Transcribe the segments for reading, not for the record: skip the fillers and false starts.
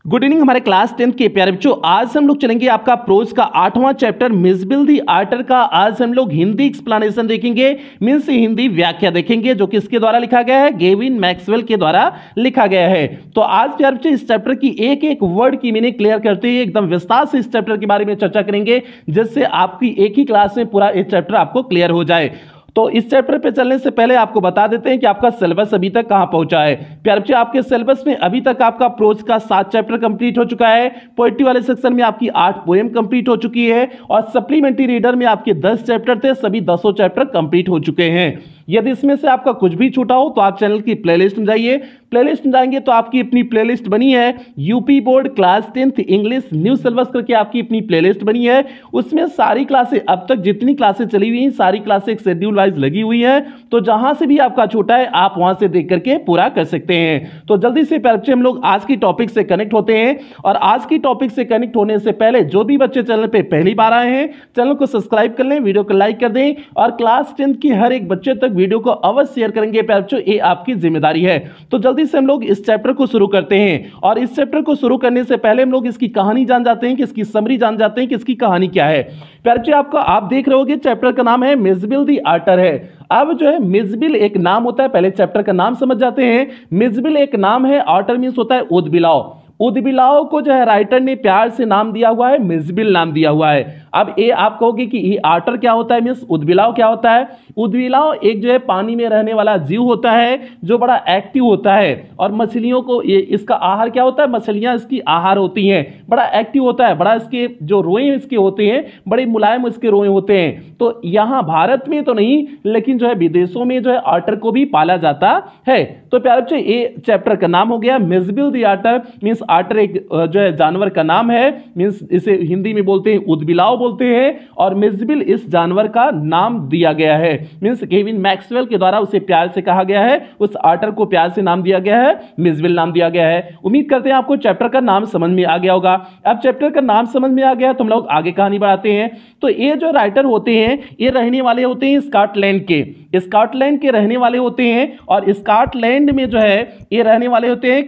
Good evening हमारे class 10 के प्यारे बच्चों। आज हम लोग चलेंगे आपका प्रोज का 8वां चैप्टर मिसबिल दी आर्टर का। आज हम लोग हिंदी एक्सप्लेनेशन देखेंगे, मींस हिंदी व्याख्या देखेंगे, जो किसके द्वारा लिखा गया है, गेविन मैक्सवेल के द्वारा लिखा गया है। तो आज प्यारे बच्चों इस चैप्टर की एक एक वर्ड की मीनिंग क्लियर करते हुए एकदम विस्तार से इस चैप्टर के बारे में चर्चा करेंगे, जिससे आपकी एक ही क्लास में पूरा इस चैप्टर आपको क्लियर हो जाए। तो इस चैप्टर पे चलने से पहले आपको बता देते हैं कि आपका सिलेबस अभी तक कहां पहुंचा है। प्यारे बच्चे, आपके सिलेबस में अभी तक आपका प्रोज का 7 चैप्टर कंप्लीट हो चुका है, पोएट्री वाले सेक्शन में आपकी 8 पोएम कंप्लीट हो चुकी है, और सप्लीमेंट्री रीडर में आपके 10 चैप्टर थे, सभी 10 चैप्टर कंप्लीट हो चुके हैं। यदि इसमें से आपका कुछ भी छूटा हो तो आप चैनल की प्लेलिस्ट में जाइए। प्लेलिस्ट में जाएंगे तो आपकी अपनी प्लेलिस्ट बनी है, UP board class 10th English new syllabus करके आपकी अपनी प्लेलिस्ट बनी है। उसमें सारी क्लासें, अब तक जितनी क्लासें चली हुई हैं, सारी क्लासें एक शेड्यूल वाइज लगी हुई है। तो जहां से भी आपका छूटा है आप वहां से देख करके पूरा कर सकते हैं। तो जल्दी से बच्चे हम लोग आज की टॉपिक से कनेक्ट होते हैं, और आज की टॉपिक से कनेक्ट होने से पहले जो भी बच्चे चैनल पे पहली बार आए हैं, चैनल को सब्सक्राइब कर लें, वीडियो को लाइक कर दें, और क्लास 10th की हर एक बच्चे तक वीडियो को अवश्य शेयर करेंगे प्यारे बच्चों, ये आपकी जिम्मेदारी है। तो जल्दी से हम लोग इस चैप्टर को शुरू करते हैं, और इस चैप्टर को शुरू करने से पहले हम लोग इसकी कहानी जान जाते हैं कि इसकी समरी जान जाते हैं कि इसकी कहानी क्या है। प्यारे बच्चों, आप देख रहे होंगे चैप्टर का नाम है मिसबिल दी आर्टर है। अब जो है मिसबिल एक नाम होता है, पहले चैप्टर का नाम समझ जाते हैं। मिसबिल एक नाम है, आर्टर मींस होता है उदबिलाव। उदबिलाव को जो है राइटर ने प्यार से नाम दिया हुआ है, मिसबिल नाम दिया हुआ है। अब ये आप कहोगे कि ये आर्टर क्या होता है, मींस उदबिलाव क्या होता है। उदबिलाव एक जो है पानी में रहने वाला जीव होता है, जो बड़ा एक्टिव होता है, और मछलियों को ये इसका आहार क्या होता है, मछलियां इसकी आहार होती हैं। बड़ा एक्टिव होता है, बड़ा इसके जो रोए इसके होते हैं, बड़े मुलायम इसके रोए होते हैं। तो यहाँ भारत में तो नहीं, लेकिन जो है विदेशों में जो है आर्टर को भी पाला जाता है। तो प्यारे बच्चों, ये चैप्टर का नाम हो गया मिसबिल दी आर्टर। मींस आर्टर एक जो है जानवर का नाम है, मींस इसे हिंदी में बोलते हैं उदबिलाव बोलते हैं, और मिसबिल इस जानवर का नाम दिया गया है। मींस गेविन मैक्सवेल के द्वारा उसे प्यार से कहा गया है, उस आर्टर को प्यार से नाम दिया गया है, मिसबिल नाम दिया गया है। उम्मीद करते हैं आपको चैप्टर का नाम समझ में आ गया होगा। अब चैप्टर का नाम समझ में आ गया तो हम लोग आगे कहानी बढ़ाते हैं। तो ये जो राइटर होते हैं, ये रहने वाले होते हैं स्कॉटलैंड के, स्कॉटलैंड के रहने वाले होते हैं, और स्कॉटलैंड में जो है ये रहने वाले होते हैं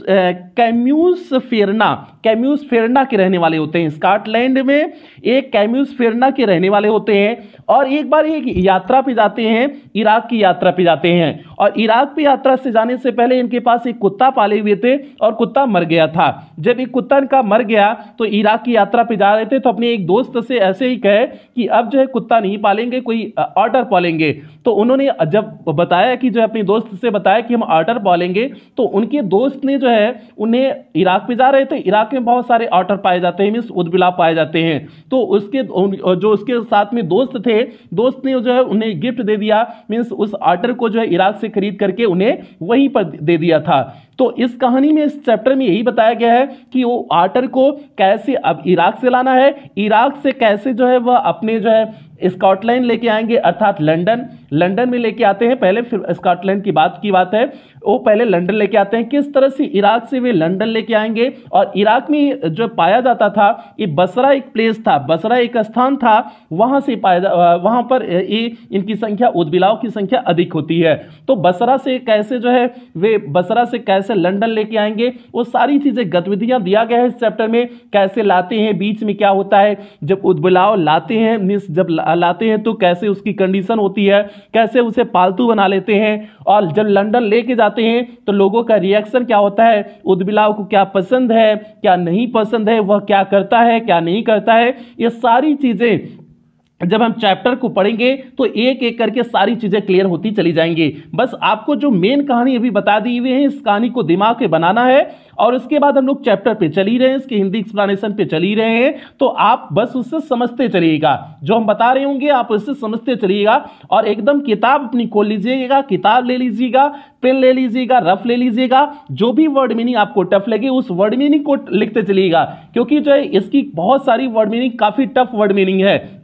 कैम्यूस फेरना के रहने वाले होते हैं। स्कॉटलैंड में एक कैम्यूस फेरना के रहने वाले होते हैं, और एक बार एक यात्रा पे जाते हैं, इराक की यात्रा पे जाते हैं। और इराक पे यात्रा से जाने से पहले इनके पास एक कुत्ता पाले हुए थे, और कुत्ता मर गया था। जब एक कुत्ता इनका मर गया तो इराक की यात्रा पे जा रहे थे, तो अपने एक दोस्त से ऐसे ही कहे कि अब जो है कुत्ता नहीं पालेंगे, कोई ऑर्डर पालेंगे। तो उन्होंने जब बताया कि जो अपने दोस्त से बताया कि हम ऑर्डर पालेंगे, तो उनके दोस्त ने जो है उन्हें, इराक पे जा रहे थे, इराक में बहुत सारे ऑर्डर पाए जाते हैं, मींस उदबिलाव पाए जाते हैं। तो उसके जो उसके साथ में दोस्त थे, दोस्त ने जो है उन्हें गिफ्ट दे दिया, मींस उस ऑर्डर को जो है इराक से खरीद करके उन्हें वहीं पर दे दिया था। तो इस कहानी में, इस चैप्टर में यही बताया गया है कि वो ऑर्डर को कैसे अब इराक से लाना है, इराक से कैसे जो है वह अपने जो है स्कॉटलैंड लेके आएंगे, अर्थात लंदन में लेके आते हैं। पहले फिर स्कॉटलैंड की बात है, वो पहले लंदन लेके आते हैं। किस तरह से इराक से वे लंदन लेके आएंगे, और इराक में जो पाया जाता था, ये बसरा एक प्लेस था, बसरा एक स्थान था, वहां से वहां पर ये इनकी संख्या, उदबिलाव की संख्या अधिक होती है। तो बसरा से कैसे जो है वे बसरा से कैसे लंदन लेके आएंगे, वो सारी चीजें गतिविधियां दिया गया है इस चैप्टर में। कैसे लाते हैं, बीच में क्या होता है, जब उदबिलाव लाते हैं, मींस जब लाते हैं तो कैसे उसकी कंडीशन होती है, कैसे उसे पालतू बना लेते हैं, और जब लंदन लेके जाते हैं तो लोगों का रिएक्शन क्या होता है, उदबिलाव को क्या पसंद है, क्या नहीं पसंद है, वह क्या करता है, क्या नहीं करता है। ये सारी चीजें जब हम चैप्टर को पढ़ेंगे तो एक एक करके सारी चीजें क्लियर होती चली जाएंगी। बस आपको जो मेन कहानी अभी बता दी हुई है, इस कहानी को दिमाग में बनाना है, और उसके बाद हम लोग चैप्टर पे चल ही रहे हैं, इसके हिंदी एक्सप्लेनेशन पे चल ही रहे हैं। तो आप बस उससे समझते चलिएगा, जो हम बता रहे होंगे आप उससे समझते चलिएगा, और एकदम किताब अपनी खोल लीजिएगा, किताब ले लीजिएगा, पेन ले लीजिएगा, रफ ले लीजिएगा, जो भी वर्ड मीनिंग आपको टफ लगे उस वर्ड मीनिंग को लिखते चलिएगा, क्योंकि जो है इसकी बहुत सारी वर्ड मीनिंग काफी टफ वर्ड मीनिंग है। अगर आप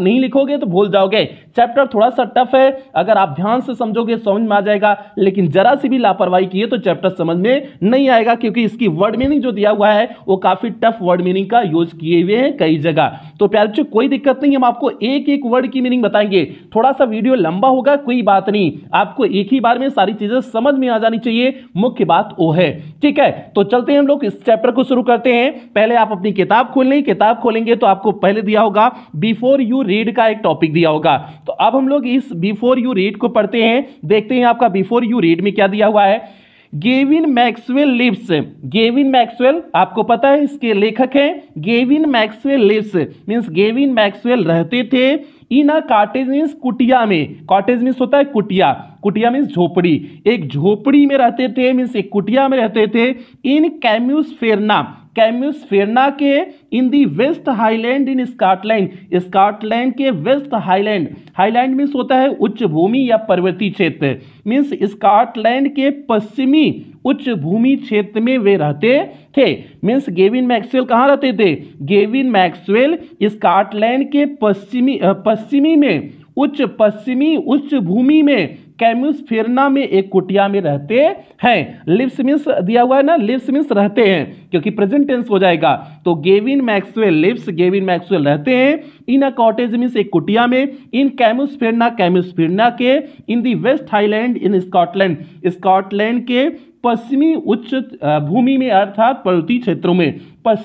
नहीं लिखोगे तो भूल जाओगे। चैप्टर थोड़ा सा टफ है, अगर आप ध्यान से समझोगे समझ में आ जाएगा, लेकिन जरा सी भी लापरवाही की है तो चैप्टर समझ में नहीं आएगा, क्योंकि इसकी वर्ड मीनिंग जो दिया हुआ है वो काफी टफ वर्ड मीनिंग का यूज किए हुए हैं कई जगह। तो प्यारे बच्चों कोई दिक्कत नहीं, हम आपको एक एक वर्ड की मीनिंग बताएंगे। थोड़ा सा वीडियो लंबा होगा, कोई बात नहीं, आपको एक ही बार में सारी चीजें समझ में आ जानी चाहिए, मुख्य बात वो है। ठीक है, तो चलते हैं हम लोग इस चैप्टर को शुरू करते हैं। पहले आप अपनी किताब खोल लें, किताब खोलेंगे तो आपको पहले दिया होगा बिफोर यू रीड का एक टॉपिक दिया होगा। तो अब हम लोग इस बिफोर यू रीड को पढ़ते हैं, देखते हैं आपका बिफोर यू रीड में क्या दिया हुआ है। Gavin Maxwell lives, Gavin Maxwell आपको पता है इसके लेखक हैं, Gavin Maxwell lives means Gavin Maxwell रहते थे इन अ कॉटेज मींस कुटिया में, कॉटेज मींस होता है कुटिया, कुटिया मींस झोपड़ी, एक झोपड़ी में रहते थे मींस एक कुटिया में रहते थे। इन कैम्यूसफेरना, कैम्यूसफेरना के in the West Highland in Scotland, Scotland के वेस्ट हाईलैंड, हाईलैंड मींस होता है उच्च भूमि या पर्वतीय क्षेत्र, मींस स्कॉटलैंड के पश्चिमी उच्च भूमि क्षेत्र में वे रहते थे। मींस गेविन मैक्सवेल कहाँ रहते थे, गेविन मैक्सवेल स्कॉटलैंड के पश्चिमी में पश्चिमी उच्च भूमि में कैम्यूसफेरना में एक कुटिया में रहते हैं। लिव्स मींस दिया हुआ है ना, लिव्स मींस रहते हैं, क्योंकि प्रेजेंट टेंस हो जाएगा। तो Gavin Maxwell lives, Gavin Maxwell रहते हैं इन अ कॉटेज मींस एक कुटिया में, इन कैम्यूसफेरना, कैम्यूसफेरना के, in the West Highland in Scotland, Scotland के पश्चिमी उच्च भूमि में अर्थात पर्वतीय क्षेत्रों में,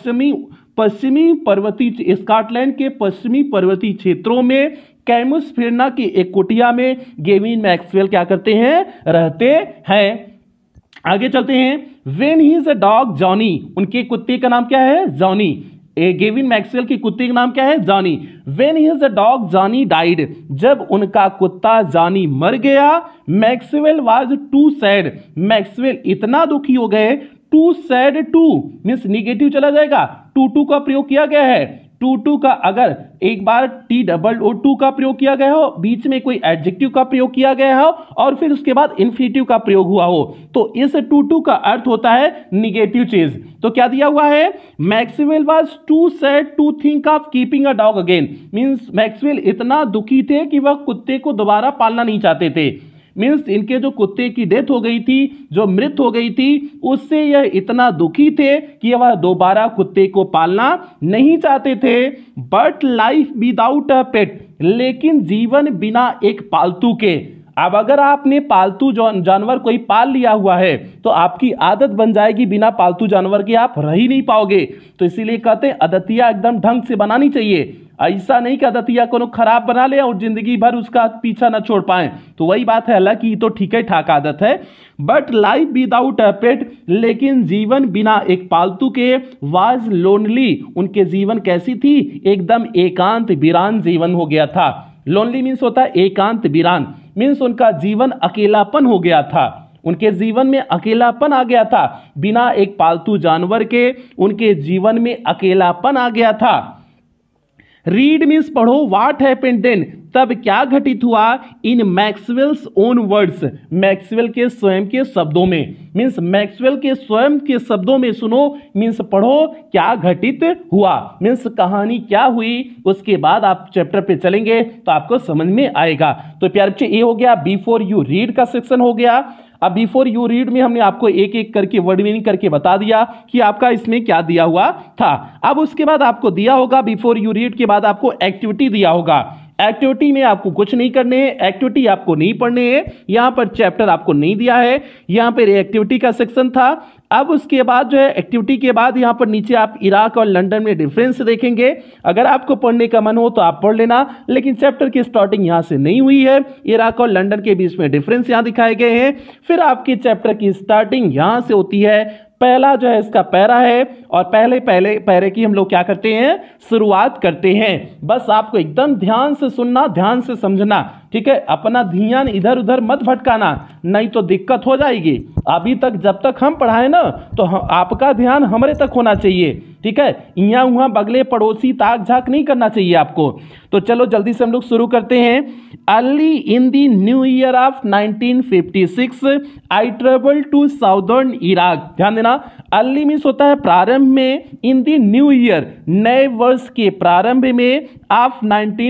पश्चिमी पर्वतीय, स्कॉटलैंड के पश्चिमी पर्वतीय क्षेत्रों में कैम्यूसफेरना की एक कुटिया में गेविन मैक्सवेल क्या करते हैं, रहते हैं। आगे चलते हैं। When he is a dog Johnny, उनके कुत्ते का नाम क्या है, जॉनी। गेविन मैक्सवेल के कुत्ते का नाम क्या है, Johnny. When he is a dog Johnny died, जब उनका कुत्ता जॉनी मर गया, Maxwell was too sad, Maxwell इतना दुखी हो गए, too sad too means negative चला जाएगा, टू का प्रयोग किया गया है। टू का अगर एक बार TOO का प्रयोग किया गया हो, बीच में कोई एडजेक्टिव का प्रयोग किया गया हो और फिर उसके बाद इन्फिनिटिव का प्रयोग हुआ हो, तो इस टू का अर्थ होता है निगेटिव चीज। तो क्या दिया हुआ है, Maxwell was too sad to think of keeping a dog again, means Maxwell इतना दुखी थे कि वह कुत्ते को दोबारा पालना नहीं चाहते थे। मीन्स इनके जो कुत्ते की डेथ हो गई थी, जो मृत्यु हो गई थी, उससे यह इतना दुखी थे कि वह दोबारा कुत्ते को पालना नहीं चाहते थे। But life without a pet, लेकिन जीवन बिना एक पालतू के। अब अगर आपने पालतू जानवर कोई पाल लिया हुआ है तो आपकी आदत बन जाएगी, बिना पालतू जानवर के आप रह ही नहीं पाओगे। तो इसीलिए कहते हैं आदतियां एकदम ढंग से बनानी चाहिए, ऐसा नहीं कि आदतियां कोनो खराब बना ले और जिंदगी भर उसका पीछा न छोड़ पाए, तो वही बात है। हालांकि ये तो ठीक है, ठाक आदत है। But life without a pet, लेकिन जीवन बिना एक पालतू के, वाज लोनली, उनके जीवन कैसी थी, एकदम एकांत वीरान जीवन हो गया था। लोनली मीन्स होता है एकांत वीरान, मीन्स उनका जीवन अकेलापन हो गया था, उनके जीवन में अकेलापन आ गया था। बिना एक पालतू जानवर के उनके जीवन में अकेलापन आ गया था। रीड मीन्स पढ़ो, व्हाट हैपेंड देन, तब क्या घटित हुआ, in Maxwell's own words, Maxwell के स्वयं के शब्दों में, मीन्स मैक्सवेल के स्वयं के शब्दों में सुनो, मीन्स पढ़ो क्या घटित हुआ, मीन्स कहानी क्या हुई, उसके बाद आप चैप्टर पे चलेंगे तो आपको समझ में आएगा। तो प्यारे बच्चे ये हो गया बिफोर यू रीड का सेक्शन हो गया। अब बिफोर यू रीड में हमने आपको एक एक करके वर्ड मीनिंग करके बता दिया कि आपका इसमें क्या दिया हुआ था। अब उसके बाद आपको दिया होगा बिफोर यू रीड के बाद आपको एक्टिविटी दिया होगा। एक्टिविटी में आपको कुछ नहीं करने हैं, एक्टिविटी आपको नहीं पढ़ने हैं, यहाँ पर चैप्टर आपको नहीं दिया है, यहाँ पर एक्टिविटी का सेक्शन था। अब उसके बाद जो है एक्टिविटी के बाद यहाँ पर नीचे आप इराक और लंदन में डिफरेंस देखेंगे। अगर आपको पढ़ने का मन हो तो आप पढ़ लेना, लेकिन चैप्टर की स्टार्टिंग यहाँ से नहीं हुई है। इराक और लंदन के बीच में डिफरेंस यहाँ दिखाए गए हैं। फिर आपकी चैप्टर की स्टार्टिंग यहाँ से होती है। पहला जो है इसका पैरा है और पहले पैरे की हम लोग क्या करते हैं, शुरुआत करते हैं। बस आपको एकदम ध्यान से सुनना, ध्यान से समझना, ठीक है। अपना ध्यान इधर उधर मत भटकाना, नहीं तो दिक्कत हो जाएगी। अभी तक जब तक हम पढ़ाए ना तो आपका ध्यान हमारे तक होना चाहिए, ठीक है। यहाँ वहाँ बगले पड़ोसी ताक झाक नहीं करना चाहिए आपको। तो चलो जल्दी से हम लोग शुरू करते हैं। Early in the new year of 1956 I travel to southern Iraq. ध्यान देना, अर्ली मीन्स होता है प्रारंभ में, इन द न्यू ईयर नए वर्ष के प्रारंभ में, ऑफ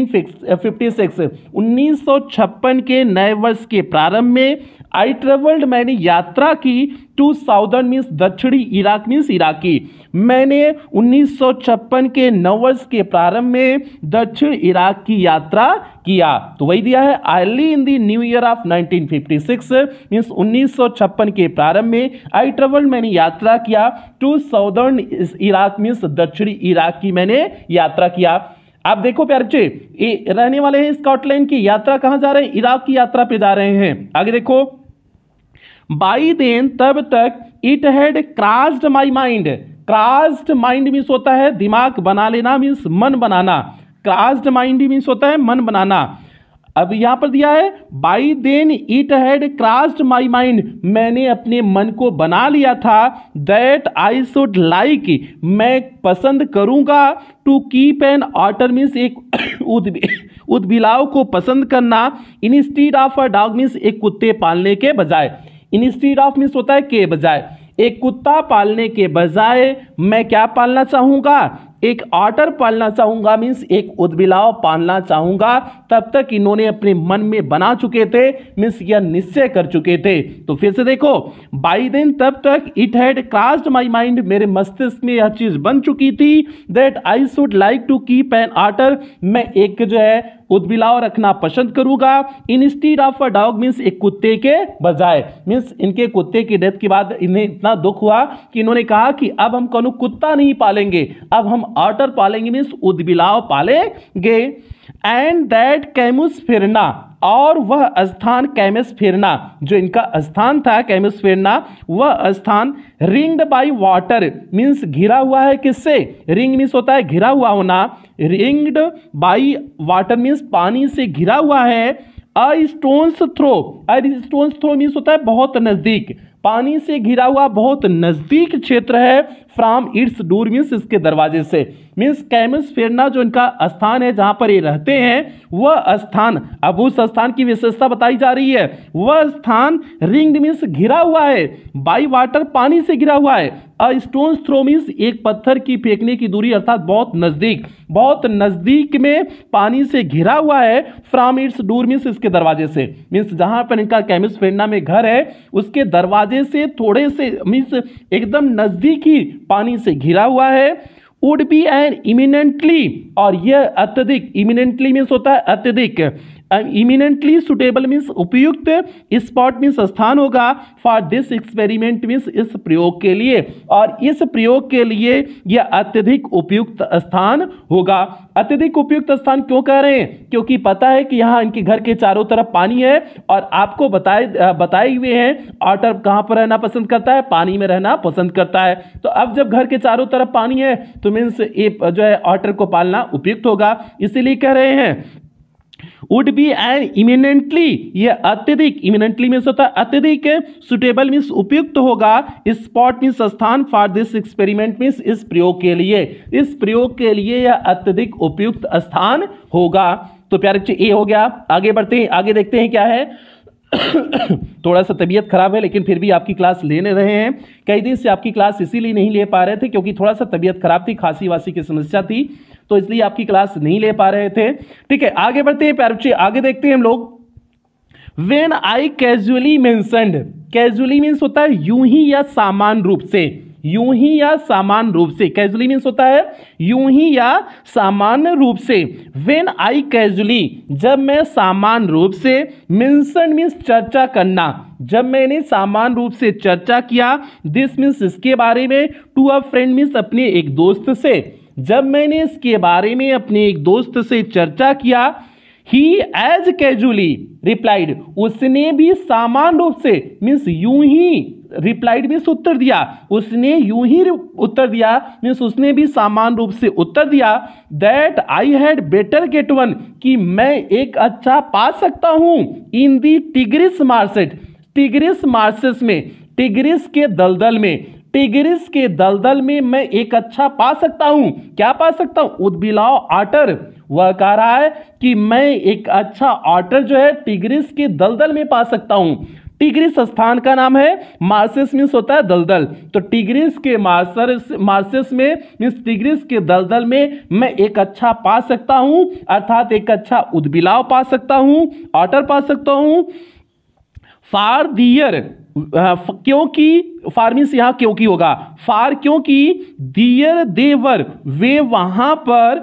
1956 1956 के नए वर्ष के प्रारंभ में, आई ट्रेवल्ड मैंने यात्रा की, टू साउदर्न मीन्स दक्षिणी इराक मीन्स इराकी, मैंने 1956 के नववर्ष के प्रारंभ में दक्षिण इराक की यात्रा किया। तो वही दिया है, early in the new year of 1956 means 1956 के प्रारंभ में, आई ट्रेवल्ड मैंने यात्रा किया, टू साउदर्न इराक मीन्स दक्षिणी इराक की मैंने यात्रा किया। आप देखो प्यारे बच्चे, ये रहने वाले हैं स्कॉटलैंड की, यात्रा कहां जा रहे हैं? इराक की यात्रा पे जा रहे हैं। आगे देखो, बाई देन तब तक, it had crossed my mind, crossed mind means होता है दिमाग बना लेना मीन्स मन बनाना, क्रॉस्ड माइंड मीन्स होता है मन बनाना। अब यहां पर दिया है by then it had crossed my mind, मैंने अपने मन को बना लिया था, दैट आई शुड लाइक, मैं पसंद करूंगा, to keep an otter means एक उद्बिलाव को पसंद करना, instead of a dog means एक कुत्ते पालने के बजाय, इंस्टीड ऑफ मीन्स होता है के बजाय, एक कुत्ता पालने के बजाय मैं क्या पालना चाहूंगा? एक ऑटर पालना चाहूंगा मीन्स एक उद्बिलाव पालना चाहूंगा। तब तक इन्होंने अपने मन में बना चुके थे मीन्स यह निश्चय कर चुके थे। तो फिर से देखो, बाई देन तब तक, it had crossed my mind, मेरे मस्तिष्क में यह चीज बन चुकी थी, that I should like to keep an otter, मैं एक जो है उद्बिलाव रखना पसंद करूंगा, instead of a dog means एक कुत्ते के बजाय, मीन्स इनके कुत्ते की डेथ के बाद इन्हें इतना दुख हुआ कि इन्होंने कहा कि अब हम कोनो कुत्ता नहीं पालेंगे, अब हम ऑटर पालेंगे मीन्स उद्बिलाव पालेंगे। एंड दैट कैमुसफेरना, और वह स्थान कैमुसफेरना, जो इनका स्थान था कैमुसफेरना, वह स्थान रिंग्ड बाय वाटर मीन्स घिरा हुआ है, किससे? रिंग मीन्स होता है घिरा हुआ होना, रिंग्ड बाय वाटर मीन्स पानी से घिरा हुआ है, a stone's throw, a stone's throw means होता है बहुत नजदीक, पानी से घिरा हुआ बहुत नजदीक क्षेत्र है, फ्रॉम इट्स डोर मीन्स इसके दरवाजे से, मीन्स कैमुसफेरना जो इनका स्थान है जहां पर ये रहते हैं, वह स्थान, अब उस स्थान की विशेषता बताई जा रही है, वह स्थान रिंग्ड मीन्स घिरा हुआ है, बाय वाटर पानी से घिरा हुआ है, अ स्टोन थ्रो मीन्स एक पत्थर की फेंकने की दूरी अर्थात बहुत नजदीक में पानी से घिरा हुआ है, फ्रॉम इट्स डोर मीन्स इसके दरवाजे से, मीन्स जहां पर इनका कैमुसफेरना में घर है उसके दरवाजे से थोड़े से मीन्स एकदम नजदीक ही पानी से घिरा हुआ है। वुड बी एन इमिनेंटली, और यह अत्यधिक, इमिनेंटली मीन्स होता है अत्यधिक, इमिनेंटली सुटेबल मीन्स उपयुक्त, स्पॉट मीन्स स्थान होगा, फॉर दिस एक्सपेरिमेंट मीन्स इस प्रयोग के लिए, और इस प्रयोग के लिए यह अत्यधिक उपयुक्त स्थान होगा। अत्यधिक उपयुक्त स्थान क्यों कह रहे हैं? क्योंकि पता है कि यहाँ इनके घर के चारों तरफ पानी है, और आपको बताए हुए हैं ऑटर कहाँ पर रहना पसंद करता है? पानी में रहना पसंद करता है। तो अब जब घर के चारों तरफ पानी है तो मीन्स ये जो है ऑटर को पालना उपयुक्त होगा, इसीलिए कह रहे हैं वुड बी एन इमिनेंटली, यह अत्यधिक, इमिनेंटली मीन्स होता है अत्यधिक, सुटेबल मीन्स उपयुक्त होगा, स्पॉट मीन्स स्थान, फॉर दिस एक्सपेरिमेंट मीन्स इस प्रयोग के लिए, इस प्रयोग के लिए यह अत्यधिक उपयुक्त स्थान होगा। तो प्यारे बच्चे ये हो गया। आगे बढ़ते हैं, आगे देखते हैं क्या है। थोड़ा सा तबीयत खराब है लेकिन फिर भी आपकी क्लास लेने रहे हैं। कई दिन से आपकी क्लास इसीलिए नहीं ले पा रहे थे क्योंकि थोड़ा सा तबीयत खराब थी, खांसी वासी की समस्या थी, तो इसलिए आपकी क्लास नहीं ले पा रहे थे। ठीक है, आगे बढ़ते हैं प्यारे बच्चे, आगे देखते हैं हम लोग। When I casually mentioned, casually means होता है यूं ही या सामान्य रूप से, यूं ही या सामान्य रूप से, कैजुअली मीन्स होता है यूं ही या सामान्य रूप से। व्हेन आई कैजुअली, जब मैं सामान्य रूप से, मेंशन मीन्स चर्चा करना, जब मैंने सामान्य रूप से चर्चा किया, दिस मीन्स इसके बारे में, टू अ फ्रेंड मीन्स अपने एक दोस्त से, जब मैंने इसके बारे में अपने एक दोस्त से चर्चा किया, ही एज कैजुअली रिप्लाइड, उसने भी सामान्य रूप से मीन्स यूं ही, रिप्लाइड मीन्स उत्तर दिया, उसने यूं ही उत्तर दिया मीन्स उसने भी सामान्य रूप से उत्तर दिया, that I had better get one, कि मैं एक अच्छा पा सकता हूं, in the Tigris marshes, Tigris marshes में, टिग्रिस के दलदल में, टिग्रिस के दलदल में मैं एक अच्छा पा सकता हूं। क्या पा सकता हूं? उद्बिलाव ऑटर। वह कह रहा है कि मैं एक अच्छा ऑटर जो है टिग्रिस के दलदल में पा सकता हूं। टिग्रिस स्थान का नाम है, मार्सेस मीन्स होता है दलदल, तो टिग्रिस के मार्सेस में मीन्स टिग्रिस के दलदल में मैं एक अच्छा पा सकता हूं, अर्थात एक अच्छा उदबिलाव पा सकता हूं, ऑटर पा सकता हूं। फार दियर, क्योंकि फार मीन्स यहां क्योंकि होगा, फार क्योंकि, दियर देवर वे वहां पर,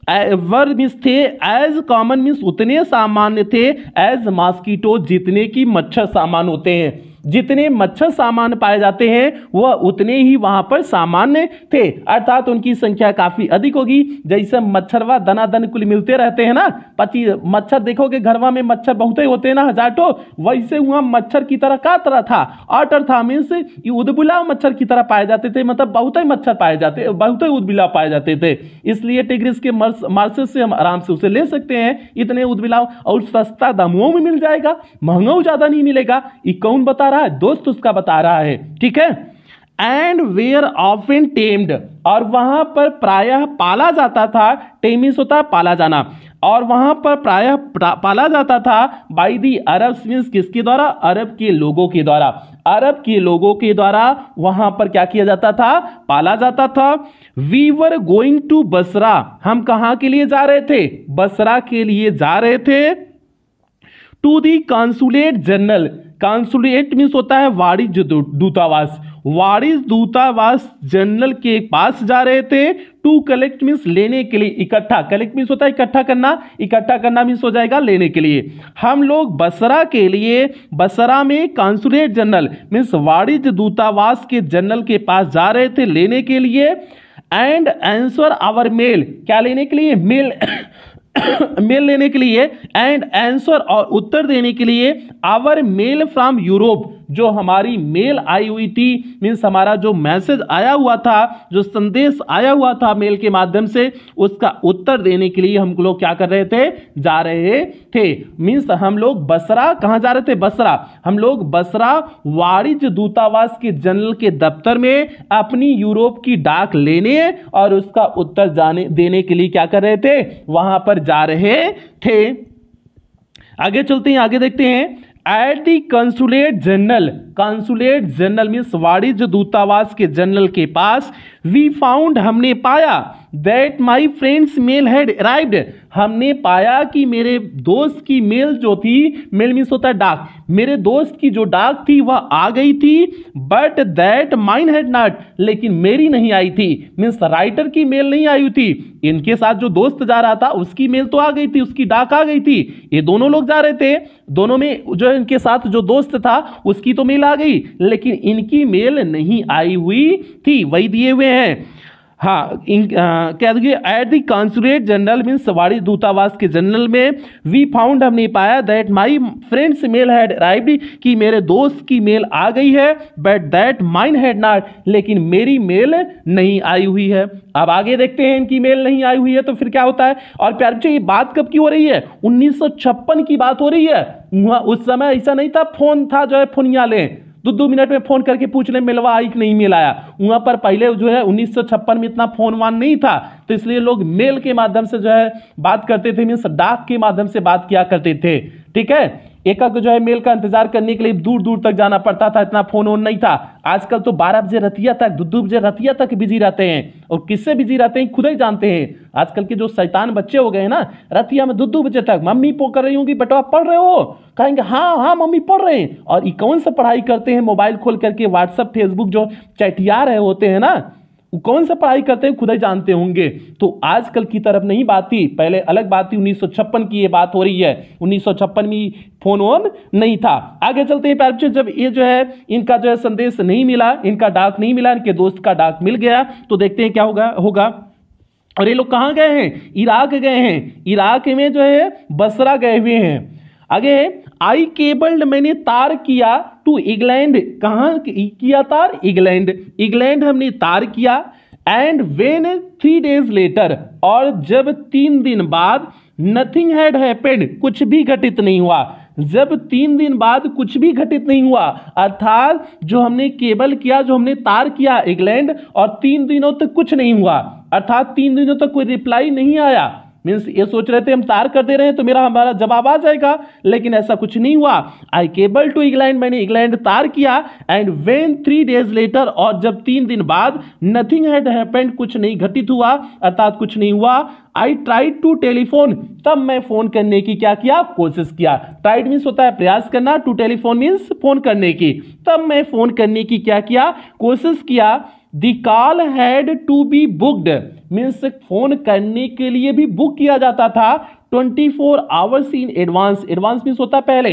वर मीन्स थे, एज कॉमन मीन्स उतने सामान्य थे, एज मॉस्किटो जितने की मच्छर सामान्य होते हैं, जितने मच्छर सामान्य पाए जाते हैं वह उतने ही वहां पर सामान्य थे, अर्थात उनकी संख्या काफी अधिक होगी। जैसे मच्छरवा दनादन कुल मिलते रहते हैं ना, 25 मच्छर देखोगे घरवा में मच्छर बहुत ही होते हैं ना, हजारों, वैसे वहां मच्छर की तरह का तरह था, ऑटर था, मीन्स उदबिलाव मच्छर की तरह पाए जाते थे, मतलब बहुत ही मच्छर पाए जाते, बहुत ही उदबिलाव पाए जाते थे। इसलिए टिग्रिस के मार्सेस से हम आराम से उसे ले सकते हैं, इतने उदबिलाव, और सस्ता दामों में मिल जाएगा, महंगा ज्यादा नहीं मिलेगा। ये कौन बता रहा है? दोस्त उसका बता रहा है, ठीक है। एंड वेयर ऑफन टेम्ड, और वहां पर प्रायः पाला जाता था, टेमिस होता है पाला जाना, और वहां पर प्रायः पाला जाता था बाई दी अरब्स मीन्स किसके द्वारा? अरब के लोगों के द्वारा, अरब के लोगों के द्वारा वहां पर क्या किया जाता था? पाला जाता था। We were going to Basra, हम कहां के लिए जा रहे थे? बसरा के लिए जा रहे थे। To the consulate general, consulate means होता है वाणिज्य दूतावास, वाणिज्य दूतावास जनरल के पास जा रहे थे। टू कलेक्ट मीन्स लेने के लिए, इकट्ठा, कलेक्ट मीन्स होता है इकट्ठा करना, इकट्ठा करना मीन्स हो जाएगा लेने के लिए। हम लोग बसरा के लिए, बसरा में कॉन्सुलेट जनरल मीन्स वाणिज्य दूतावास के जनरल के पास जा रहे थे लेने के लिए। एंड आंसर आवर मेल, क्या लेने के लिए? मेल मेल लेने के लिए, एंड आंसर और उत्तर देने के लिए, आवर मेल फ्रॉम यूरोप, जो हमारी मेल आई हुई थी, मीन्स हमारा जो मैसेज आया हुआ था, जो संदेश आया हुआ था मेल के माध्यम से, उसका उत्तर देने के लिए हम लोग क्या कर रहे थे? जा रहे थे। मीन्स हम लोग बसरा, कहां जा रहे थे? बसरा, हम लोग बसरा वाणिज्य दूतावास के जनरल के दफ्तर में अपनी यूरोप की डाक लेने और उसका उत्तर जाने देने के लिए क्या कर रहे थे? वहां पर जा रहे थे। आगे चलते हैं, आगे देखते हैं। At the consulate general, consulate general means वाणिज्य दूतावास के जनरल के पास, वी फाउंड, हमने पाया, that my friend's mail had arrived, हमने पाया कि मेरे दोस्त की मेल जो थी, मेल मीन्स होता है डाक, मेरे दोस्त की जो डाक थी वह आ गई थी। But that mine had not, लेकिन मेरी नहीं आई थी, मीन्स राइटर की मेल नहीं आई हुई थी, इनके साथ जो दोस्त जा रहा था उसकी मेल तो आ गई थी, उसकी डाक आ गई थी, ये दोनों लोग जा रहे थे, दोनों में जो इनके साथ जो दोस्त था उसकी तो मेल आ गई, लेकिन इनकी मेल नहीं आई हुई थी, वही दिए हुए हैं। हाँ, क्या देखिए, at the consulate general means वाणिज्य दूतावास के जनरल में, वी फाउंड, हमने पाया, that my friend's mail had arrived, कि मेरे दोस्त की मेल आ गई है, but that mine had not, लेकिन मेरी मेल नहीं आई हुई है। अब आगे देखते हैं, इनकी मेल नहीं आई हुई है तो फिर क्या होता है। और प्यारे बच्चों, ये बात कब की हो रही है? 1956 की बात हो रही है। उस समय ऐसा नहीं था, फोन था जो है फोनिया लें, 2 मिनट में फोन करके पूछ ले मिलवा आई कि नहीं मिल आया। वहां पर पहले जो है 1956 में इतना फोन वान नहीं था, तो इसलिए लोग मेल के माध्यम से जो है बात करते थे, मीन्स डाक के माध्यम से बात किया करते थे, ठीक है। एक जो है मेल का इंतजार करने के लिए दूर दूर तक जाना पड़ता था, इतना फोन ऑन नहीं था। आजकल तो 12 बजे रतिया तक, 2 बजे रतिया तक बिजी रहते हैं, और किससे बिजी रहते हैं खुद ही जानते हैं। आजकल के जो शैतान बच्चे हो गए हैं ना, रतिया में 2 बजे तक मम्मी कर रही होंगी, बेटा पढ़ रहे हो? कहेंगे हाँ हाँ मम्मी पढ़ रहे हैं। और ये कौन सा पढ़ाई करते हैं? मोबाइल खोल करके व्हाट्सएप फेसबुक जो चैटिया रहे होते हैं ना, वो कौन सा पढ़ाई करते हैं खुद ही जानते होंगे। तो आजकल की तरफ नहीं बात थी, पहले अलग बात थी, 1956 की ये बात हो रही है। 1956 में फोन ऑन नहीं था। आगे चलते हैं प्यारे बच्चों, जब ये जो है इनका जो है संदेश नहीं मिला, इनका डाक नहीं मिला, इनके दोस्त का डाक मिल गया, तो देखते हैं क्या होगा। और ये लोग कहाँ गए हैं? इराक गए हैं। इराक में जो है बसरा गए हुए हैं। आगे, आई केबल्ड, मैंने तार किया, टू इंग्लैंड, कहाँ किया तार? इंग्लैंड, इंग्लैंड हमने तार किया। एंड वेन 3 days लेटर, और जब 3 दिन बाद, नथिंग हैड हैपेंड, कुछ भी घटित नहीं हुआ। जब 3 दिन बाद कुछ भी घटित नहीं हुआ, अर्थात जो हमने केबल किया, जो हमने तार किया इंग्लैंड, और 3 दिनों तक कुछ नहीं हुआ, अर्थात 3 दिनों तक कोई रिप्लाई नहीं आया, मीन्स ये सोच रहे थे हम तार कर दे रहे हैं तो हमारा जवाब आ जाएगा, लेकिन ऐसा कुछ नहीं हुआ। आई केबल टू इंग्लैंड, मैंने इंग्लैंड तार किया। एंड व्हेन 3 days लेटर, और जब 3 दिन बाद, नथिंग हैड हैपेंड, कुछ नहीं घटित हुआ, अर्थात कुछ नहीं हुआ। आई ट्राइड टू टेलीफोन, तब मैं फोन करने की क्या किया, कोशिश किया। ट्राइड मीन्स होता है प्रयास करना, टू टेलीफोन मीन्स फोन करने की, तब मैं फोन करने की क्या किया, कोशिश किया। The call had to be booked, means phone करने के लिए भी बुक किया जाता था 24 hours in advance. Advance means होता है पहले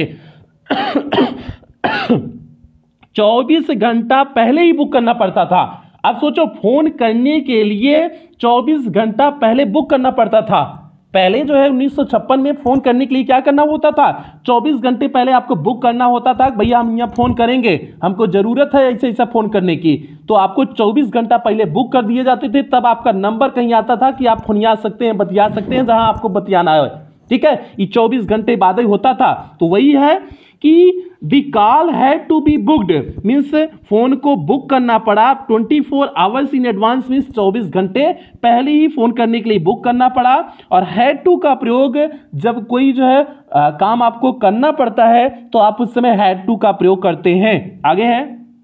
24 घंटा पहले ही बुक करना पड़ता था। अब सोचो, फोन करने के लिए 24 घंटा पहले बुक करना पड़ता था। पहले जो है 1956 में फोन करने के लिए क्या करना होता था, 24 घंटे पहले आपको बुक करना होता था, भैया हम यहाँ फोन करेंगे, हमको जरूरत है ऐसे ऐसा फोन करने की, तो आपको 24 घंटा पहले बुक कर दिए जाते थे। तब आपका नंबर कहीं आता था कि आप फोनिया सकते हैं, बतिया सकते हैं जहां आपको बतियाना है, ठीक है। ये 24 घंटे बाद ही होता था। तो वही है कि the call had to be booked, means phone को बुक करना पड़ा 24 आवर्स इन एडवांस, मीन्स 24 घंटे पहले ही फोन करने के लिए बुक करना पड़ा। और हैड टू का प्रयोग जब कोई जो है काम आपको करना पड़ता है तो आप उस समय हैड टू का प्रयोग करते हैं। आगे है,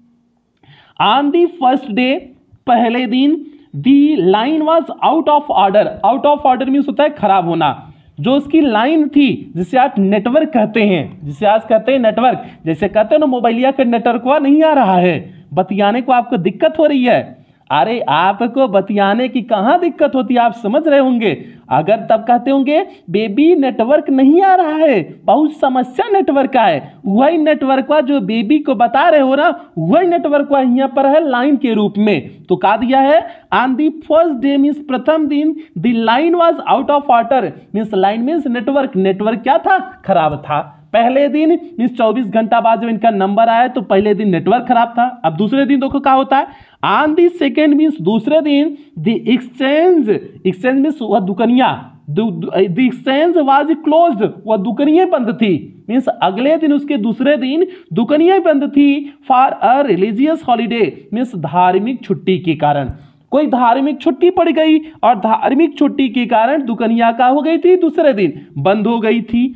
ऑन द फर्स्ट डे, पहले दिन, the line was out of order. Out of order means होता है खराब होना। जो उसकी लाइन थी, जिसे आप नेटवर्क कहते हैं, जिसे आज कहते हैं नेटवर्क, जैसे कहते हैं ना मोबाइलिया का नेटवर्क नहीं आ रहा है, बतियाने को आपको दिक्कत हो रही है। अरे आपको बतियाने की कहां दिक्कत होती है, आप समझ रहे होंगे। अगर तब कहते होंगे बेबी नेटवर्क नहीं आ रहा है, बहुत समस्या नेटवर्क का है, वही नेटवर्क का जो बेबी को बता रहे हो ना, वही नेटवर्क का यहाँ पर है लाइन के रूप में। तो कहा दिया है on the first day, means प्रथम दिन, the line was out of order, means line means network, network क्या था, खराब था। पहले दिन मीन्स 24 घंटा बाद जब इनका नंबर आया तो पहले दिन नेटवर्क खराब था। अब दूसरे दिन देखो क्या होता है, ऑन दी सेकेंड मीन्स दूसरे दिन, द एक्सचेंज, एक्सचेंज मीन्स वह दुकानिया, द एक्सचेंज वाज क्लोज्ड, वह दुकानियां बंद थी, मीन्स अगले दिन उसके दूसरे दिन दुकानियां बंद थी। For a religious holiday, means धार्मिक छुट्टी के कारण, कोई धार्मिक छुट्टी पड़ गई और धार्मिक छुट्टी के कारण दुकानियां क्या हो गई थी, दूसरे दिन बंद हो गई थी।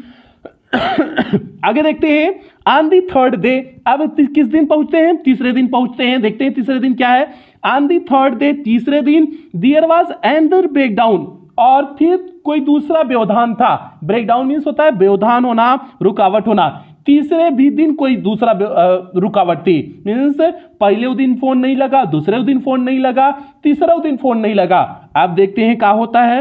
आगे देखते हैं, ऑन दी थर्ड डे, अब किस दिन पहुंचते हैं, तीसरे दिन पहुंचते हैं। देखते हैं तीसरे दिन क्या है, ऑन दी थर्ड डे, तीसरे दिन, देयर वाज अनदर ब्रेकडाउन, और फिर कोई दूसरा व्यवधान था। ब्रेकडाउन मीन्स होता है व्यवधान होना, रुकावट होना। तीसरे भी दिन कोई दूसरा रुकावट थी, मीन्स पहले दिन फोन नहीं लगा, दूसरे दिन फोन नहीं लगा, तीसरा दिन फोन नहीं लगा। अब देखते हैं क्या होता है।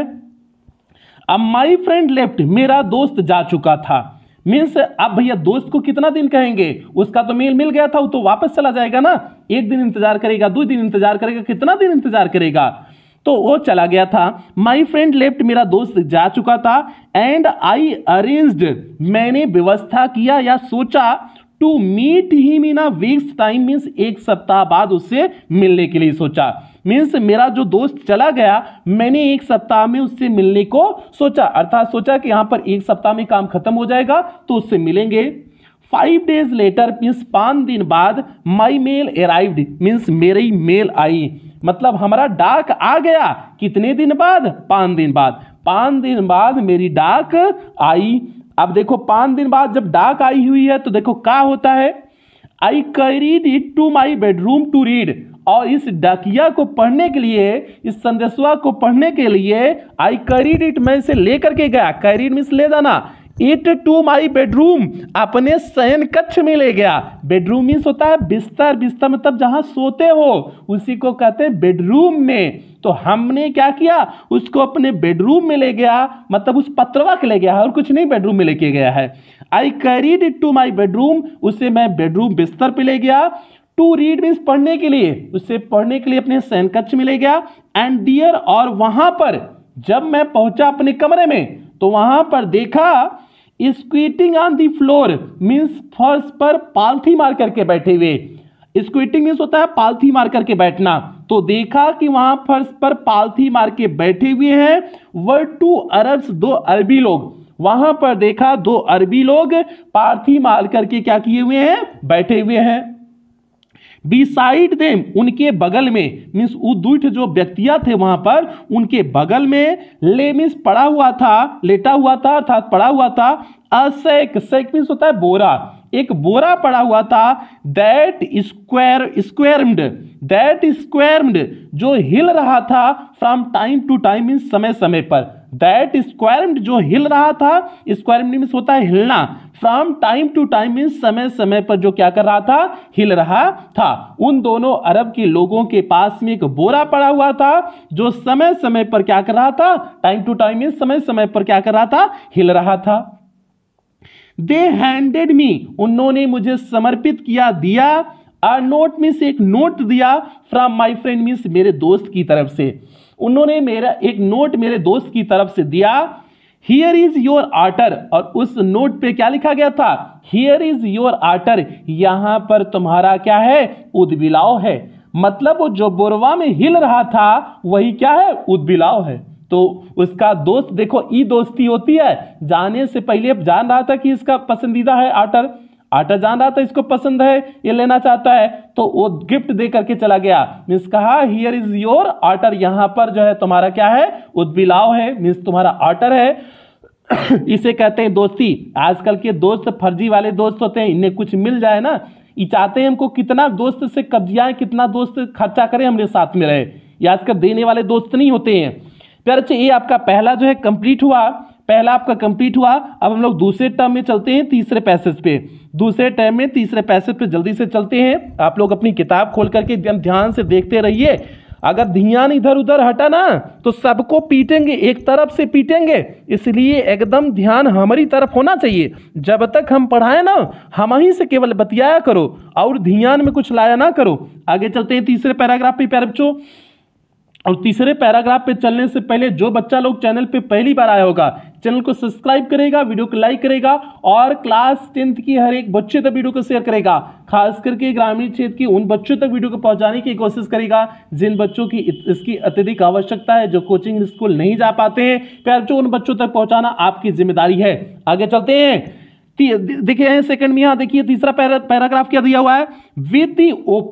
अब माई फ्रेंड लेफ्ट, मेरा दोस्त जा चुका था, मीन्स अब भैया दोस्त को कितना दिन कहेंगे, उसका तो मेल मिल गया था, वो तो वापस चला जाएगा ना, एक दिन इंतजार करेगा, 2 दिन इंतजार करेगा, कितना दिन इंतजार करेगा, तो वो चला गया था। माई फ्रेंड लेफ्ट, मेरा दोस्त जा चुका था। एंड आई अरेंज्ड, मैंने व्यवस्था किया या सोचा, to meet him in a week's time, means 1 सप्ताह बाद उससे मिलने के लिए सोचा। मीन्स मेरा जो दोस्त चला गया, मैंने 1 सप्ताह में उससे मिलने को सोचा, अर्थात सोचा कि यहां पर 1 सप्ताह में काम खत्म हो जाएगा तो उससे मिलेंगे। 5 days लेटर, मीन्स 5 दिन बाद, माई मेल अराइव्ड, मीन्स मेरी मेल आई, मतलब हमारा डाक आ गया। कितने दिन बाद, 5 दिन बाद। 5 दिन बाद मेरी डाक आई। अब देखो 5 दिन बाद जब डाक आई हुई है तो देखो क्या होता है, I carried it to my bedroom to read, और इस डाकिया को पढ़ने के लिए, इस संदेशवा को पढ़ने के लिए, आई कैरीड इट, मैं इसे लेकर के गया, कैरीड मीन्स ले जाना, इट टू माई बेडरूम, अपने शयन कक्ष में ले गया। बेडरूम मीन्स होता है बिस्तर, बिस्तर मतलब जहां सोते हो उसी को कहते हैं बेडरूम में। तो हमने क्या किया, उसको अपने बेडरूम में ले गया, मतलब उस पत्रवा के ले गया है और कुछ नहीं, बेडरूम में लेके गया है। I carried it to my bedroom, उसे मैं बेडरूम बिस्तर पे ले गया। टू रीड मीन्स पढ़ने के लिए, उससे पढ़ने के लिए अपने शयन कक्ष में ले गया। एंड डियर, और वहां पर जब मैं पहुंचा अपने कमरे में तो वहां पर देखा, squatting on the floor, means फर्श पर पालथी मार करके बैठे हुए। स्क्वीटिंग मीन्स होता है पालथी मार करके बैठना। तो देखा कि वहां फर्श पर पालथी मार के बैठे हुए हैं, वर 2 अरब्स, 2 अरबी लोग। वहां पर देखा 2 अरबी लोग पालथी मार करके क्या किए हुए हैं, बैठे हुए हैं। बिसाइड देम, उनके बगल में, मीन्स वो दुष्ट जो व्यक्तियां थे वहां पर उनके बगल में, ले मीन्स पड़ा हुआ था, लेटा हुआ था अर्थात पड़ा हुआ था, असेक, सेक मीन्स होता है बोरा, एक बोरा पड़ा हुआ था, दैट स्क्वेर्म्ड, जो हिल रहा था, from time to time means समय समय पर, दैट स्क्वेर्म्ड जो हिल रहा था, स्क्वेर्म्ड मीन्स होता है हिलना, from time to time means समय समय पर जो क्या कर रहा था, हिल रहा था। उन दोनों अरब के लोगों के पास में एक बोरा पड़ा हुआ था जो समय समय पर क्या कर रहा था, टाइम टू टाइम मीन्स समय समय पर क्या कर रहा था, हिल रहा था। दे हैंडेड मी, उन्होंने मुझे समर्पित किया, दिया, अ नोट मीन्स एक नोट दिया, फ्रॉम माई फ्रेंड मीन्स मेरे दोस्त की तरफ से, उन्होंने मेरा एक नोट मेरे दोस्त की तरफ से दिया। हियर इज योर आर्टर, और उस नोट पे क्या लिखा गया था, हियर इज योर आर्टर, यहां पर तुम्हारा क्या है, उदबिलाव है। मतलब वो जो बोरवा में हिल रहा था वही क्या है, उदबिलाव है। तो उसका दोस्त, देखो ई दोस्ती होती है, जाने से पहले जान रहा था कि इसका पसंदीदा है आर्टर, आर्टर जान रहा था इसको पसंद है, ये लेना चाहता है, तो वो गिफ्ट दे करके चला गया, मीन्स कहा हियर इज योर आर्टर, यहां पर जो है तुम्हारा क्या है, उदबिलाव है, मीन्स तुम्हारा आर्टर है। इसे कहते हैं दोस्ती। आजकल के दोस्त फर्जी वाले दोस्त होते हैं, इन्हें कुछ मिल जाए ना, ये चाहते हैं हमको कितना दोस्त से कब्जियाएं, कितना दोस्त खर्चा करे, हमारे साथ में रहे, ये आजकल देने वाले दोस्त नहीं होते हैं। प्यारे बच्चे, ये आपका पहला जो है कंप्लीट हुआ, पहला आपका कंप्लीट हुआ। अब हम लोग दूसरे टर्म में चलते हैं, तीसरे पैसेज पे, दूसरे टर्म में तीसरे पैसेज पे जल्दी से चलते हैं। आप लोग अपनी किताब खोल करके एकदम ध्यान से देखते रहिए, अगर ध्यान इधर उधर हटा ना तो सबको पीटेंगे, एक तरफ से पीटेंगे, इसलिए एकदम ध्यान हमारी तरफ होना चाहिए। जब तक हम पढ़ाएं ना, हम ही से केवल बतियाया करो और ध्यान में कुछ लाया ना करो। आगे चलते हैं तीसरे पैराग्राफ पे प्यारे बच्चों। और तीसरे पैराग्राफ पे चलने से पहले जो बच्चा लोग चैनल पे पहली बार आया होगा, चैनल को सब्सक्राइब करेगा, वीडियो को लाइक करेगा और क्लास 10th की हर एक बच्चे तक वीडियो को शेयर करेगा, खास करके ग्रामीण क्षेत्र की उन बच्चों तक वीडियो को पहुंचाने की कोशिश करेगा जिन बच्चों की इसकी अत्यधिक आवश्यकता है, जो कोचिंग स्कूल नहीं जा पाते हैं। प्यारे बच्चों, उन बच्चों तक पहुंचाना आपकी जिम्मेदारी है। आगे चलते हैं, देखिए सेकंड में, यहां देखिए तीसरा पैराग्राफ क्या दिया हुआ है, विद द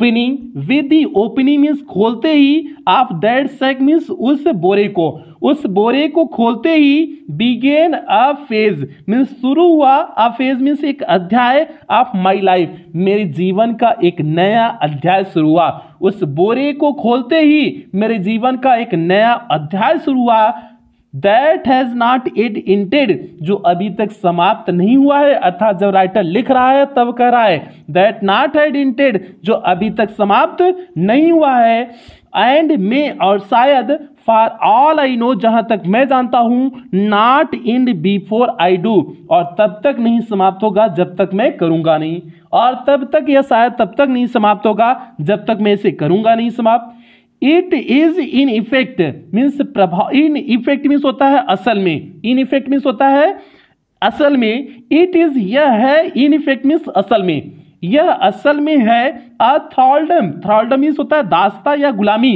ओपनिंग मीन्स खोलते ही, ऑफ दैट सैक मीन्स उस बोरे को खोलते ही, बिगेन अ फेज मीन्स शुरू हुआ, अ फेज मीन्स एक अध्याय, ऑफ माई लाइफ मेरे जीवन का एक नया अध्याय शुरू हुआ। उस बोरे को खोलते ही मेरे जीवन का एक नया अध्याय शुरू हुआ। That has not it ended, जो अभी तक समाप्त नहीं हुआ है, अर्थात जब राइटर लिख रहा है तब कह रहा है दैट नॉट हैड इंटेड, जो अभी तक समाप्त नहीं हुआ है। एंड में, और शायद, फॉर ऑल आई नो, जहां तक मैं जानता हूं, not in before I do, और तब तक नहीं समाप्त होगा जब तक मैं करूंगा नहीं, और तब तक या शायद तब तक नहीं समाप्त होगा जब तक मैं इसे करूंगा नहीं समाप्त। It is in effect means प्रभाव, इन इफेक्ट मीन्स होता है असल में, इन इफेक्ट मीन्स होता है असल में, इट इज यह है, इन इफेक्ट मीन्स असल में, यह असल में है, अ थ्रॉल्डम मीन्स होता है दास्ता या गुलामी।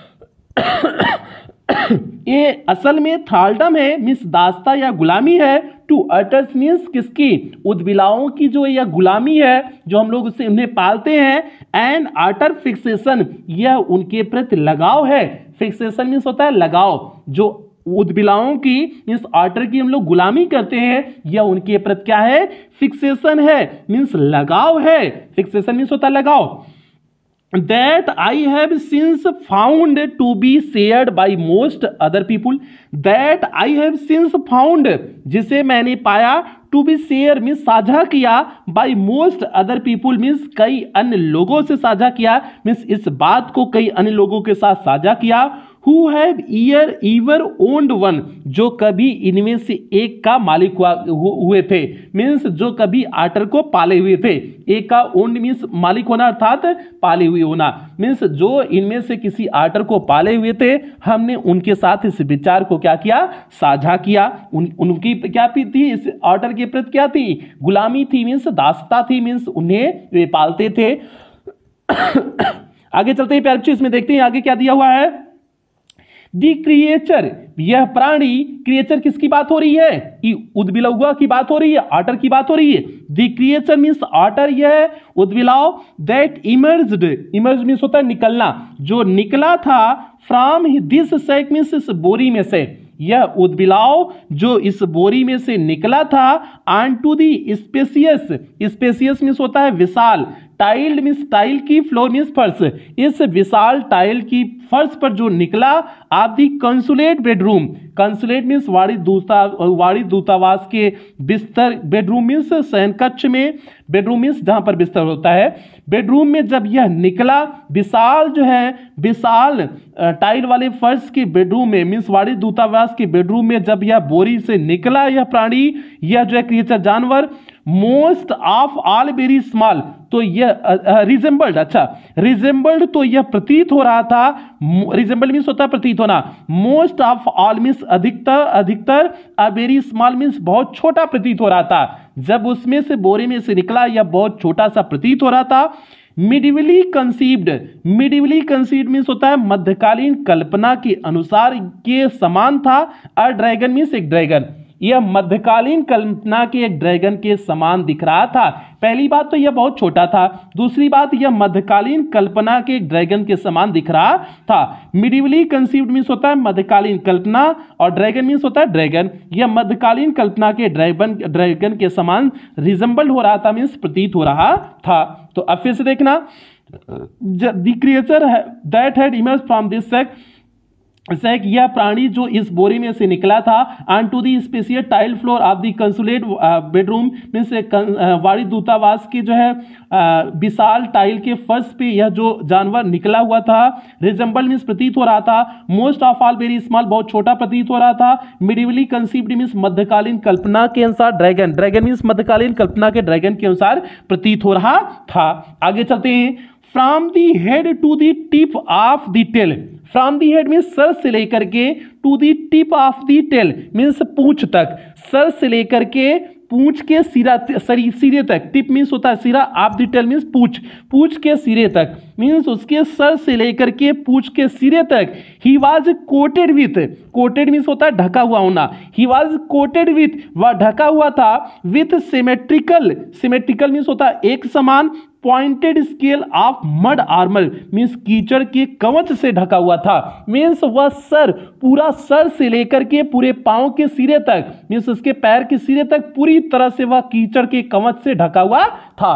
ये असल में थ्रॉल्डम है मीन्स दास्ता या गुलामी है, टू अटर्स मीन्स किसकी, उदबिलाओं की जो यह गुलामी है, जो हम लोग उससे उन्हें पालते हैं। एंड आर्टर फिक्सेशन, यह उनके प्रति लगाव है, फिक्सेशन मीन्स होता है लगाव, जो उदबिलाओं की मीन्स आर्टर की हम लोग गुलामी करते हैं, यह उनके प्रति क्या है, फिक्सेशन है, मीन्स लगाव है, फिक्सेशन मीन्स होता है लगाव। That I have since found to be shared by most other people, that I have since found, जिसे मैंने पाया, to be share मीन्स साझा किया, by most other people means कई अन्य लोगों से साझा किया, मीन्स इस बात को कई अन्य लोगों के साथ साझा किया। Who have ever owned one, जो कभी इनमें से एक का मालिक हुए थे, मीन्स जो कभी आर्टर को पाले हुए थे। एक का ओन्ड मीन्स मालिक होना अर्थात पाले हुए होना, मीन्स जो इनमें से किसी आर्टर को पाले हुए थे, हमने उनके साथ इस विचार को क्या किया, साझा किया। उनकी क्या थी, इस आर्टर के प्रति क्या थी, गुलामी थी, मीन्स दास्ता थी, मीन्स उन्हें वे पालते थे। आगे चलते हैं प्यारे बच्चों, इसमें देखते हैं आगे क्या दिया हुआ है। दी क्रिएचर, यह प्राणी, क्रिएचर किसकी बात हो रही है? उद्बिलौआ की बात हो रही है, ऑटर की बात हो रही है। दी क्रिएचर मीन्स ऑटर, यह उद्बिलाव दैट इमर्ज्ड, इमर्ज मीन्स होता है निकलना, जो निकला था फ्रॉम दिस सैक मीन्स इस बोरी में से, यह उद्बिलाव जो इस बोरी में से निकला था, on to the spacious, spacious means होता है विशाल, टाइल्ड मीन्स टाइल की, फ्लोर मीन्स फर्श, इस विशाल टाइल की फर्श पर जो निकला आप the consulate bedroom, consulate means वाणी दूतावास के बिस्तर, बेडरूम मीन्स शयन कक्ष में, बेडरूम मीन्स जहां पर बिस्तर होता है, बेडरूम में जब यह निकला, विशाल जो है विशाल टाइल वाले फर्श के बेडरूम में मीन्स वाणी दूतावास के बेडरूम में जब यह बोरी से निकला यह प्राणी, यह जो है क्रिएचर जानवर, most of all very small, तो यह रिजेंबल्ड, अच्छा रिजेंबल्ड तो यह प्रतीत हो रहा था, रिजेंबल्ड मीन्स होता है प्रतीत होना, मोस्ट ऑफ ऑल मीन्स अधिकतर, अधिकतर, अ वेरी स्मॉल मीन्स बहुत छोटा प्रतीत हो रहा था, जब उसमें से बोरे में से निकला यह बहुत छोटा सा प्रतीत हो रहा था। Medievally conceived, medievally conceived means होता है मध्यकालीन कल्पना के अनुसार के समान था, अ ड्रैगन मीन्स एक ड्रैगन, यह मध्यकालीन कल्पना के एक ड्रैगन के समान दिख रहा था। पहली बात तो यह बहुत छोटा था, दूसरी बात यह मध्यकालीन कल्पना के एक ड्रैगन के समान दिख रहा था। मिडिवली कंसीव्ड मीन्स होता है मध्यकालीन कल्पना, और ड्रैगन मीन्स होता है ड्रैगन, यह मध्यकालीन कल्पना के ड्रैगन के समान रिजेंबल हो रहा था मीन्स प्रतीत हो रहा था। तो अब फिर से देखना, the creature that had emerge from this sack, यह प्राणी जो इस बोरी में से निकला था, on to the special tile floor of the consulate bedroom means वाणी दूतावास की जो है विशाल टाइल के फर्श पे यह जो जानवर निकला हुआ था, रिजेंबल मीन्स प्रतीत हो रहा था, most of all very small बहुत छोटा प्रतीत हो रहा था, मिडिवली कंसीव्ड मीन्स मध्यकालीन कल्पना के अनुसार, ड्रैगन, ड्रैगन मीन्स मध्यकालीन कल्पना के ड्रैगन के अनुसार प्रतीत हो रहा था। आगे चलते हैं, from the head to the tip of the tail, from the head means सर से लेकर के, to the tip of the tail means पूंछ तक, सर से लेकर के पूंछ के सिरे तक, टिप मीन्स होता है सिरा, ऑफ दी टेल मीन्स पूंछ, पूंछ के सिरे तक मीन्स उसके सर से लेकर के पूंछ के सिरे तक, he was coated with, coated means होता है ढका हुआ होना, ही वॉज कोटेड विथ, वह ढका हुआ था, विथ सिमेट्रिकल, सिमेट्रिकल मीन्स होता है एक समान, pointed scale of mud armour means कीचड़ के कवच से ढका हुआ था, मीन्स वह सर, पूरा सर से लेकर के पूरे पांव के सिरे तक मीन्स उसके पैर के सिरे तक पूरी तरह से वह कीचड़ के कवच से ढका हुआ था।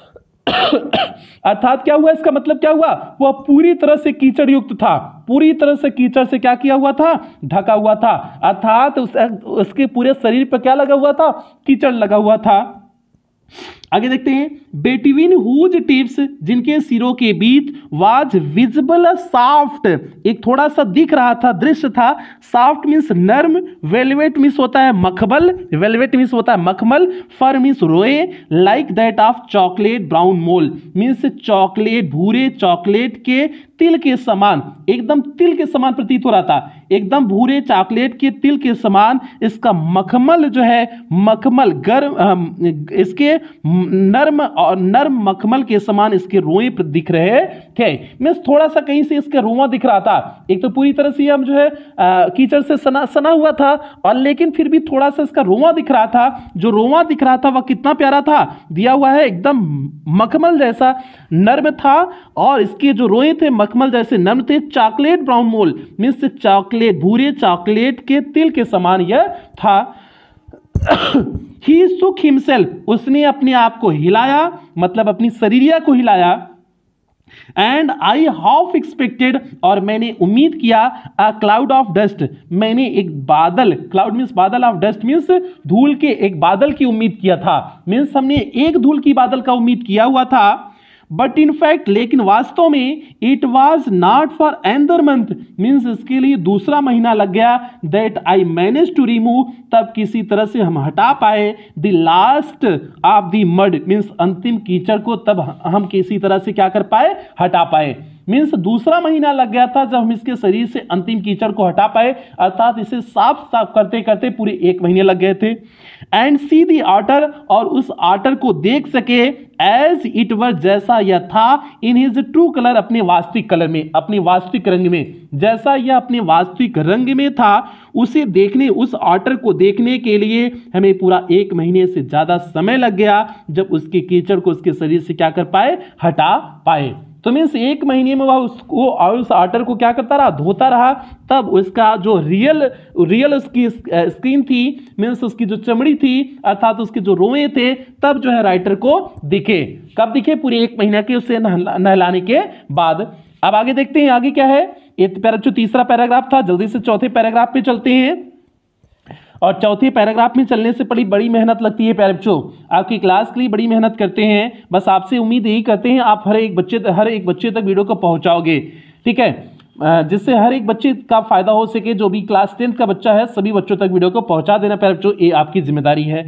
अर्थात क्या हुआ, इसका मतलब क्या हुआ, वह पूरी तरह से कीचड़ युक्त था, पूरी तरह से कीचड़ से क्या किया हुआ था, ढका हुआ था, अर्थात उसके पूरे शरीर पर क्या लगा हुआ था, कीचड़ लगा हुआ था। आगे देखते हैं, बिटवीन हुज टिप्स, जिनके सिरों के बीच, वाज विजिबल सॉफ्ट, एक थोड़ा सा दिख रहा था, दृश्य था, सॉफ्ट मीन्स नर्म, वेलवेट मीन्स होता है मखमल, वेलवेट मीन्स होता है मखमल, फर मीन्स रोए, like that of chocolate brown mole means chocolate, भूरे चॉकलेट के तिल के समान, एकदम तिल के समान प्रतीत हो रहा था, एकदम भूरे चॉकलेट के तिल के समान इसका मखमल जो है, मखमल गर्म, इसके नर्म और नर्म मखमल के समान इसके रोए दिख रहे थे, मीन्स थोड़ा सा कहीं से इसका रोआ दिख रहा था, एक तो पूरी तरह से हम जो है कीचड़ से सना हुआ था, और लेकिन फिर भी थोड़ा सा इसका रोआ दिख रहा था, जो रोआ दिख रहा था वह कितना प्यारा था, दिया हुआ है एकदम मखमल जैसा नर्म था, और इसके जो रोए थे मखमल जैसे नर्म थे, chocolate brown mole means chocolate, भूरे चॉकलेट के तिल के समान यह था। ही सुक हिमसेल्फ, उसने अपने आप को हिलाया, मतलब अपनी शरीरिया को हिलाया, एंड आई हाफ एक्सपेक्टेड, और मैंने उम्मीद किया, अ क्लाउड ऑफ डस्ट, मैंने एक बादल, क्लाउड मीन्स बादल, ऑफ डस्ट मीन्स धूल के एक बादल की उम्मीद किया था, मीन्स हमने एक धूल की बादल का उम्मीद किया हुआ था, बट इन फैक्ट, लेकिन वास्तव में, it was not for another month means इसके लिए दूसरा महीना लग गया, that I manage to remove, तब किसी तरह से हम हटा पाए, the last of the mud means अंतिम कीचड़ को, तब हम किसी तरह से क्या कर पाए, हटा पाए। मीन्स दूसरा महीना लग गया था जब हम इसके शरीर से अंतिम कीचड़ को हटा पाए, अर्थात इसे साफ साफ करते करते पूरे 1 महीने लग गए थे। एंड सी दी ऑटर, और उस ऑटर को देख सके एज इट वर, जैसा यह था, इन हिज ट्रू कलर, अपने वास्तविक कलर में, अपने वास्तविक रंग में, जैसा यह अपने वास्तविक रंग में था, उसे देखने, उस ऑटर को देखने के लिए हमें पूरा 1 महीने से ज्यादा समय लग गया, जब उसके कीचड़ को उसके शरीर से क्या कर पाए, हटा पाए। तो मीन्स 1 महीने में वह उसको और उस ऑटर को क्या करता रहा, धोता रहा, तब उसका जो रियल उसकी स्किन थी, मीन्स उसकी जो चमड़ी थी, अर्थात उसके जो रोए थे, तब जो है राइटर को दिखे। कब दिखे, पूरे 1 महीने के उसे नहलाने के बाद। अब आगे देखते हैं आगे क्या है। ये जो तीसरा पैराग्राफ था, जल्दी से चौथे पैराग्राफ पे चलते हैं। और चौथे पैराग्राफ में चलने से बड़ी मेहनत लगती है प्यारे बच्चों, आपकी क्लास के लिए बड़ी मेहनत करते हैं। बस आपसे उम्मीद यही करते हैं आप हर एक बच्चे तक वीडियो को पहुंचाओगे, ठीक है, जिससे हर एक बच्चे का फायदा हो सके। जो भी क्लास 10th का बच्चा है, सभी बच्चों तक वीडियो को पहुंचा देना प्यारे बच्चों, ये आपकी जिम्मेदारी है।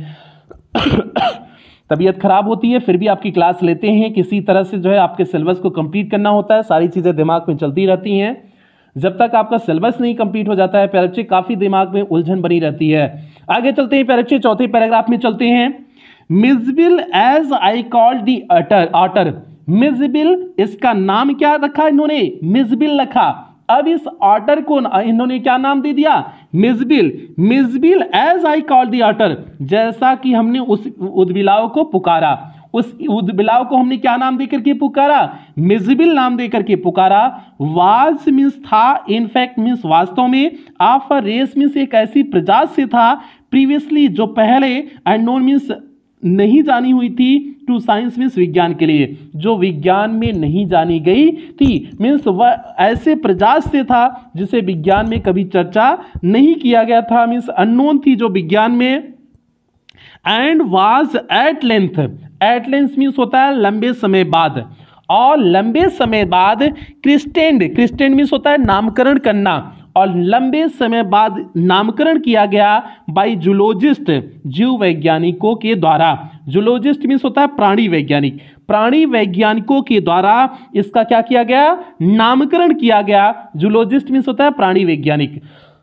तबीयत खराब होती है फिर भी आपकी क्लास लेते हैं, किसी तरह से जो है आपके सिलेबस को कंप्लीट करना होता है, सारी चीज़ें दिमाग में चलती रहती हैं। जब तक आपका सिलेबस नहीं कंप्लीट हो जाता है प्यारे बच्चे, काफ़ी दिमाग में उलझन बनी रहती है। आगे चलते हैं प्यारे बच्चे, चौथे पैराग्राफ में चलते हैं। Mijbil as I called the otter, Mijbil, इसका नाम क्या रखा इन्होंने, मिजबिल रखा। अब इस ऑटर को इन्होंने क्या नाम दे दिया, Mijbil. Mijbil as I called the otter, जैसा कि हमने उस उदबिलाव को पुकारा, उस उदबिलाव को हमने क्या नाम देकर के पुकारा, मिजबिल नाम देकर के पुकारा। वाज मीन्स था, इनफैक्ट मीन्स वास्तव में, ऑफ अ रेस मीन्स एक ऐसी प्रजाति से था, प्रीवियसली जो पहले, अननोन मीन्स नहीं जानी हुई थी, टू साइंस मीन्स विज्ञान के लिए, जो विज्ञान में नहीं जानी गई थी। मीन्स वह ऐसे प्रजाति से था जिसे विज्ञान में कभी चर्चा नहीं किया गया था, मीन्स अननोन थी जो विज्ञान में। And was at length, at length means होता है लंबे समय बाद, और लंबे समय बाद क्रिस्टेंड, क्रिस्टेंड मीन्स होता है नामकरण करना, और लंबे समय बाद नामकरण किया गया बाय जूलॉजिस्ट, जीव वैज्ञानिकों के द्वारा। जूलॉजिस्ट मीन्स होता है प्राणी वैज्ञानिक, प्राणी वैज्ञानिकों के द्वारा इसका क्या किया गया, नामकरण किया गया। जूलॉजिस्ट मीन्स होता है प्राणी वैज्ञानिक।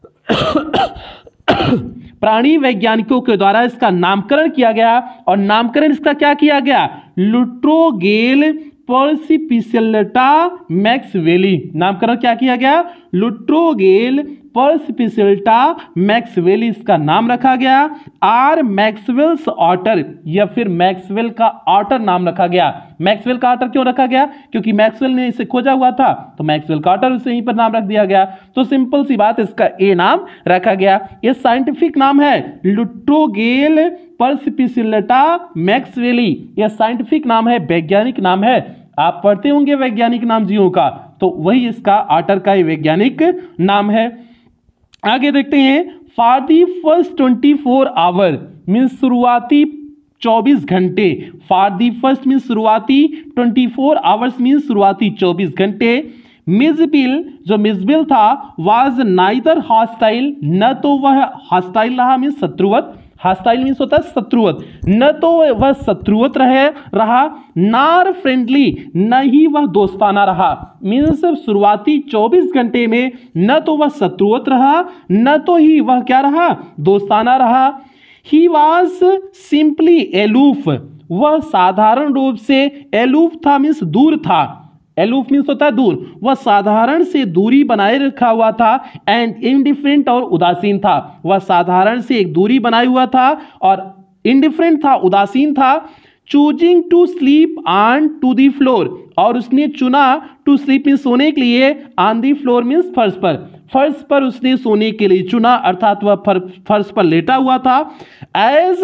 प्राणी वैज्ञानिकों के द्वारा इसका नामकरण किया गया, और नामकरण इसका क्या किया गया, लुट्रोगेल पर्सिपिसिल्टा मैक्सवेली, नामकरण क्या किया गया, लुट्रोगेल पर्सिपिसिल्टा मैक्सवेली इसका नाम रखा गया। आर मैक्सवेल्स ऑटर, या फिर मैक्सवेल का ऑटर नाम रखा गया। मैक्सवेल का ऑटर क्यों रखा गया, क्योंकि मैक्सवेल ने इसे खोजा हुआ था, तो मैक्सवेल का ऑटर उसे यहीं पर नाम रख दिया गया। तो सिंपल सी बात, इसका ए नाम रखा गया। ये साइंटिफिक नाम है लुट्रोगेल पर्सिपिसिल्टा मैक्सवेली, यह साइंटिफिक नाम है, वैज्ञानिक नाम है। आप पढ़ते होंगे वैज्ञानिक नाम जीवों का, तो वही इसका ऑटर का वैज्ञानिक नाम है। आगे देखते हैं। For the first 24 hour means शुरुआती 24 घंटे, फॉर दी फर्स्ट मीन्स शुरुआती 24 आवर्स मीन्स शुरुआती 24 घंटे। मिजबिल, जो मिजबिल था, वाज नाइदर हॉस्टाइल, न तो वह हॉस्टाइल रहा मीन्स शत्रुवत, हॉस्टाइल मीन्स होता है शत्रुवत, न तो वह शत्रुवत रहा, नार फ्रेंडली, न ही वह दोस्ताना रहा। मीन्स शुरुआती 24 घंटे में न तो वह शत्रुवत रहा, न तो ही वह क्या रहा, दोस्ताना रहा। ही वॉज सिंपली एलूफ, वह साधारण रूप से एलूफ था मीन्स दूर था, एलूफ मीन्स होता है दूर, वह साधारण से दूरी बनाए रखा हुआ था। एंड इंडिफरेंट, और उदासीन था, वह साधारण से एक दूरी बनाए हुआ था और इंडिफरेंट था, उदासीन था। Choosing to sleep on to the floor, और उसने चुना टू स्लीप मीन्स सोने के लिए, ऑन दी फ्लोर मीन्स फर्श पर, फर्श पर उसने सोने के लिए चुना, अर्थात वह फर्श पर लेटा हुआ था। एज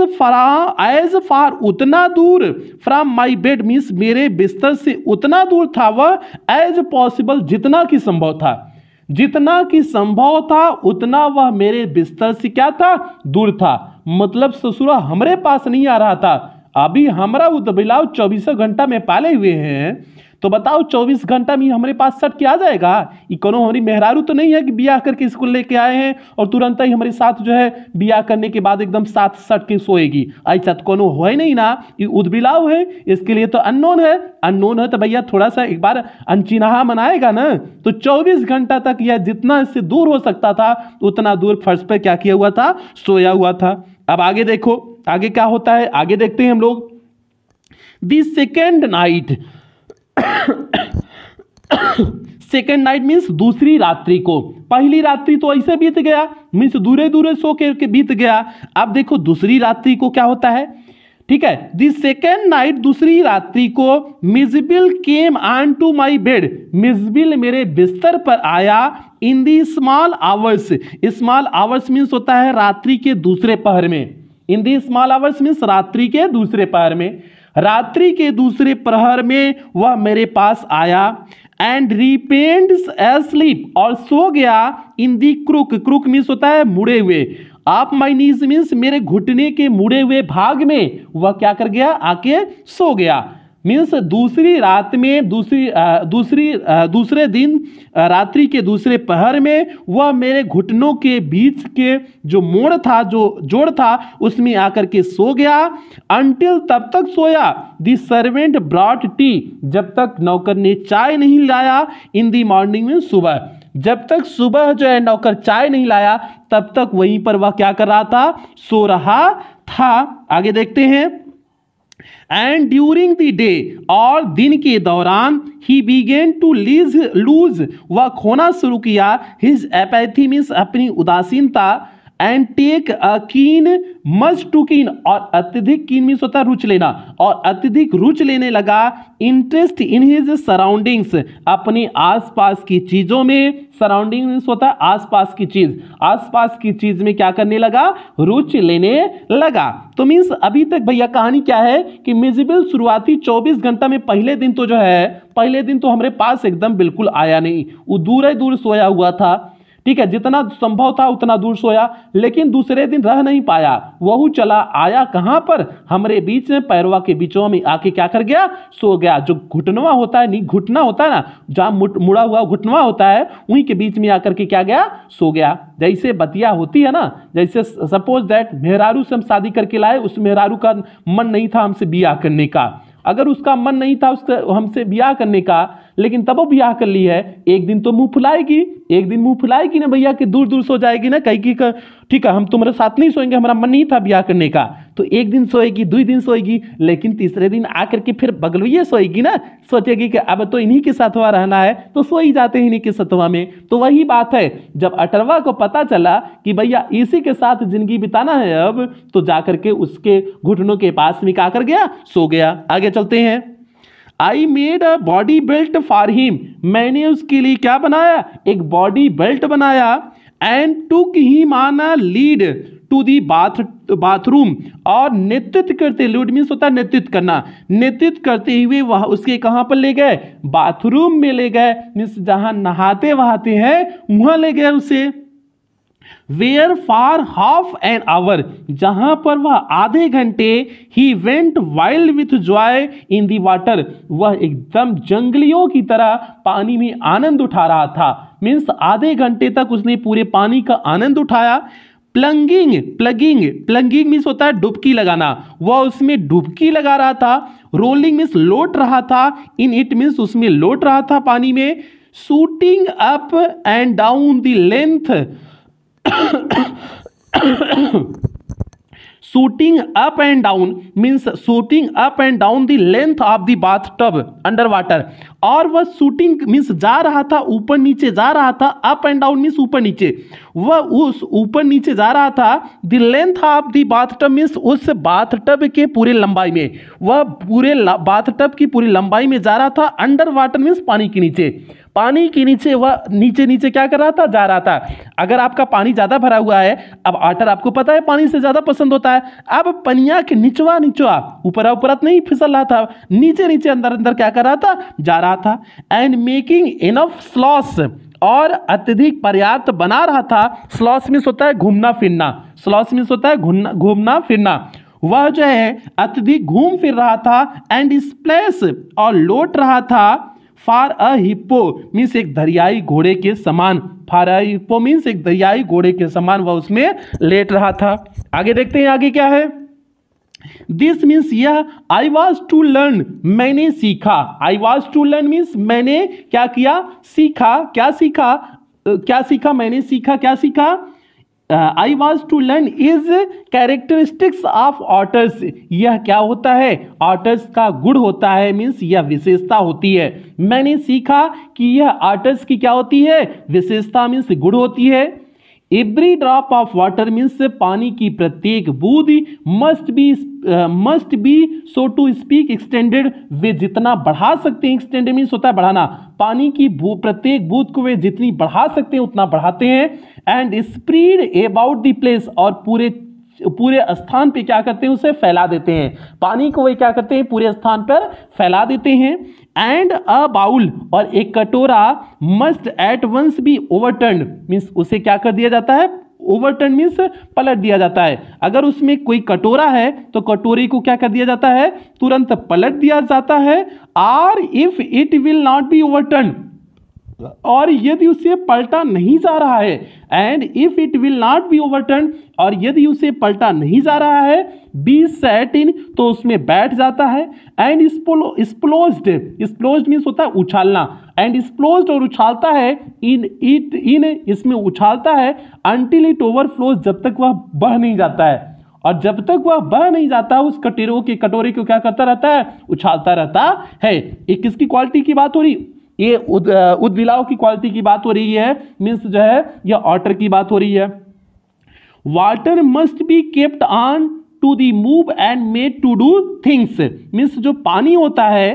फार उतना दूर, फ्रॉम माई बेड मीन्स मेरे बिस्तर से उतना दूर था वह, एज पॉसिबल जितना कि संभव था, जितना कि संभव था उतना वह मेरे बिस्तर से क्या था, दूर था। मतलब ससुरा हमारे पास नहीं आ रहा था, अभी हमारा उदबिलाव 24 घंटा में पाले हुए हैं, तो बताओ 24 घंटा में हमारे पास सट के आ जाएगा? इकोनो हमारी मेहरारू तो नहीं है कि बियाह करके स्कूल लेके आए हैं और तुरंत ही हमारे साथ जो है बियाह करने के बाद एकदम साथ सट के सोएगी। ऐसा तो कोनो हो ही नहीं ना, ये उद्बिलाव है, इसके लिए तो अननोन है। अननोन है तो भैया थोड़ा सा एक बार अनचिन्हा मनाएगा ना। तो 24 घंटा तक यह जितना इससे दूर हो सकता था उतना दूर फर्श पे क्या किया हुआ था? सोया हुआ था। अब आगे देखो, आगे क्या होता है, आगे देखते हैं हम लोग। The second night, second night means दूसरी रात्रि को। पहली रात्रि तो ऐसे बीत गया, मीन्स दूरे दूरे सो के बीत गया। अब देखो दूसरी रात्रि को क्या होता है, ठीक है। दी सेकेंड नाइट, दूसरी रात्रि को, Mijbil came on to my bed, Mijbil मेरे बिस्तर पर आया। In the small hours, small hours means होता है रात्रि के दूसरे पहर में। In the small hours means रात्रि के दूसरे पहर में, रात्रि के दूसरे प्रहर में वह मेरे पास आया। एंड रिपेंड्स एस्लीप, और सो गया। In the crook, crook means होता है मुड़े हुए। आप माई नीज मीन्स मेरे घुटने के मुड़े हुए भाग में वह क्या कर गया? आके सो गया। मीन्स दूसरी रात में, दूसरे दिन रात्रि के दूसरे पहर में वह मेरे घुटनों के बीच के जो मोड़ था, जो जोड़ था, उसमें आकर के सो गया। अंटिल, तब तक सोया। दी सर्वेंट ब्रॉट टी, जब तक नौकर ने चाय नहीं लाया। इन दी मॉर्निंग में, सुबह, जब तक सुबह जो है नौकर चाय नहीं लाया तब तक वहीं पर वह क्या कर रहा था? सो रहा था। आगे देखते हैं। एंड ड्यूरिंग द डे, और दिन के दौरान, ही बिगेन टू लूज, वह खोना शुरू किया। हिज एपैथी मीन्स अपनी उदासीनता। एंड टेक अ कीन, मच टू कीन, और अत्यधिक कीन मीन्स होता है रुचि लेना, और अत्यधिक रुचि लेने लगा। इंटरेस्ट इन हिज सराउंडिंग्स, अपनी आसपास की चीजों में। सराउंडिंग मीन्स होता है आसपास की चीज, आसपास की चीज में क्या करने लगा? रुचि लेने लगा। तो मीन्स अभी तक भैया कहानी क्या है कि मिजबिल शुरुआती 24 घंटा में पहले दिन तो जो है, पहले दिन तो हमारे पास एकदम बिल्कुल आया नहीं, वो दूर दूर सोया हुआ था, ठीक है, जितना संभव था उतना दूर सोया। लेकिन दूसरे दिन रह नहीं पाया, वह चला आया कहां पर? हमारे बीच में, पैरवा के बीचों में आके क्या कर गया? सो गया। जो घुटनवा होता है, नहीं घुटना होता है ना, जहां मुड़ा हुआ घुटनवा होता है, उन्हीं के बीच में आकर के क्या गया? सो गया। जैसे बतिया होती है ना, जैसे सपोज दैट मेहरारू से हम शादी करके लाए, उस मेहरारू का मन नहीं था हमसे बियाह करने का। अगर उसका मन नहीं था उससे हमसे ब्याह करने का, लेकिन तब वो ब्याह कर ली है, एक दिन तो मुंह फुलाएगी, एक दिन मुंह फुलाएगी ना भैया, कि दूर दूर सो जाएगी ना, कहीं की ठीक है हम तुम्हारे साथ नहीं सोएंगे, हमारा मन नहीं था ब्याह करने का। तो एक दिन सोएगी, 2 दिन सोएगी, लेकिन तीसरे दिन आकर के फिर बगलविये सोएगी ना, सोचेगी कि अब तो इन्हीं के साथवा रहना है, तो सो ही जाते हैं इन्हीं के साथवा में। तो वही बात है, जब अटरवा को पता चला कि भैया इसी के साथ जिंदगी बिताना है अब, तो जाकर के उसके घुटनों के पास में क्या कर गया? सो गया। आगे चलते हैं। I made a body belt for him, मैंने उसके लिए क्या बनाया? एक बॉडी बेल्ट बनाया। And took him on a lead to the bathroom, और नेतृत्व करते, लीड मीन्स होता है नेतृत्व करना, नेतृत्व करते हुए वह उसके कहां पर ले गए? बाथरूम में ले गए, मीन्स जहां नहाते वहाते हैं वहां ले गए उसे। Where for half an hour, जहां पर वह आधे घंटे, he went wild with joy in the water, वह एकदम जंगलियों की तरह पानी में आनंद उठा रहा था। मीन्स आधे घंटे तक उसने पूरे पानी का आनंद उठाया। प्लंगिंग, प्लंगिंग मीन्स होता है डुबकी लगाना, वह उसमें डुबकी लगा रहा था। रोलिंग मीन्स लौट रहा था। इन इट मीन्स उसमें लौट रहा था पानी में। Shooting up and down the length, shooting up and down means shooting up and down the length of the bathtub under water, और वह शूटिंग मीन्स जा रहा था, ऊपर नीचे जा रहा था। अप एंड डाउन मीन्स ऊपर नीचे, वह उस ऊपर नीचे जा रहा था। The length of the bathtub means उस बाथटब के पूरे लंबाई में, वह पूरे बाथटब की पूरी लंबाई में जा रहा था। अंडर वाटर मीन्स पानी के नीचे, पानी के नीचे वह नीचे नीचे क्या कर रहा था? जा रहा था। अगर आपका पानी ज्यादा भरा हुआ है, अब वाटर आपको पता है पानी से ज्यादा पसंद होता है, अब पनिया के निचवा निचवा, ऊपर ऊपर नहीं फिसल रहा था, नीचे नीचे अंदर अंदर क्या कर रहा था? जा रहा था। एंड मेकिंग इनफ स्लॉस, और अत्यधिक पर्याप्त बना रहा था। स्लॉस मीन्स होता है घूमना फिरना, स्लॉस मीन्स होता है घूमना फिरना। वह जो है अत्यधिक घूम फिर रहा था एंड स्प्लैश और लौट रहा था फार अ हिप्पो मीन्स एक दरियाई घोड़े के समान। फार अ हिप्पो मीन्स एक दरियाई घोड़े के समान वह उसमें लेट रहा था। आगे देखते हैं आगे क्या है। दिस मीन्स यह आई वॉज टू लर्न मैंने सीखा। I was to learn means मैंने क्या किया, सीखा। क्या सीखा, क्या सीखा, मैंने सीखा, क्या सीखा। I was to learn is characteristics of otters. यह क्या होता है, ऑटर्स का गुण होता है, मीन्स यह विशेषता होती है। मैंने सीखा कि यह ऑटर्स की क्या होती है, विशेषता मीन्स गुण होती है। Every drop of water means पानी की प्रत्येक बूंद must be so to speak extended. वे जितना बढ़ा सकते हैं, एक्सटेंडेड मीन्स होता है बढ़ाना, पानी की प्रत्येक बूंद को वे जितनी बढ़ा सकते हैं उतना बढ़ाते हैं। And spread about the place, और पूरे स्थान पे क्या करते हैं, उसे फैला देते हैं। पानी को वे क्या करते हैं, पूरे स्थान पर फैला देते हैं। एंड अ बाउल, और एक कटोरा must at once be overturn means उसे क्या कर दिया जाता है, ओवरटर्न मीन्स पलट दिया जाता है। अगर उसमें कोई कटोरा है तो कटोरे को क्या कर दिया जाता है, तुरंत पलट दिया जाता है। और if it will not be overturn, और यदि उसे पलटा नहीं जा रहा है, and if it will not be overturn, और यदि उसे पलटा नहीं जा रहा है, बी सेट इन तो उसमें बैठ जाता है। एंड स्प्लोज्ड, स्प्लोज्ड मीन्स होता है उछालना, एंड स्प्लोज्ड और उछालता है, इन इसमें उछालता है, अंटिल इट ओवरफ्लोज जब तक वह बह नहीं जाता है। और जब तक वह बह नहीं जाता उस कटोरे को क्या करता रहता है, उछालता रहता है। एक किसकी क्वालिटी की बात हो रही, ये उदबिलाव की क्वालिटी की बात हो रही है, मीन्स जो है यह ऑटर की बात हो रही है। Water must be kept on to the move and made to do things means जो पानी होता है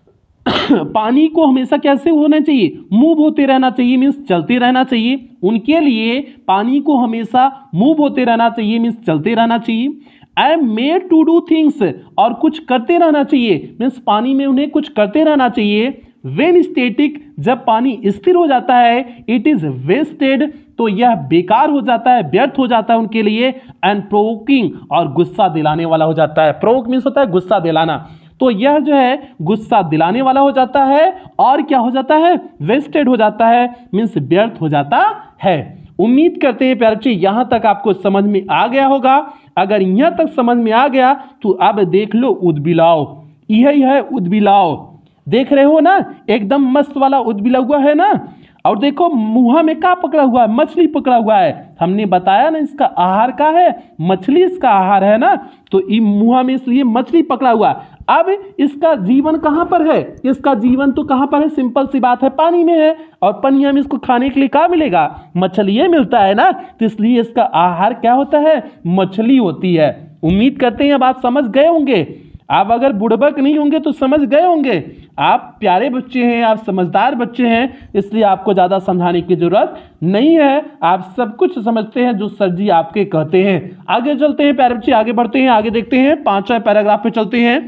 पानी को हमेशा कैसे होना चाहिए, मूव होते रहना चाहिए, मीन्स चलते रहना चाहिए। उनके लिए पानी को हमेशा मूव होते रहना चाहिए, मीन्स चलते रहना चाहिए। I am made to do things, और कुछ करते रहना चाहिए, मीन्स पानी में उन्हें कुछ करते रहना चाहिए। वेन स्टेटिक, जब पानी स्थिर हो जाता है, इट इज वेस्टेड तो यह बेकार हो जाता है, व्यर्थ हो जाता है उनके लिए। एंड प्रोवोकिंग, और गुस्सा दिलाने वाला हो जाता है। प्रोवोक मीन्स होता है गुस्सा दिलाना, तो यह जो है गुस्सा दिलाने वाला हो जाता है। और क्या हो जाता है, वेस्टेड हो जाता है, मीन्स व्यर्थ हो जाता है। उम्मीद करते हैं प्यारे बच्चे यहां तक आपको समझ में आ गया होगा। अगर यहां तक समझ में आ गया तो अब देख लो उदबिलाव, यही है उदबिलाव। देख रहे हो ना, एकदम मस्त वाला उदबिला हुआ है ना। और देखो मुंह में क्या पकड़ा हुआ है, मछली पकड़ा हुआ है। हमने बताया ना इसका आहार का है, मछली इसका आहार है ना, तो मुंह में इसलिए मछली पकड़ा हुआ है। अब इसका जीवन कहाँ पर है, इसका जीवन तो कहाँ पर है, सिंपल सी बात है, पानी में है। और पनिया में इसको खाने के लिए क्या मिलेगा, मछली मिलता है ना, तो इसलिए इसका आहार क्या होता है, मछली होती है। उम्मीद करते हैं अब आप समझ गए होंगे। आप अगर बुड़बक नहीं होंगे तो समझ गए होंगे। आप प्यारे बच्चे हैं, आप समझदार बच्चे हैं, इसलिए आपको ज़्यादा समझाने की जरूरत नहीं है। आप सब कुछ समझते हैं जो सर जी आपके कहते हैं। आगे चलते हैं प्यारे बच्चे, आगे बढ़ते हैं, आगे देखते हैं 5वां पैराग्राफ पे चलते हैं।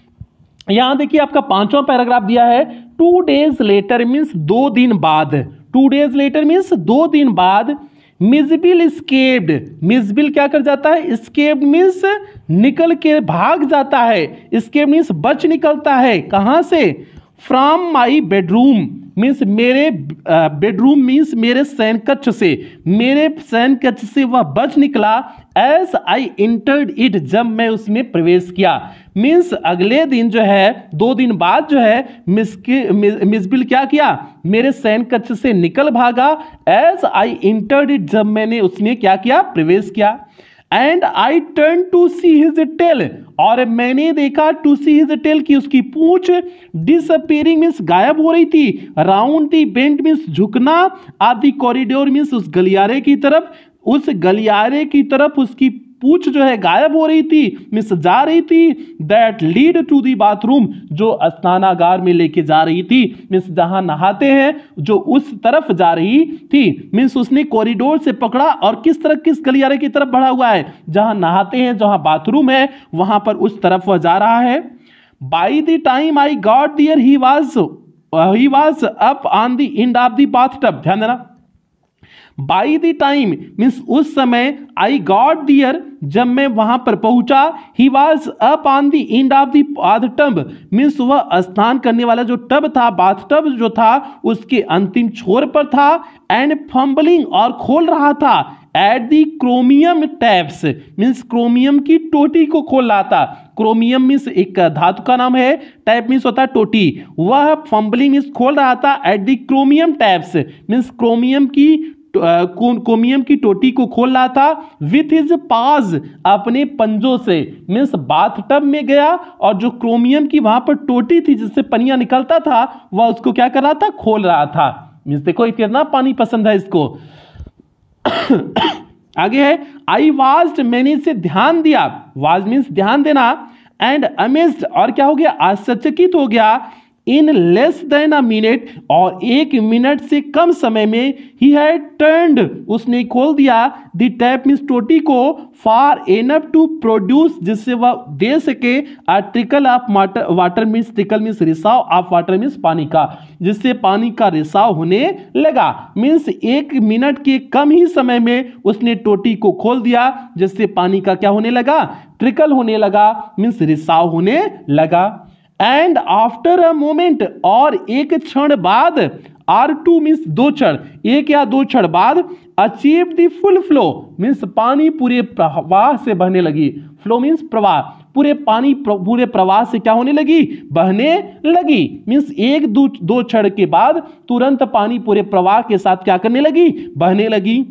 यहां देखिए आपका 5वां पैराग्राफ दिया है, 2 days लेटर मीन्स 2 दिन बाद। 2 days लेटर मीन्स 2 दिन बाद। मिजबिल स्केप्ड, मिजबिल क्या कर जाता है, स्केप्ड मीन्स निकल के भाग जाता है, स्केप्ड मीन्स बच निकलता है। कहां से, फ्रॉम माई बेडरूम मीन्स मेरे बेडरूम मीन्स मेरे शयन कक्ष से, मेरे शयन कक्ष से वह बच निकला। एज आई इंटर्ड इट, जब मैं उसमें प्रवेश किया। मीन्स अगले दिन जो है, 2 दिन बाद जो है मिसबिल क्या किया, मेरे शयन कक्ष से निकल भागा। एज आई इंटर्ड इट, जब मैंने उसमें क्या किया, प्रवेश किया। And I turn to see his tail, और मैंने देखा टू सी हिज टेल की उसकी पूंछ डिसअपीयरिंग मीन्स गायब हो रही थी। राउंड दी बेंड मीन्स झुकना, आदि कॉरिडोर मीन्स उस गलियारे की तरफ, उस गलियारे की तरफ उसकी पूंछ जो है गायब हो रही थी, मीन्स जा रही थी। That lead to the bathroom, जो स्नानागार में लेके जा रही थी, मीन्स जहां नहाते हैं जो उस तरफ जा रही थी। मीन्स उसने कॉरिडोर से पकड़ा और किस तरफ, किस गलियारे की तरफ बढ़ा हुआ है, जहां नहाते हैं, जहां बाथरूम है वहां पर उस तरफ वह जा रहा है। By the time I got there he was up on the end of the bathtub, ध्यान देना। बाई द टाइम मीन्स उस समय आई गॉट दियर जब मैं वहां पर पहुंचा, he was up on the end of the bath tub means वह स्नान करने वाला जो टब था, बाथ टब जो था उसके अंतिम छोर पर था, एंड फंबलिंग और खोल रहा था at the chromium taps means chromium की टोटी को खोल रहा था। क्रोमियम मीन्स एक धातु का नाम है, टैप मीन्स होता है टोटी, वह फंबलिंग मीन्स खोल रहा था at the chromium taps means chromium की टोटी को खोल रहा था विथ हिज पाज अपने पंजों से मीन्स बाथटब में गया और जो क्रोमियम की वहां पर टोटी थी जिससे पनिया निकलता था वह उसको क्या कर रहा था, खोल रहा था। मीन्स देखो कितना पानी पसंद है इसको। आगे है आई वाज्ड मैंने इसे ध्यान दिया, वाज मीन्स ध्यान देना, एंड अमेज्ड और क्या हो गया, आश्चर्यचकित हो गया, in less than a minute और 1 मिनट से कम समय में ही हैड टर्न्ड उसने खोल दिया द टैप मीन्स टोटी को फार एनफ टू प्रोड्यूस जिससे वह दे सके a trickle of water means trickle means रिसाव ऑफ वाटर मीन्स पानी का, जिससे पानी का रिसाव होने लगा। मीन्स 1 मिनट के कम ही समय में उसने टोटी को खोल दिया जिससे पानी का क्या होने लगा, ट्रिकल होने लगा मीन्स रिसाव होने लगा। एंड आफ्टर अ मोमेंट और एक क्षण बाद, R2 मीन्स 2 क्षण, 1 या 2 क्षण बाद, achieve the full flow means पानी पूरे प्रवाह से बहने लगी, फ्लो मीन्स प्रवाह, पूरे पानी पूरे प्रवाह से क्या होने लगी, बहने लगी। मीन्स 1-2 क्षण के बाद तुरंत पानी पूरे प्रवाह के साथ क्या करने लगी, बहने लगी।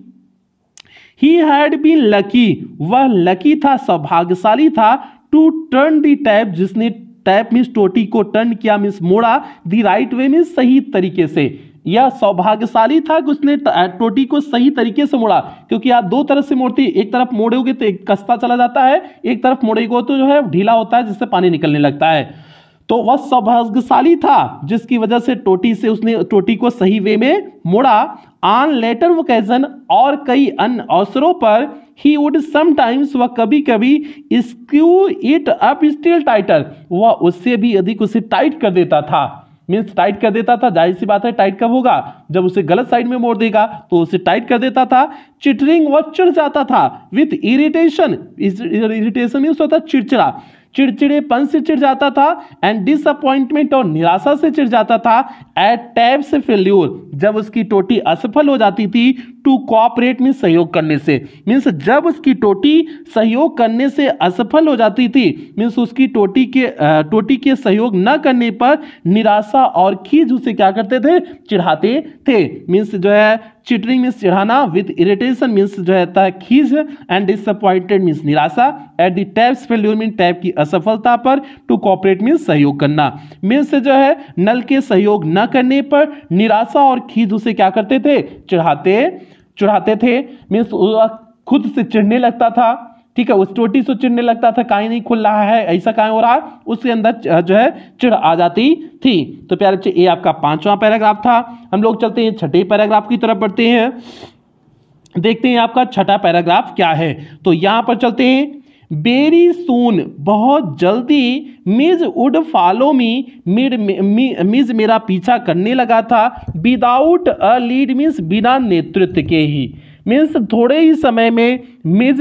ही हैड बीन लकी वह लकी था, सौभाग्यशाली था, टू टर्न द टैप जिसने टैप मीन्स टोटी को टर्न किया मीन्स मोड़ा, दी राइट वे मीन्स सही तरीके से, यह सौभाग्यशाली था कि उसने टोटी को सही तरीके से मोड़ा, क्योंकि आप 2 तरफ से मोड़ती, एक तरफ मोड़ोगे तो एक कसता चला जाता है, एक तरफ मोड़ेगा तो जो है ढीला होता है जिससे पानी निकलने लगता है। तो वह सौभाग्यशाली था जिसकी वजह से उसने टोटी को सही वे में मोड़ा। ऑन लेटर ओकेजन और कई अन्य अवसरों पर ही वुड समटाइम्स वह कभी कभी screw it up still tighter वह उससे भी अधिक उसे टाइट कर देता था, मीन्स टाइट कर देता था। जाहिर सी बात है टाइट कब होगा, जब उसे गलत साइड में मोड़ देगा तो उसे टाइट कर देता था। चिटरिंग वह चिढ़ जाता था, विथ इरिटेशन, इरिटेशन मीन्स होता है चिड़चिड़ा, चिड़चिड़ेपन से चिढ़ जाता था, एंड डिसअपॉइंटमेंट और निराशा से चिढ़ जाता था, एट टैप्स फेल्यूर जब उसकी टोटी असफल हो जाती थी, टू कोऑपरेट मीन्स सहयोग करने से, मीन्स जब उसकी टोटी सहयोग करने से असफल हो जाती थी मीन्स उसकी टोटी के सहयोग न करने पर निराशा और खीज उसे क्या करते थे, चिढ़ाते थे। मीन्स जो है चिटरिंग मीन्स चिढ़ाना, विद इरिटेशन मीन्स जो है खीज, एंड डिसअपॉइंटेड मीन्स निराशा, at the tap's failure means tap की असफलता पर, टू कोऑपरेट मीन्स सहयोग करना, मीन्स जो है नल के सहयोग न करने पर निराशा और खीज उसे क्या करते थे, चिढ़ाते थे। मीन्स खुद से चिढ़ने लगता था, ठीक है, उस टोटी से चिढ़ने लगता था, काहे नहीं खुल रहा है, ऐसा काहे हो रहा है, उसके अंदर जो है चिढ़ आ जाती थी। तो प्यारे बच्चे ये आपका 5वां पैराग्राफ था। हम लोग चलते हैं 6ठे पैराग्राफ की तरफ बढ़ते हैं, देखते हैं आपका 6ठा पैराग्राफ क्या है। तो यहां पर चलते हैं, वेरी सून बहुत जल्दी, मिज वुड फॉलो मी मिज मेरा पीछा करने लगा था, विदाउट अ लीड मीन्स बिना नेतृत्व के ही, मीन्स थोड़े ही समय में मिज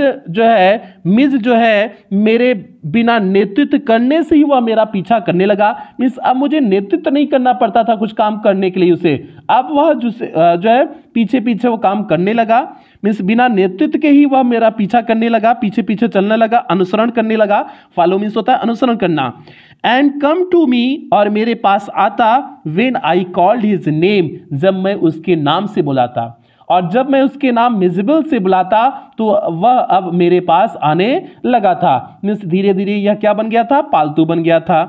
जो है मेरे बिना नेतृत्व करने से ही वह मेरा पीछा करने लगा। मीन्स अब मुझे नेतृत्व नहीं करना पड़ता था कुछ काम करने के लिए उसे, अब वह जो है पीछे पीछे वो काम करने लगा। मीन्स बिना नेतृत्व के ही वह मेरा पीछा करने लगा, पीछे पीछे चलने लगा, अनुसरण करने लगा। फॉलो मीन्स होता है अनुसरण करना। एंड कम टू मी और मेरे पास आता, when I called his name जब मैं उसके नाम से बुलाता, और जब मैं उसके नाम मिजिबल से बुलाता तो वह अब मेरे पास आने लगा था। मीन्स धीरे धीरे यह क्या बन गया था, पालतू बन गया था।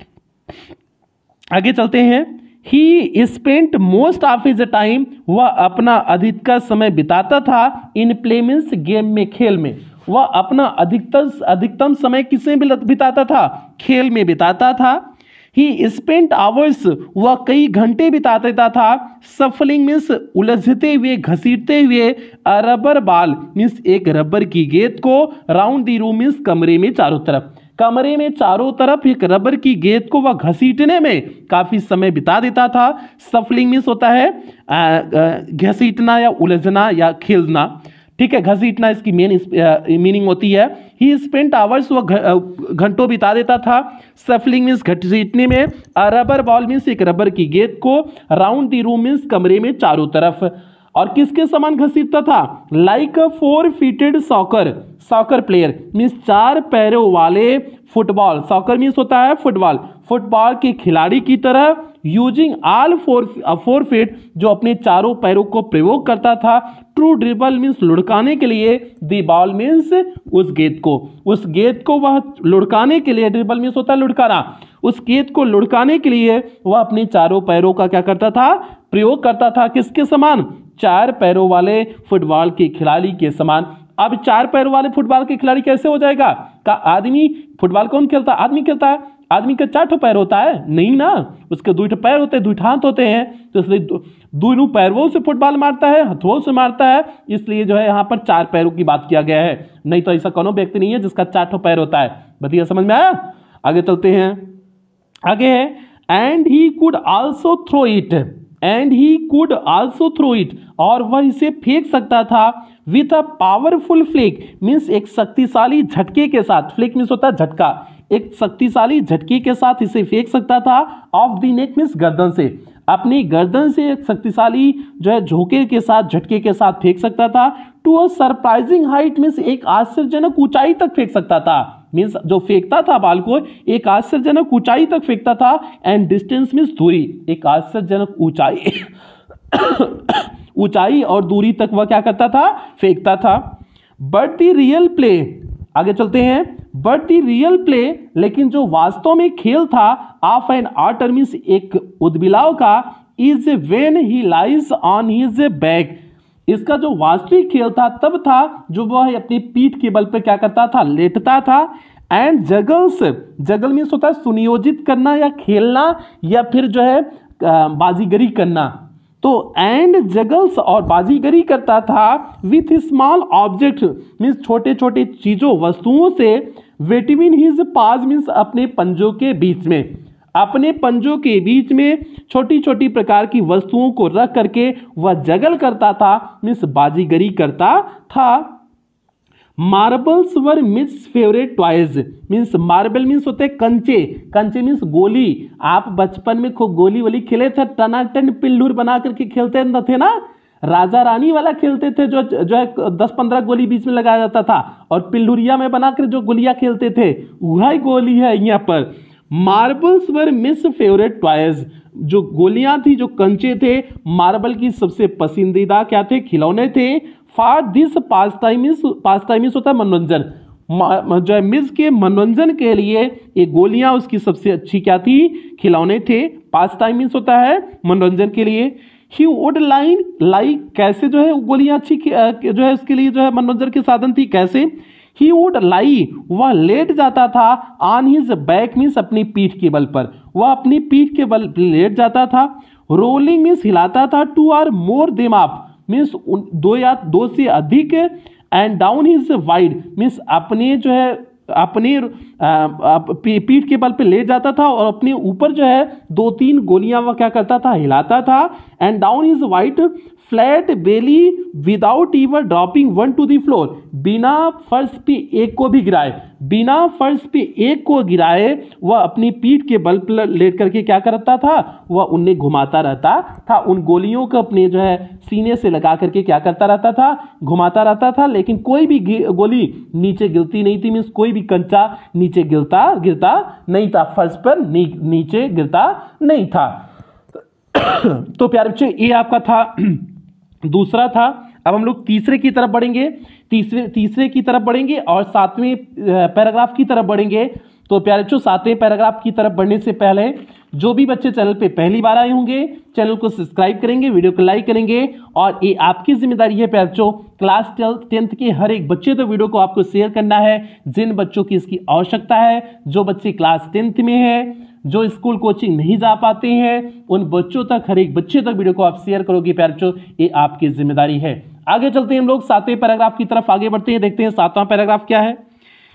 आगे चलते हैं, he spent most of his time वह अपना अधिकतर समय बिताता था, इन प्ले मीन्स गेम में, खेल में। वह अपना अधिकतम समय किसमें बिताता था, खेल में बिताता था। ही स्पेंट आवर्स वह कई घंटे बिता देता था, सफलिंग मीन्स उलझते हुए, घसीटते हुए, रबर बॉल मीन्स एक रबर की गेंद को, राउंड दी रूम मीन्स कमरे में चारों तरफ। कमरे में चारों तरफ एक रबर की गेंद को वह घसीटने में काफी समय बिता देता था। सफलिंग मीन्स होता है घसीटना या उलझना या खेलना, ठीक है, घसीटना इसकी मेन मीनिंग होती है। ही स्पेंट आवर्स, वह घंटों बिता देता था। सफलिंग मीन्स घसीटने में। रबर बॉल मीन्स एक रबर की गेंद को। राउंड द रूम मीन्स कमरे में चारों तरफ। और किसके समान घसीटता था? Like a 4 footed soccer player means 4 पैरों वाले फुटबॉल, सॉकर मीन्स होता है फुटबॉल के खिलाड़ी की तरह। यूजिंग ऑल 4 फीट, जो अपने चारों पैरों को प्रयोग करता था। ट्रू ड्रिबल मीन्स लुढ़काने के लिए। द बॉल मीन्स उस गेंद को वह लुढ़काने के लिए, ड्रिबल मीन्स होता है लुढ़काना, उस गेंद को लुढ़काने के लिए वह अपने चारों पैरों का क्या करता था? प्रयोग करता था। किसके समान? 4 पैरों वाले फुटबॉल के खिलाड़ी के समान। अब 4 पैरों वाले फुटबॉल के खिलाड़ी कैसे हो जाएगा? का आदमी, फुटबॉल कौन खेलता है? आदमी खेलता है। आदमी का 4 पैर होता है? नहीं ना, उसके 2 पैर होते हैं, 2 हाथ होते हैं, तो इसलिए दोनों पैरों से फुटबॉल मारता है, हथों से मारता है, इसलिए जो है यहाँ पर 4 पैरों की बात किया गया है। नहीं तो ऐसा कोनो व्यक्ति नहीं है जिसका 4 पैर होता है। बताइए, समझ में आया? आगे चलते हैं। आगे है and he could also throw it, और वह इसे फेंक सकता था। With a powerful flick means एक शक्तिशाली झटके के साथ। फ्लिक मीन्स होता है झटका, एक शक्तिशाली झटके के साथ इसे फेंक सकता था। ऑफ द नेक मीन्स गर्दन से, अपनी गर्दन से एक शक्तिशाली जो है झोंके के साथ, झटके के साथ फेंक सकता था। To a surprising height means एक आश्चर्यजनक ऊंचाई तक फेंक सकता था। मीन्स जो फेंकता था बाल को एक आश्चर्यजनक ऊंचाई तक फेंकता था। एंड डिस्टेंस मीन्स दूरी, एक आश्चर्यजनक ऊंचाई और दूरी तक वह क्या करता था? फेंकता था। बट द रियल प्ले, आगे चलते हैं। बट द रियल प्ले, लेकिन जो वास्तव में खेल था ऑफ एन ऑटर मीन्स एक उद्बिलाव का, is when he lies on his back, इसका जो वास्तविक खेल था तब था जो वह अपनी पीठ के बल पर क्या करता था? लेटता था। एंड जगल मीन्स होता है सुनियोजित करना या खेलना या फिर जो है बाजीगरी करना। तो एंड जगल्स और बाजीगरी करता था विथ स्मॉल ऑब्जेक्ट मीन्स छोटे छोटे चीजों, वस्तुओं से। बिटवीन हिज पाज मीन्स अपने पंजों के बीच में, अपने पंजों के बीच में छोटी छोटी प्रकार की वस्तुओं को रख करके वह जगल करता था मीन्स बाजीगरी करता था। Marbles were his favourite toys means, marble means होते हैं कंचे, कंचे मीन्स गोली। आप बचपन में खूब गोली वोली खेले थे, टनाटन पिल्लूर बना करके खेलते थे ना, राजा रानी वाला खेलते थे, जो है 10-15 गोली बीच में लगाया जाता था, और पिल्लुरिया में बनाकर जो गोलियां खेलते थे वही गोली है यहाँ पर। Marbles were his favourite toys, जो गोलियां थी, जो कंचे थे, मार्बल की सबसे पसंदीदा क्या थे? खिलौने थे। फॉर दिस पास टाइम होता है मनोरंजन, जो है मिस के मनोरंजन के लिए ये गोलियां उसकी सबसे अच्छी क्या थी? खिलौने थे। पास टाइम मीन्स होता है मनोरंजन के लिए। ही वुड लाई कैसे जो है गोलियां अच्छी जो है उसके लिए जो है मनोरंजन के साधन थी, कैसे? ही वुड लाई, वह लेट जाता था। ऑन हिज बैक मीन्स अपनी पीठ के बल पर, वह अपनी पीठ के बल लेट जाता था। रोलिंग मीन्स हिलाता था। Two or more them up means 2 या 2 से अधिक। And down his wide means अपने जो है अपने पीठ के बल पे ले जाता था और अपने ऊपर जो है 2-3 गोलियां वह क्या करता था? हिलाता था। And down his white flat belly without even dropping one to the floor, बिना फर्श पे एक को भी गिराए, बिना फर्श पे एक को गिराए वह अपनी पीठ के बल पर लेट करके क्या करता था? वह उन्हें घुमाता रहता था, उन गोलियों को अपने जो है सीने से लगा करके क्या करता रहता था? घुमाता रहता था। लेकिन कोई भी गोली नीचे गिरती नहीं थी, मीन्स कोई भी कंचा नीचे गिरता नहीं था, फर्श पर नीचे गिरता नहीं था। तो प्यारे बच्चों, ये आपका था दूसरा था। अब हम लोग तीसरे की तरफ बढ़ेंगे, तीसरे की तरफ बढ़ेंगे और 7वें पैराग्राफ की तरफ बढ़ेंगे। तो प्यारे बच्चों, 7वें पैराग्राफ की तरफ बढ़ने से पहले जो भी बच्चे चैनल पे पहली बार आए होंगे, चैनल को सब्सक्राइब करेंगे, वीडियो को लाइक करेंगे। और ये आपकी जिम्मेदारी है प्यारे बच्चों, क्लास 10th के हर एक बच्चे तो वीडियो को आपको शेयर करना है। जिन बच्चों की इसकी आवश्यकता है, जो बच्चे क्लास 10th में है, जो स्कूल कोचिंग नहीं जा पाते हैं, उन बच्चों तक, हर एक बच्चे तक वीडियो को आप शेयर करोगे प्यारे बच्चों, ये आपकी जिम्मेदारी है। आगे चलते हैं हम लोग 7वें पैराग्राफ की तरफ आगे बढ़ते हैं, देखते हैं 7वां पैराग्राफ क्या है।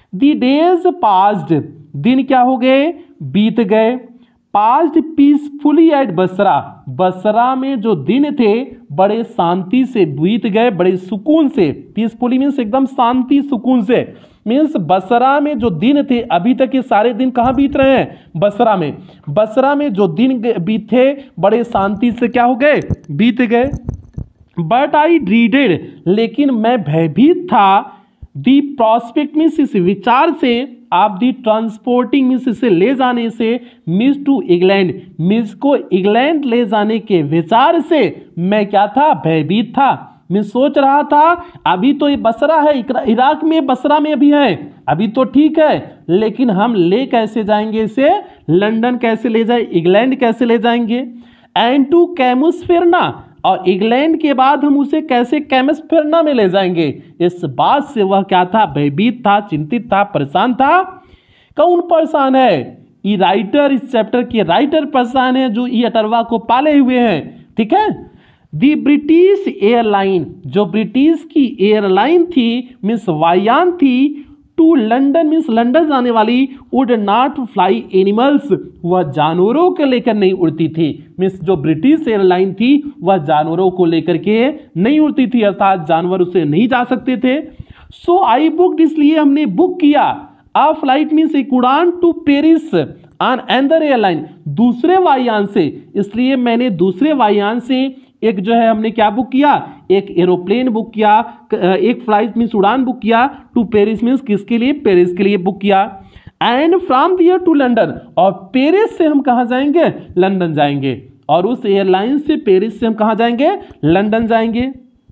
दी डेज पास्ड, दिन क्या हो गए, बीत गए। Passed peacefully at Basra, Basra में जो दिन थे बड़े शांति से बीत गए, बड़े सुकून से। पीसफुली मीन्स एकदम शांति सुकून से, मीन्स बसरा में जो दिन थे, अभी तक ये सारे दिन कहाँ बीत रहे हैं, बसरा में। बसरा में जो दिन बीते बड़े शांति से क्या हो गए, बीत गए। बट आई ड्रीडेड, लेकिन मैं भयभीत था। दी प्रॉस्पेक्ट मीन्स इस विचार से, आप दी ट्रांसपोर्टिंग मीन्स इसे ले जाने से, मिस टू इंग्लैंड, मिस को इंग्लैंड ले जाने के विचार से मैं क्या था, भयभीत था। मैं सोच रहा था अभी तो ये बसरा है, इराक में बसरा में अभी है, अभी तो ठीक है, लेकिन हम ले कैसे जाएंगे इसे, लंदन कैसे ले जाए, इंग्लैंड कैसे ले जाएंगे। एंड टू कैमुसफेरना, और इंग्लैंड के बाद हम उसे कैसे कैमुसफेरना में ले जाएंगे। इस बात से वह क्या था, भयभीत था, चिंतित था, परेशान था। कौन परेशान है, ये राइटर, इस चैप्टर के राइटर परेशान है, जो ये अटरवा को पाले हुए हैं, ठीक है। दी ब्रिटिश एयरलाइन, जो ब्रिटिश की एयरलाइन थी मीन्स वायुयान थी, टू लंदन मीन्स लंदन जाने वाली, वुड नॉट फ्लाई एनिमल्स, वह जानवरों को लेकर नहीं उड़ती थी। मीन्स जो ब्रिटिश एयरलाइन थी वह जानवरों को लेकर के नहीं उड़ती थी, अर्थात जानवर उसे नहीं जा सकते थे। सो आई बुक्ड, इसलिए हमने बुक किया। अ फ्लाइट मीन्स एक उड़ान to Paris on another airline, दूसरे वायुयान से, इसलिए मैंने दूसरे वायुयान से एक जो है हमने क्या बुक किया, एक एरोप्लेन बुक किया, एक फ्लाइट मीन्स उड़ान बुक किया, टू पेरिस मीन्स किसके लिए, पेरिस के लिए बुक किया। And from there to London, और पेरिस से हम कहाँ जाएंगे, लंदन जाएंगे, और उस एयरलाइन से पेरिस से हम कहाँ जाएंगे, लंदन जाएंगे।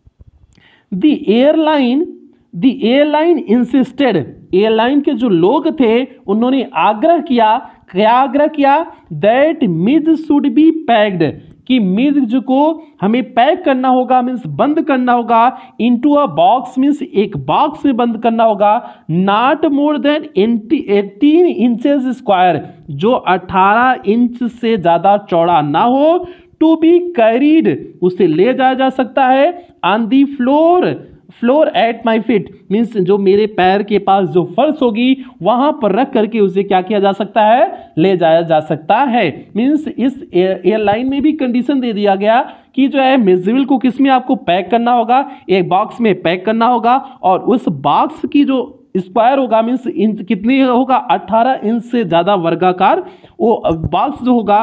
द एयरलाइन इंसिस्टेड, एयरलाइन के जो लोग थे उन्होंने आग्रह किया, क्या आग्रह किया, that Mij should be packed, कि मिर्ज को हमें पैक करना होगा, मीन्स बंद करना होगा, इनटू अ बॉक्स मीन्स एक बॉक्स में बंद करना होगा, not more than 18 inches square, जो 18 इंच से ज़्यादा चौड़ा ना हो, टू बी कैरीड, उसे ले जाया जा सकता है, on the floor at my feet, means जो मेरे पैर के पास जो फर्श होगी वहां पर रख करके उसे क्या किया जा सकता है, ले जाया जा सकता है। मीन्स इस एयरलाइन में भी कंडीशन दे दिया गया कि जो है मिज़िबल को किस में आपको पैक करना होगा, एक बॉक्स में पैक करना होगा, और उस बॉक्स की जो स्क्वायर होगा मीन्स इंच कितनी होगा, 18 इंच से ज़्यादा वर्गाकार वो बॉक्स जो होगा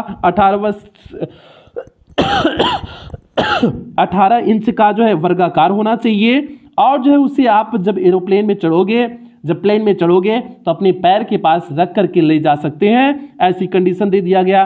18 इंच का जो है वर्गाकार होना चाहिए। और जो है उसे आप जब एरोप्लेन में चढ़ोगे, जब प्लेन में चढ़ोगे तो अपने पैर के पास रख करके ले जा सकते हैं, ऐसी कंडीशन दे दिया गया।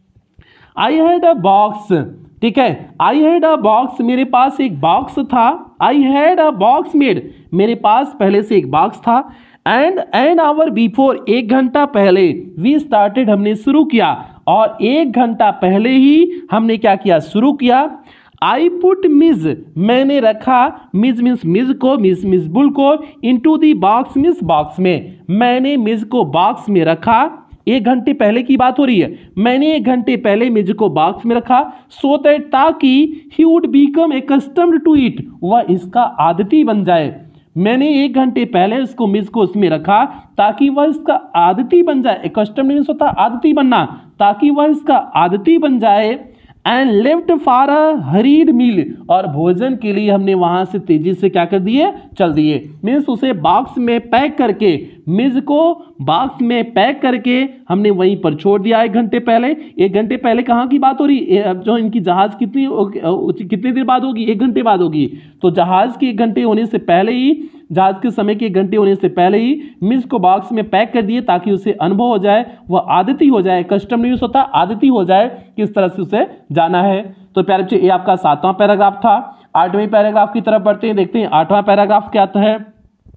आई हैड अ बॉक्स, ठीक है, आई हैड अ बॉक्स, मेरे पास एक बॉक्स था। I had a box made, मेरे पास पहले से एक बॉक्स था। एंड एन आवर बिफोर, 1 घंटा पहले, वी स्टार्टेड, हमने शुरू किया, और 1 घंटा पहले ही हमने क्या किया, शुरू किया। आई पुट मिज, मैंने रखा, मिज मीन्स मिज को, मिजबुल को, into the box means box में, मैंने मिज को बॉक्स में रखा। 1 घंटे पहले की बात हो रही है, मैंने 1 घंटे पहले मिज को बॉक्स में रखा, सो दैट, ताकि he would become accustomed to it, वह इसका आदती बन जाए। मैंने 1 घंटे पहले इसको मिज को उसमें रखा ताकि वह इसका आदती बन जाए। एक्स्टम्ड मीन्स होता है आदती बनना, ताकि वह इसका आदती बन जाए। And left for a hurried meal, और भोजन के लिए हमने वहां से तेजी से क्या कर दिए, चल दिए। मीन्स उसे बॉक्स में पैक करके, मिज को बॉक्स में पैक करके हमने वहीं पर छोड़ दिया 1 घंटे पहले। 1 घंटे पहले कहाँ की बात हो रही है, जो इनकी जहाज कितनी देर बाद होगी, 1 घंटे बाद होगी, तो जहाज के 1 घंटे होने से पहले ही, जहाज के समय के 1 घंटे होने से पहले ही मिज को बॉक्स में पैक कर दिए, ताकि उसे अनुभव हो जाए, वह आदती हो जाए, कस्टम न्यूज होता है आदती हो जाए किस तरह से उसे जाना है। तो प्यारे बच्चे, ये आपका 7वां पैराग्राफ था। 8वें पैराग्राफ की तरफ बढ़ते हैं, देखते हैं 8वां पैराग्राफ क्या आता है।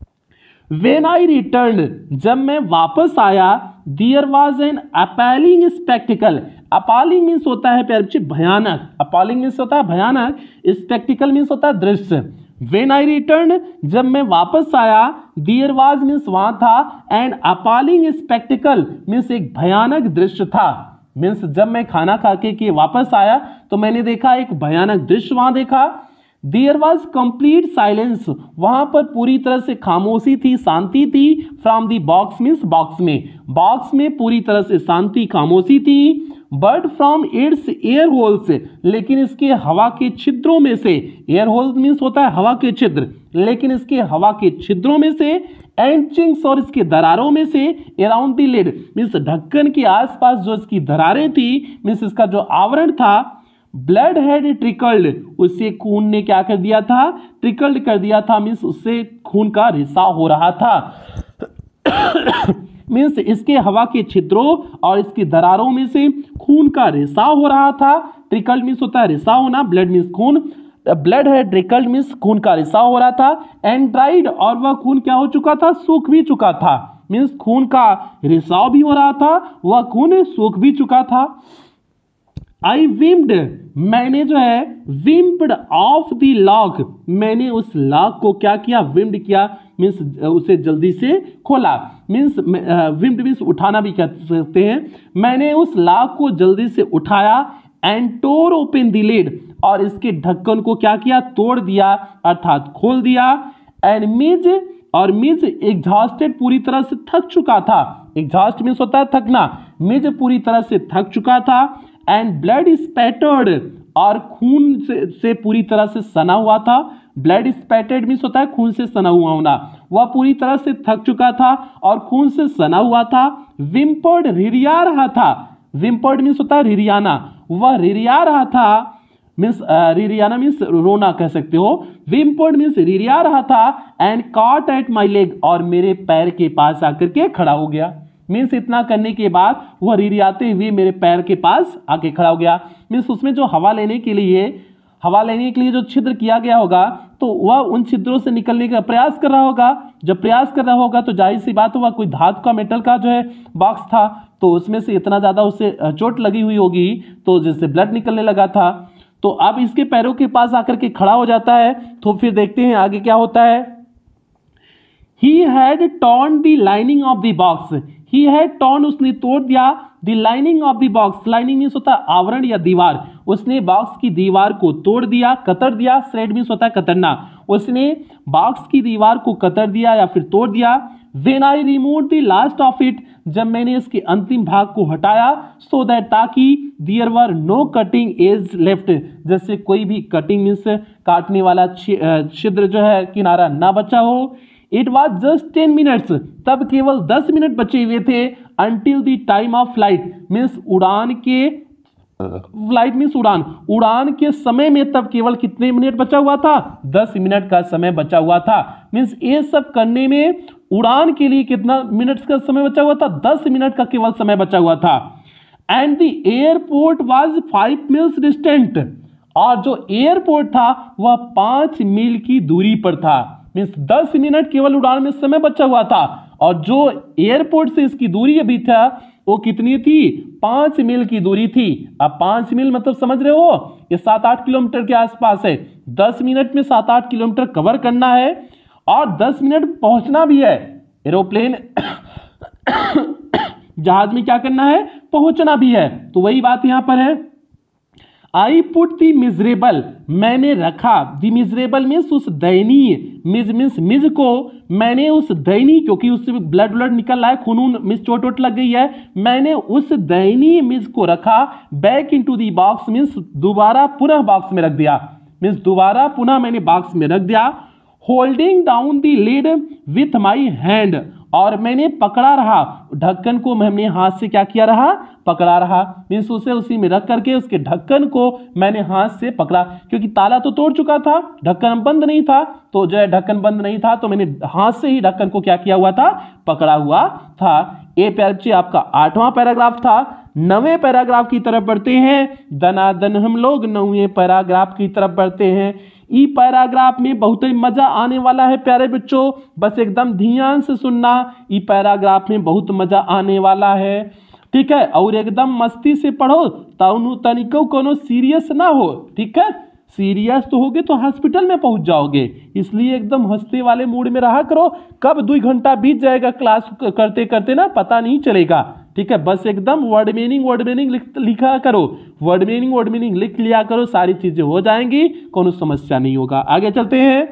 When I returned, जब मैं वापस आया, there was an appalling spectacle, appalling means होता है प्यारे बच्चे भयानक, appalling मीन्स होता है भयानक, spectacle मीन्स होता है दृश्य। When I returned, जब मैं वापस आया, there was मीन्स वहां था, and appalling spectacle मीन्स एक भयानक दृश्य था। मीन्स जब मैं खाना खा के वापस आया तो मैंने देखा एक भयानक दृश्य वहां देखा। देयर वॉज कंप्लीट साइलेंस, वहां पर पूरी तरह से खामोशी थी, शांति थी। From the box means box में पूरी तरह से शांति खामोशी थी। But from its air holes, लेकिन इसके हवा के छिद्रों में से, एयर होल्स मीन्स होता है हवा के छिद्र, लेकिन इसके हवा के छिद्रों में से, एंड चिंक्स और इसके दरारों में से, अराउंड द लिड मीन्स ढक्कन के आसपास जो इसकी दरारें थी, मीन्स इसका जो आवरण था, ब्लड हैड ट्रिकल्ड, उससे खून ने क्या कर दिया था, ट्रिकल्ड कर दिया था, मीन्स उससे खून का रिसाव हो रहा था। मीन्स इसके हवा के छिद्रों और इसकी दरारों में से खून का रिसाव हो रहा था। ट्रिकल्ड मीन्स होता है रिसाव होना, ब्लड मीन्स खून, ब्लड है ट्रिकल्ड मीन्स खून का रिसाव हो रहा था। एंड ड्राइड, और वह खून क्या हो चुका था, सूख भी चुका था, मीन्स खून का रिसाव भी हो रहा था, वह खून सूख भी चुका था। आई विम्ड, मैंने जो है विम्ड ऑफ द लॉक, मैंने उस लॉक को क्या किया, विम्ड किया, मीन्स उसे जल्दी से खोला, मीन्स विम्ड मीन्स उठाना भी कह सकते हैं। मैंने उस लॉक को जल्दी से उठाया, and tore open the lid, और इसके ढक्कन को क्या किया, तोड़ दिया अर्थात खोल दिया। एंड मिज एग्जॉस्टेड, पूरी तरह से थक चुका था, एग्जॉस्ट मीन्स होता है थकना, मिज पूरी तरह से थक चुका था। एंड ब्लड स्पैटर्ड, और खून से पूरी तरह से सना हुआ था, ब्लड स्पैटर्ड मीन्स होता है खून से सना हुआ होना, वह पूरी तरह से थक चुका था और खून से सना हुआ था। विम्पर्ड, रिरिया रहा था, विम्पर्ड मीन्स होता है रिरियाना, वह रिरिया रहा था, मीन्स रिरियाना मीन्स रोना कह सकते हो, विम्पर्ड मीन्स रिरिया रहा था। And caught at my leg, और मेरे पैर के पास आकर के खड़ा हो गया, मीन्स इतना करने के बाद वह रिरियाते हुए मेरे पैर के पास आके खड़ा हो गया। मीन्स उसमें जो हवा लेने के लिए जो छिद्र किया गया होगा, तो वह उन छिद्रों से निकलने का प्रयास कर रहा होगा। जब प्रयास कर रहा होगा तो जाहिर सी बात हुआ, कोई धातु का मेटल का जो है बॉक्स था, तो उसमें से इतना ज़्यादा उसे चोट लगी हुई होगी, तो जिससे ब्लड निकलने लगा था। तो अब इसके पैरों के पास आकर के खड़ा हो जाता है। तो फिर देखते हैं आगे क्या होता है। He had torn the lining of the box. He had torn, उसने तोड़ दिया, the lining of the box. Lining means होता है आवरण या दीवार, उसने बॉक्स की दीवार को तोड़ दिया, कतर दिया। shred मीन्स होता है कतरना, उसने बॉक्स की दीवार को कतर दिया या फिर तोड़ दिया। When I removed the last of it, जब मैंने इसके अंतिम भाग को हटाया, so that ताकि there were no cutting edge left, जैसे कोई भी कटिंग मीन्स काटने वाला छिद्र जो है किनारा ना बचा हो। इट वॉज जस्ट 10 मिनट्स, तब केवल 10 मिनट बचे हुए थे। Until the time of flight means उड़ान के, फ्लाइट मीन्स उड़ान के समय में तब केवल कितने मिनट बचा हुआ था, 10 मिनट का समय बचा हुआ था। मीन्स ये सब करने में उड़ान के लिए कितना मिनट्स का समय बचा हुआ था, 10 मिनट का केवल समय बचा हुआ था। And the airport was 5 miles distant, और जो एयरपोर्ट था वह 5 मील की दूरी पर था। मीन्स 10 मिनट केवल उड़ान में समय बचा हुआ था, और जो एयरपोर्ट से इसकी दूरी अभी था वो कितनी थी, 5 मील की दूरी थी। अब 5 मील मतलब समझ रहे हो, ये 7-8 किलोमीटर के आसपास है। 10 मिनट में 7-8 किलोमीटर कवर करना है और 10 मिनट पहुंचना भी है। एरोप्लेन जहाज में क्या करना है, पहुंचना भी है। तो वही बात यहां पर है। आई पुट दी मिजरेबल, मैंने रखा, दी मिजरेबल मीन्स उस दयनीय, मिज मीन्स मिज को, मैंने उस दयनीय, क्योंकि उससे ब्लड निकल रहा है, खून मिस चोट वोट लग गई है, मैंने उस दयनीय मिज को रखा back into the box means दोबारा पुनः बॉक्स में रख दिया, मीन्स दोबारा पुनः मैंने बॉक्स में रख दिया। Holding down the lid with my hand, और मैंने पकड़ा रहा ढक्कन को, मैंने हाथ से क्या किया रहा, पकड़ा रहा। मीन्स उसे उसी में रख करके उसके ढक्कन को मैंने हाथ से पकड़ा, क्योंकि ताला तो तोड़ चुका था, ढक्कन बंद नहीं था, तो जो है ढक्कन बंद नहीं था, तो मैंने हाथ से ही ढक्कन को क्या किया हुआ था, पकड़ा हुआ था। ये पैराग्राफ आपका 8वां पैराग्राफ था। 9वें पैराग्राफ की तरफ बढ़ते हैं। दनादन हम लोग 9वें पैराग्राफ की तरफ बढ़ते हैं। ई पैराग्राफ में बहुत ही मजा आने वाला है प्यारे बच्चों, बस एकदम ध्यान से सुनना। ई पैराग्राफ में बहुत मजा आने वाला है, ठीक है, और एकदम मस्ती से पढ़ो, ताउनु तनिको कोनो सीरियस ना हो, ठीक है। सीरियस तो होगे तो हॉस्पिटल में पहुंच जाओगे, इसलिए एकदम हंसते वाले मूड में रहा करो। कब 2 घंटा बीत जाएगा क्लास करते करते ना पता नहीं चलेगा, ठीक है, बस एकदम वर्ड मीनिंग लिखा करो, वर्ड मीनिंग लिख लिया करो, सारी चीजें हो जाएंगी, कोनो समस्या नहीं होगा। आगे चलते हैं।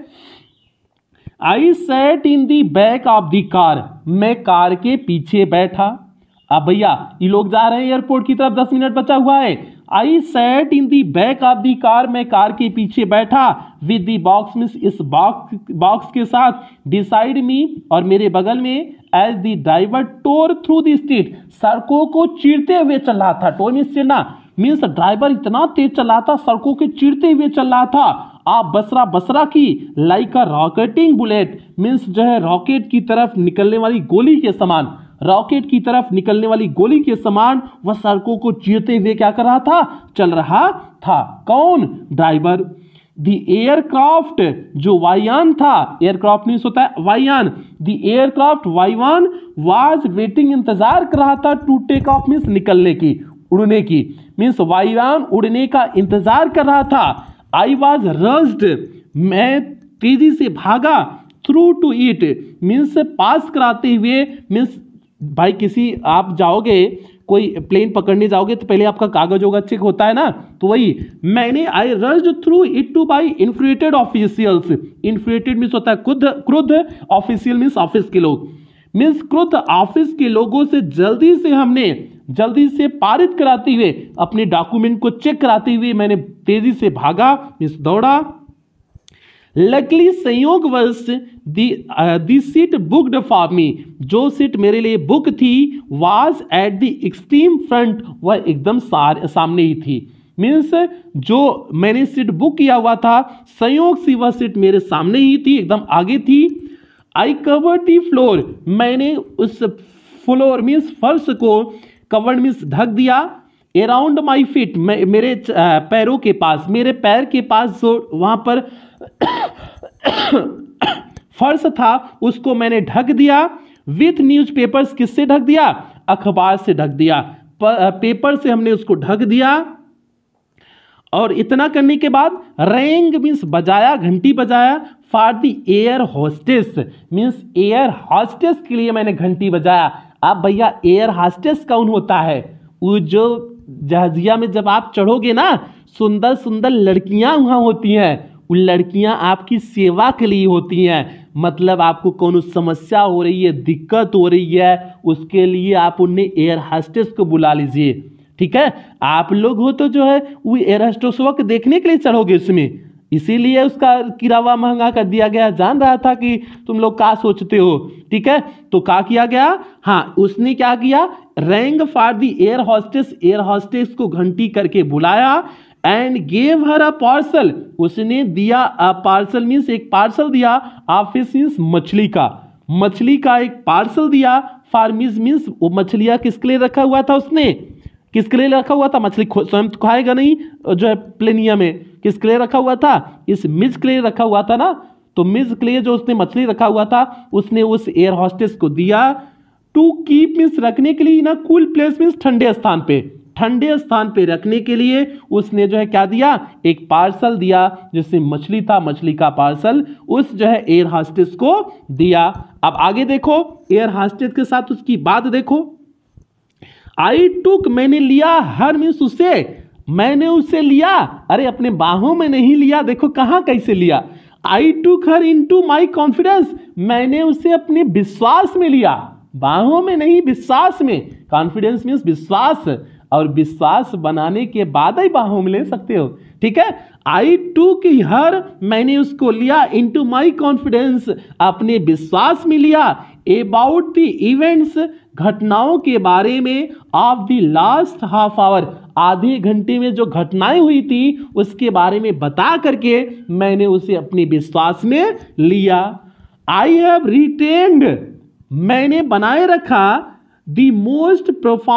I sat in the back of the car, मैं कार के पीछे बैठा। अब भैया ये लोग जा रहे हैं एयरपोर्ट की तरफ, 10 मिनट बचा हुआ है। I sat in the back of the car, मैं कार के पीछे बैठा। विद दी बॉक्स मींस इस बॉक्स के साथ, डिसाइड मी और मेरे बगल में, as the driver tore through the street, सड़कों को चीरते हुए चल रहा था। टोर मींस चीरना, मींस ड्राइवर इतना तेज चल रहा था, सड़कों के चीरते हुए चल रहा था। आप बसरा की, like a rocketing bullet, means जो है रॉकेट की तरफ निकलने वाली गोली के समान, रॉकेट की तरफ निकलने वाली गोली के समान वह सड़कों को चीरते हुए क्या कर रहा था, चल रहा था। कौन? ड्राइवर। द एयरक्राफ्ट, जो वायुयान था, एयरक्राफ्ट मींस होता है वायुयान, द एयरक्राफ्ट वायुयान वाज वेटिंग, इंतजार कर रहा था, टू टेक ऑफ मींस निकलने की, उड़ने की, मींस वायुयान उड़ने का इंतजार कर रहा था। आई वॉज रस्ड, मैं तेजी से भागा, through to it means pass कराते हुए, मीन्स भाई किसी आप जाओगे कोई प्लेन पकड़ने जाओगे तो पहले आपका कागज होगा चेक होता है ना, तो वही मैंने I rushed through it to by infuriated officials, infuriated means होता है क्रुद्ध, ऑफिशियल मीन्स ऑफिस के लोग, मीन्स क्रुद्ध ऑफिस के लोगों से जल्दी से पारित कराते हुए, अपने डॉक्यूमेंट को चेक कराते हुए मैंने तेजी से भागा, मीन्स दौड़ा। लकली संयोगवश the seat booked for me, जो सीट मेरे लिए बुक थी, was at the extreme front, वह एकदम सामने ही थी, मीन्स जो मैंने सीट बुक किया हुआ था, संयोग से वह सीट मेरे सामने ही थी, एकदम आगे थी। आई कवर दी फ्लोर, मैंने उस फ्लोर मीन्स फर्श को, कवर्ड मीन्स ढक दिया, अराउंड माई फीट, मेरे पैरों के पास, मेरे पैर के पास जो वहां पर फर्श था उसको मैंने ढक दिया। विथ न्यूज़पेपर्स, किससे ढक दिया? अखबार से ढक दिया, पेपर से हमने उसको ढक दिया। और इतना करने के बाद रैंग मीन्स बजाया, घंटी बजाया, for the air hostess means air hostess के लिए मैंने घंटी बजाया। अब भैया एयर होस्टेस कौन होता है? वो जो जहाजिया में जब आप चढ़ोगे ना, सुंदर सुंदर लड़कियां वहां होती हैं, उन लड़कियां आपकी सेवा के लिए होती हैं, मतलब आपको कौन समस्या हो रही है, दिक्कत हो रही है, उसके लिए आप उन्हें एयर होस्टेस को बुला लीजिए, ठीक है। आप लोग हो तो जो है वो एयर होस्टेस को देखने के लिए चढ़ोगे उसमें, इसीलिए उसका किराया महंगा कर दिया गया। जान रहा था कि तुम लोग क्या सोचते हो, ठीक है। तो क्या किया गया? हाँ, उसने क्या किया? Rang for the air hostess, air hostess को घंटी करके बुलाया। And gave her a parcel, उसने दिया अ पार्सल मीन्स एक पार्सल दिया, ऑफिस मीन्स मछली का एक पार्सल दिया। फार्मिस मीन्स वो मछलियां किसके लिए रखा हुआ था? उसने किसके लिए रखा हुआ था? मछली स्वयं तो खाएगा नहीं, जो है प्लेनिया में किसके लिए रखा हुआ था? इस मिज के लिए रखा हुआ था ना, तो मिज के लिए जो उसने मछली रखा हुआ था उसने उस एयर होस्टेस को दिया। टू कीप मीन्स रखने के लिए ना, कूल प्लेस मीन्स ठंडे स्थान पे रखने के लिए उसने जो है क्या दिया? एक पार्सल दिया, जिससे मछली था, मछली का पार्सल उस जो है एयर होस्टेस को दिया। अब आगे देखो, एयर होस्टेस के साथ उसकी बात देखो। आई टुक, मैंने लिया, हर मीन्स उसे, मैंने उसे लिया, अरे अपने बाहों में नहीं लिया, देखो कहां कैसे लिया। आई टुक हर इनटू माई कॉन्फिडेंस, मैंने उसे अपने विश्वास में लिया, बाहों में नहीं विश्वास में। कॉन्फिडेंस मीन्स विश्वास, और विश्वास बनाने के बाद ही बाहों में ले सकते हो, ठीक है। आई टुक हर, मैंने उसको लिया, इनटू माई कॉन्फिडेंस, अपने विश्वास में लिया। अबाउट द इवेंट्स, घटनाओं के बारे में, of the last half hour, आधे घंटे में जो घटनाएं हुई थी उसके बारे में बता करके मैंने उसे अपने विश्वास में लिया। आई हैव रिटेन्ड, मैंने बनाए रखा, the most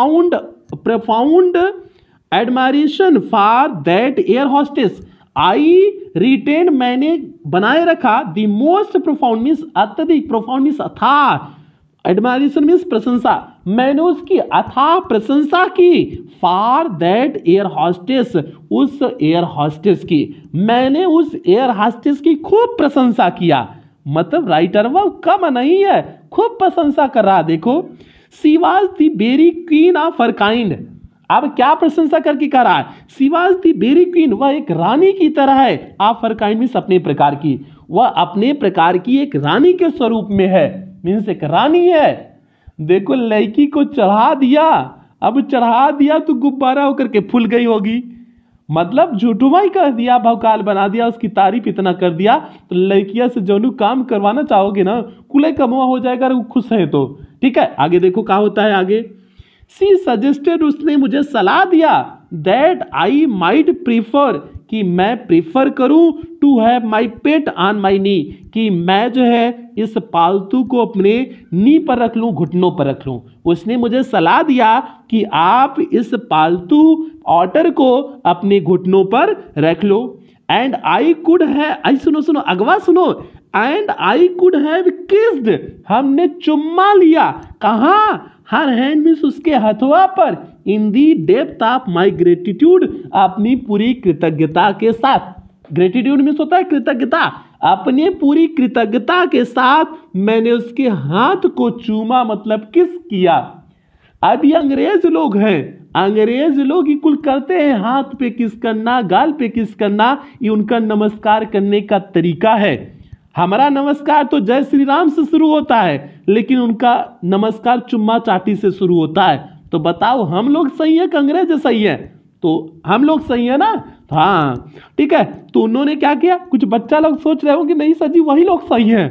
profound admiration for that air hostess, I retain, मैंने बनाए रखा, द मोस्ट प्रोफाउंड मीन्स अत्यधिक, प्रोफाउंड मीन्स अथाह, एडमायरेशन मीन्स प्रशंसा, मैंने उसकी अथाह प्रशंसा की। फॉर दैट एयर हॉस्टेस, उस एयर हॉस्टेस की, मैंने उस एयर हॉस्टेस की खूब प्रशंसा किया, मतलब राइटर वह कम नहीं है, खूब प्रशंसा कर रहा। देखो, she was the very queen of her kind. अब क्या प्रशंसा करके कह रहा है, she was the very queen, वह एक रानी की तरह है, ऑफ हर काइंड मीन्स अपने प्रकार की, वह अपने प्रकार की एक रानी के स्वरूप में है, मीन्स एक रानी है। देखो लड़की को चढ़ा दिया, अब चढ़ा दिया तो गुब्बारा होकर के फूल गई होगी, मतलब झूठुमा ही कर दिया, भौकाल बना दिया, उसकी तारीफ इतना कर दिया तो लड़कियां से जो काम करवाना चाहोगे ना कुले कमुआ हो जाएगा अगर वो खुश है तो। ठीक है, आगे देखो क्या होता है आगे। सी सजेस्टेड, उसने मुझे सलाह दिया, दैट आई माइट प्रीफर, कि मैं प्रीफर करूं, to have my pet on my knee, कि मैं जो है इस पालतू को अपने नी पर रख लूं, घुटनों पर रख लूं। उसने मुझे सलाह दिया कि आप इस पालतू ऑटर को अपने घुटनों पर रख लो। एंड आई कुड है, आई सुनो सुनो अगवा सुनो, and I could have kissed, हमने चुम्मा लिया, कहाँ, हर हैंड मीन्स उसके हथवा पर, in the depth of my gratitude, अपनी पूरी कृतज्ञता के साथ। ग्रेटिट्यूड मीन्स होता है कृतज्ञता, अपने पूरी कृतज्ञता के साथ मैंने उसके हाथ को चूमा, मतलब किस किया। अब ये अंग्रेज लोग हैं, अंग्रेज लोग कुल करते हैं, हाथ पे किस करना, गाल पे किस करना, ये उनका नमस्कार करने का तरीका है। हमारा नमस्कार तो जय श्री राम से शुरू होता है, लेकिन उनका नमस्कार चुम्मा चाटी से शुरू होता है। तो बताओ हम लोग सही है कि अंग्रेज सही है? तो हम लोग सही है ना, हाँ ठीक है। तो उन्होंने क्या किया, कुछ बच्चा लोग सोच रहे हो कि नहीं सर जी वही लोग सही हैं,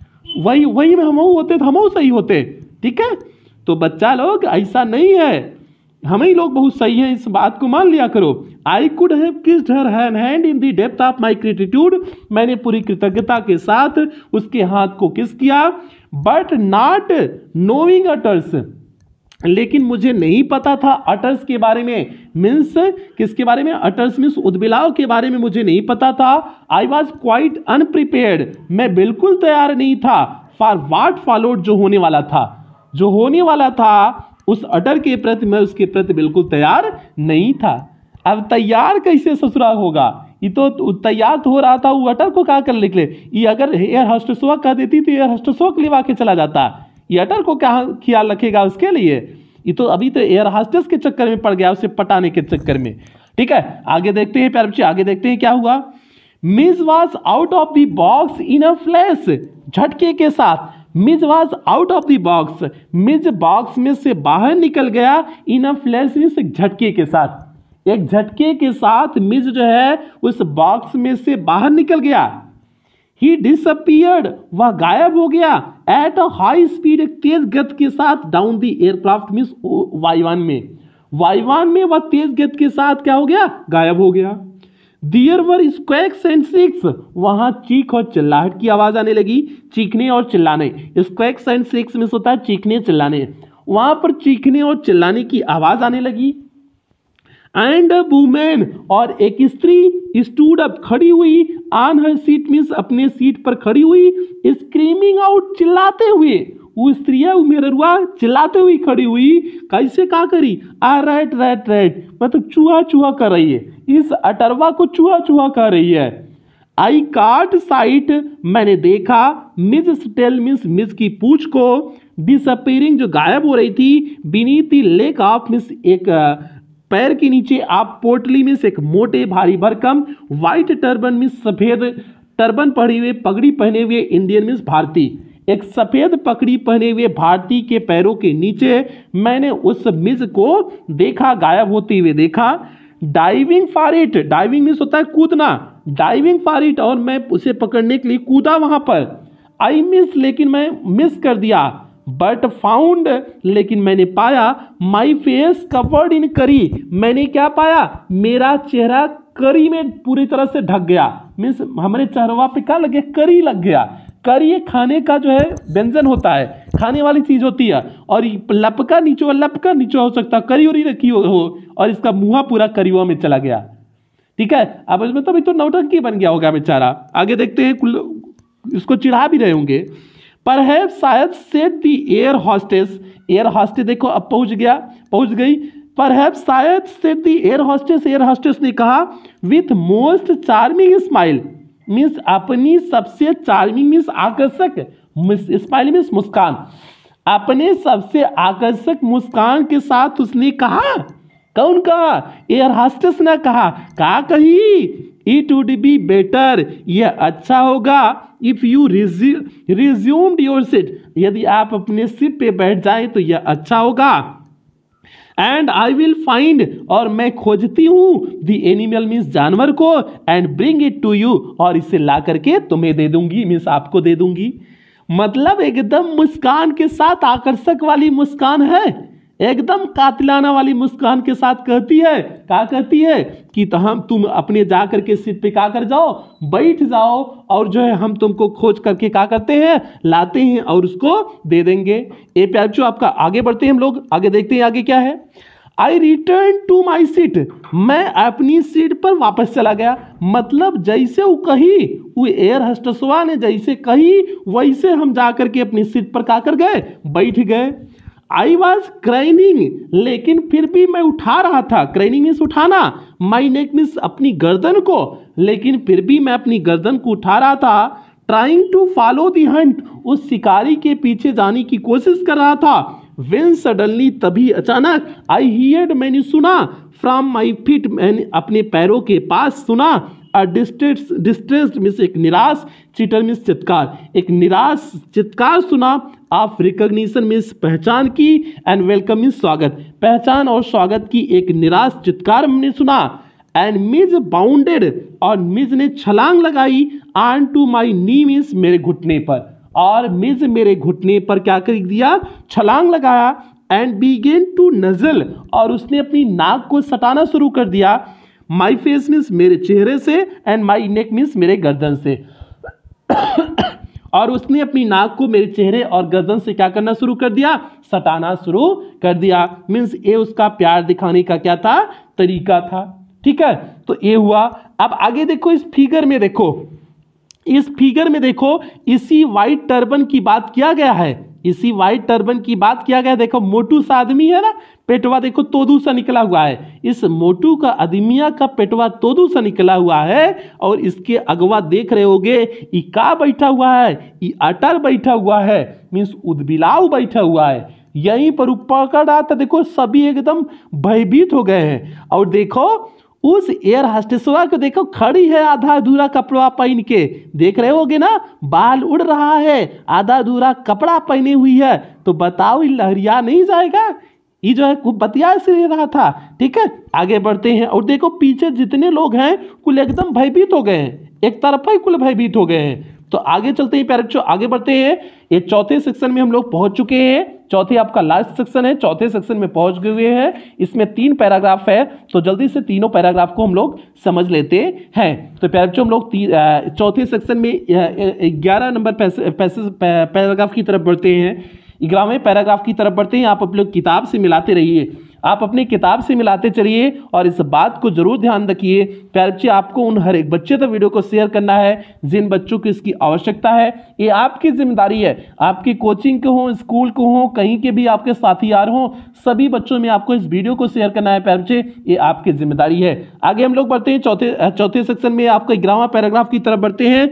वही में हम होते तो हम सही होते, ठीक है। तो बच्चा लोग ऐसा नहीं है, हम ही लोग बहुत सही हैं, इस बात को मान लिया करो। I could have kissed her hand in the depth of my gratitude, मैंने पूरी कृतज्ञता के साथ उसके हाथ को किस किया। बट नॉट नोइंग अटर्स, लेकिन मुझे नहीं पता था अटर्स के बारे में, मीन्स किसके बारे में, अटर्स मीन्स उद्बिलाव के बारे में मुझे नहीं पता था। आई वॉज क्वाइट अनप्रिपेयर्ड, मैं बिल्कुल तैयार नहीं था, फॉर व्हाट फॉलोड, जो होने वाला था, जो होने वाला था उस अटर के प्रति मैं उसके प्रति बिल्कुल तैयार नहीं था। अब तैयार कैसे ससुराल होगा, ये तो तैयार तो हो रहा था, वो अटर को क्या कर निकले, ये अगर एयर हॉस्टेसवा कह देती तो एयर हॉस्टेसवा को लिवा के चला जाता, ये अटर को क्या ख्याल रखेगा उसके लिए, ये तो अभी तो एयर हॉस्टेस के चक्कर में पड़ गया, उसे पटाने के चक्कर में। ठीक है, आगे देखते हैं प्यारे बच्चे, आगे देखते हैं क्या हुआ। Mij was out of the box in a flash, झटके के साथ, Mij was out of the box, Mij box में से बाहर निकल गया, इन अ फ्लैश मीन्स एक झटके के साथ, एक झटके के साथ मिज जो है उस बॉक्स में से बाहर निकल गया। ही डिसअपियर्ड, वह गायब हो गया, एट अ हाई स्पीड, एक तेज गति के साथ, डाउन द एयरक्राफ्ट मीन्स वायुयान में, वायुयान में वह तेज गति के साथ क्या हो गया, गायब हो गया। There were squawks and shrieks, वहां चीख और चिल्लाहट की आवाज आने लगी, चीखने और चिल्लाने, स्क्वैक्स एंड श्रिक्स में होता है चीखने चिल्लाने, वहां पर चीखने और चिल्लाने की आवाज आने लगी। एंड अ वुमेन, और एक स्त्री स्टूड अप, खड़ी हुई, ऑन हर सीट मीन्स अपने सीट पर खड़ी हुई, स्क्रीमिंग आउट, चिल्लाते हुए, वो स्त्री है वो मेरुआ चिल्लाते हुई खड़ी हुई, कैसे क्या करी, आ रैट रैट रैट, मतलब चूहा चूहा कर रही है, इस अटरवा को चूहा चूहा कर रही है। आई काट साइट, मैंने देखा, मिज स्टेल मीन्स मिज की पूंछ को, डिसअपीयरिंग जो गायब हो रही थी, beneath the leg of means एक पैर के नीचे, आप पोटली मीन्स एक मोटे भारी भरकम, व्हाइट टर्बन मीन्स सफेद टर्बन पहने हुए, पगड़ी पहने हुए, इंडियन मीन्स भारतीय, एक सफेद पगड़ी पहने हुए भारतीय के पैरों के नीचे मैंने उस मिज को देखा, गायब होते हुए देखा। Diving for it, diving means होता है कूदना, डाइविंग फॉर इट, और मैं उसे पकड़ने के लिए कूदा वहां पर। आई मिस, लेकिन मैं मिस कर दिया, बट फाउंड, लेकिन मैंने पाया, माई फेस कवर्ड इन करी, मैंने क्या पाया, मेरा चेहरा करी में पूरी तरह से ढक गया, मीन्स हमारे चेहरवा पे क्या लग गया, करी लग गया। करी एक खाने का जो है व्यंजन होता है, खाने वाली चीज होती है, और लपका नीचे हो सकता है, करी उरी रखी हो, और इसका मुंह पूरा करीवा में चला गया। ठीक है, अब मतलब तो नौटंकी बन गया होगा बेचारा। आगे देखते हैं, इसको चिढ़ा भी रहे होंगे। पर शायद said the air hostess, air hostess देखो अब पहुंच गई, पर शायद सेट दी एयर हॉस्टेस ने कहा, with most charming smile, means अपनी सबसे चार्मिंग मीन्स आकर्षक, स्माइल मीन्स मुस्कान, अपने सबसे आकर्षक मुस्कान के साथ उसने कहा। कौन कहा? एयर हॉस्टेस ने कहा कही इट वुड बी बेटर, यह अच्छा होगा if you resumed your seat, यदि आप अपने सीट पे बैठ जाएं तो यह अच्छा होगा। एंड आई विल फाइंड, और मैं खोजती हूं द एनिमल मीन्स जानवर को, and bring it to you, और इसे ला करके तुम्हें दे दूंगी, मीन्स आपको दे दूंगी। मतलब एकदम मुस्कान के साथ आकर्षक वाली मुस्कान है, एकदम कातिलाना वाली मुस्कान के साथ कहती है, क्या कहती है कि तो तुम अपने जा करके सीट पे क्या कर जाओ, बैठ जाओ, और जो है हम तुमको खोज करके क्या करते हैं, लाते हैं और उसको दे देंगे। ये प्यार जो आपका आगे बढ़ते हैं हम लोग, आगे देखते हैं आगे क्या है। I return to my seat, मैं अपनी सीट पर वापस चला गया। मतलब जैसे वो कही, वो एयर हॉस्टेसवा ने जैसे कही वैसे हम जा करके अपनी सीट पर क्या कर गए, बैठ गए। आई वॉज क्राइनिंग, लेकिन फिर भी मैं उठा रहा था, क्राइनिंग मीन्स उठाना, माई नेक मीन्स अपनी गर्दन को, लेकिन फिर भी मैं अपनी गर्दन को उठा रहा था। Trying to follow the hunt, उस शिकारी के पीछे जाने की कोशिश कर रहा था। वेन सडनली, तभी अचानक, आई हियर्ड, मैंने सुना, फ्रॉम माई फीट, मैंने अपने पैरों के पास सुना, डिस्ट्रेस्ड मीन्स एक निराश, चीटर मीन्स चित्कार, एक निराश चित्कार सुना, ऑफ रिकॉग्निशन मीन्स पहचान की, एंड वेलकम मीन्स स्वागत, पहचान और स्वागत की एक निराश चित्कार हमने सुना। एंड मिज बाउंडेड, और मिज ने छलांग लगाई, on to my knee means मेरे घुटने पर, और मिज मेरे घुटने पर क्या कर दिया, छलांग लगाया। एंड बिगेन टू नजल, और उसने अपनी नाक को सटाना शुरू कर दिया। माई फेस मीन्स मेरे चेहरे से, एंड माई नेक मीन्स मेरे गर्दन से और उसने अपनी नाक को मेरे चेहरे और गर्दन से क्या करना शुरू कर दिया, सटाना शुरू कर दिया। मीन्स ये उसका प्यार दिखाने का क्या था, तरीका था। ठीक है, तो ये हुआ। अब आगे देखो, इस फिगर में देखो, इस फिगर में देखो, इसी व्हाइट टर्बन की बात किया गया है, इसी व्हाइट टर्बन की बात किया गया। देखो मोटू सा आदमी है ना, पेटवा देखो तोदू सा निकला हुआ है, इस मोटू का आदमिया का पेटवा तोदू सा निकला हुआ है, और इसके अगवा देख रहे होगे, ये का बैठा हुआ है, ये अटर बैठा हुआ है, मीन्स उदबिलाव बैठा हुआ है। यहीं पर पकड़ रहा था, देखो सभी एकदम भयभीत हो गए हैं। और देखो उस एयर हॉस्टेसवा को देखो, खड़ी है आधा अधूरा कपड़ा पहन के, देख रहे होगे ना, बाल उड़ रहा है, आधा अधूरा कपड़ा पहने हुई है, तो बताओ ये लहरिया नहीं जाएगा, ये जो है खूब बतिया से रहा था। ठीक है, आगे बढ़ते हैं, और देखो पीछे जितने लोग हैं कुल एकदम भयभीत हो गए हैं, एक तरफा ही कुल भयभीत हो गए हैं। तो आगे चलते हैं प्यारे बच्चों, आगे बढ़ते हैं। ये चौथे सेक्शन में हम लोग पहुंच चुके हैं, चौथे आपका लास्ट सेक्शन है, चौथे सेक्शन में पहुंच गए हुए हैं। इसमें 3 पैराग्राफ है, तो जल्दी से तीनों पैराग्राफ को हम लोग समझ लेते हैं। तो प्यारे बच्चों हम लोग चौथे सेक्शन में 11 नंबर पैराग्राफ की तरफ बढ़ते हैं, 11वें पैराग्राफ की तरफ बढ़ते हैं। आप लोग किताब से मिलाते रहिए, आप अपनी किताब से मिलाते चलिए, और इस बात को जरूर ध्यान रखिए प्यारे बच्चे, आपको उन हर एक बच्चे तक वीडियो को शेयर करना है जिन बच्चों को इसकी आवश्यकता है। ये आपकी जिम्मेदारी है, आपकी कोचिंग के हो, स्कूल को हो, कहीं के भी आपके साथी यार हो, सभी बच्चों में आपको इस वीडियो को शेयर करना है प्यारे बच्चे, ये आपकी जिम्मेदारी है। आगे हम लोग बढ़ते हैं चौथे सेक्शन में, आपका 11वां पैराग्राफ की तरफ बढ़ते हैं।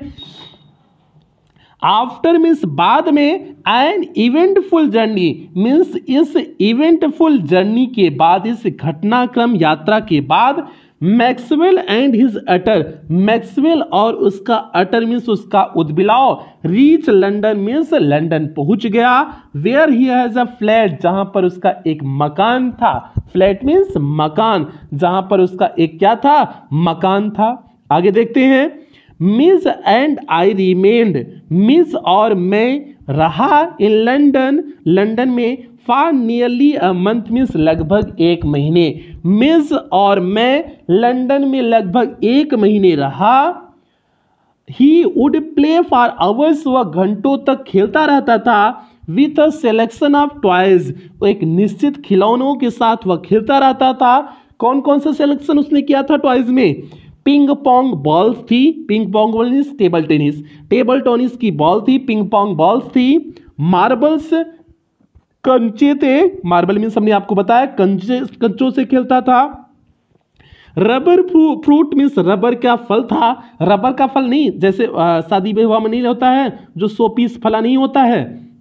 आफ्टर मीन्स बाद में, एन इवेंटफुल जर्नी मीन्स इस इवेंटफुल जर्नी के बाद, इस घटनाक्रम यात्रा के बाद, Maxwell and his otter, Maxwell और उसका अटर मीन्स उसका उद्बिलाव, रीच लंदन मीन्स लंदन पहुंच गया। Where he has a flat, जहां पर उसका एक मकान था, फ्लैट मीन्स मकान, जहां पर उसका एक क्या था, मकान था। आगे देखते हैं, Mij and I remained, Mij और मैं रहा, इन लंदन, लंदन में, for nearly a month means लगभग 1 महीने, मिस और मैं लंदन में लगभग 1 महीने रहा। He would play for hours, वह घंटों तक खेलता रहता था। With a selection of toys, एक निश्चित खिलौनों के साथ वह खेलता रहता था। कौन कौन सा सिलेक्शन उसने किया था टॉयज में, पिंग पोंग बॉल्स थी, ping pong ball table tennis, table tennis की बॉल थी, पिंग पोंग बॉल्स थी, मार्बल्स कंचे थे, मार्बल मीन्स हमने आपको बताया कंचों से खेलता था। रबर फ्रूट मीन्स रबर का फल था, रबर का फल नहीं, जैसे शादी विवाह में नहीं होता है जो 100 पीस फला नहीं होता है,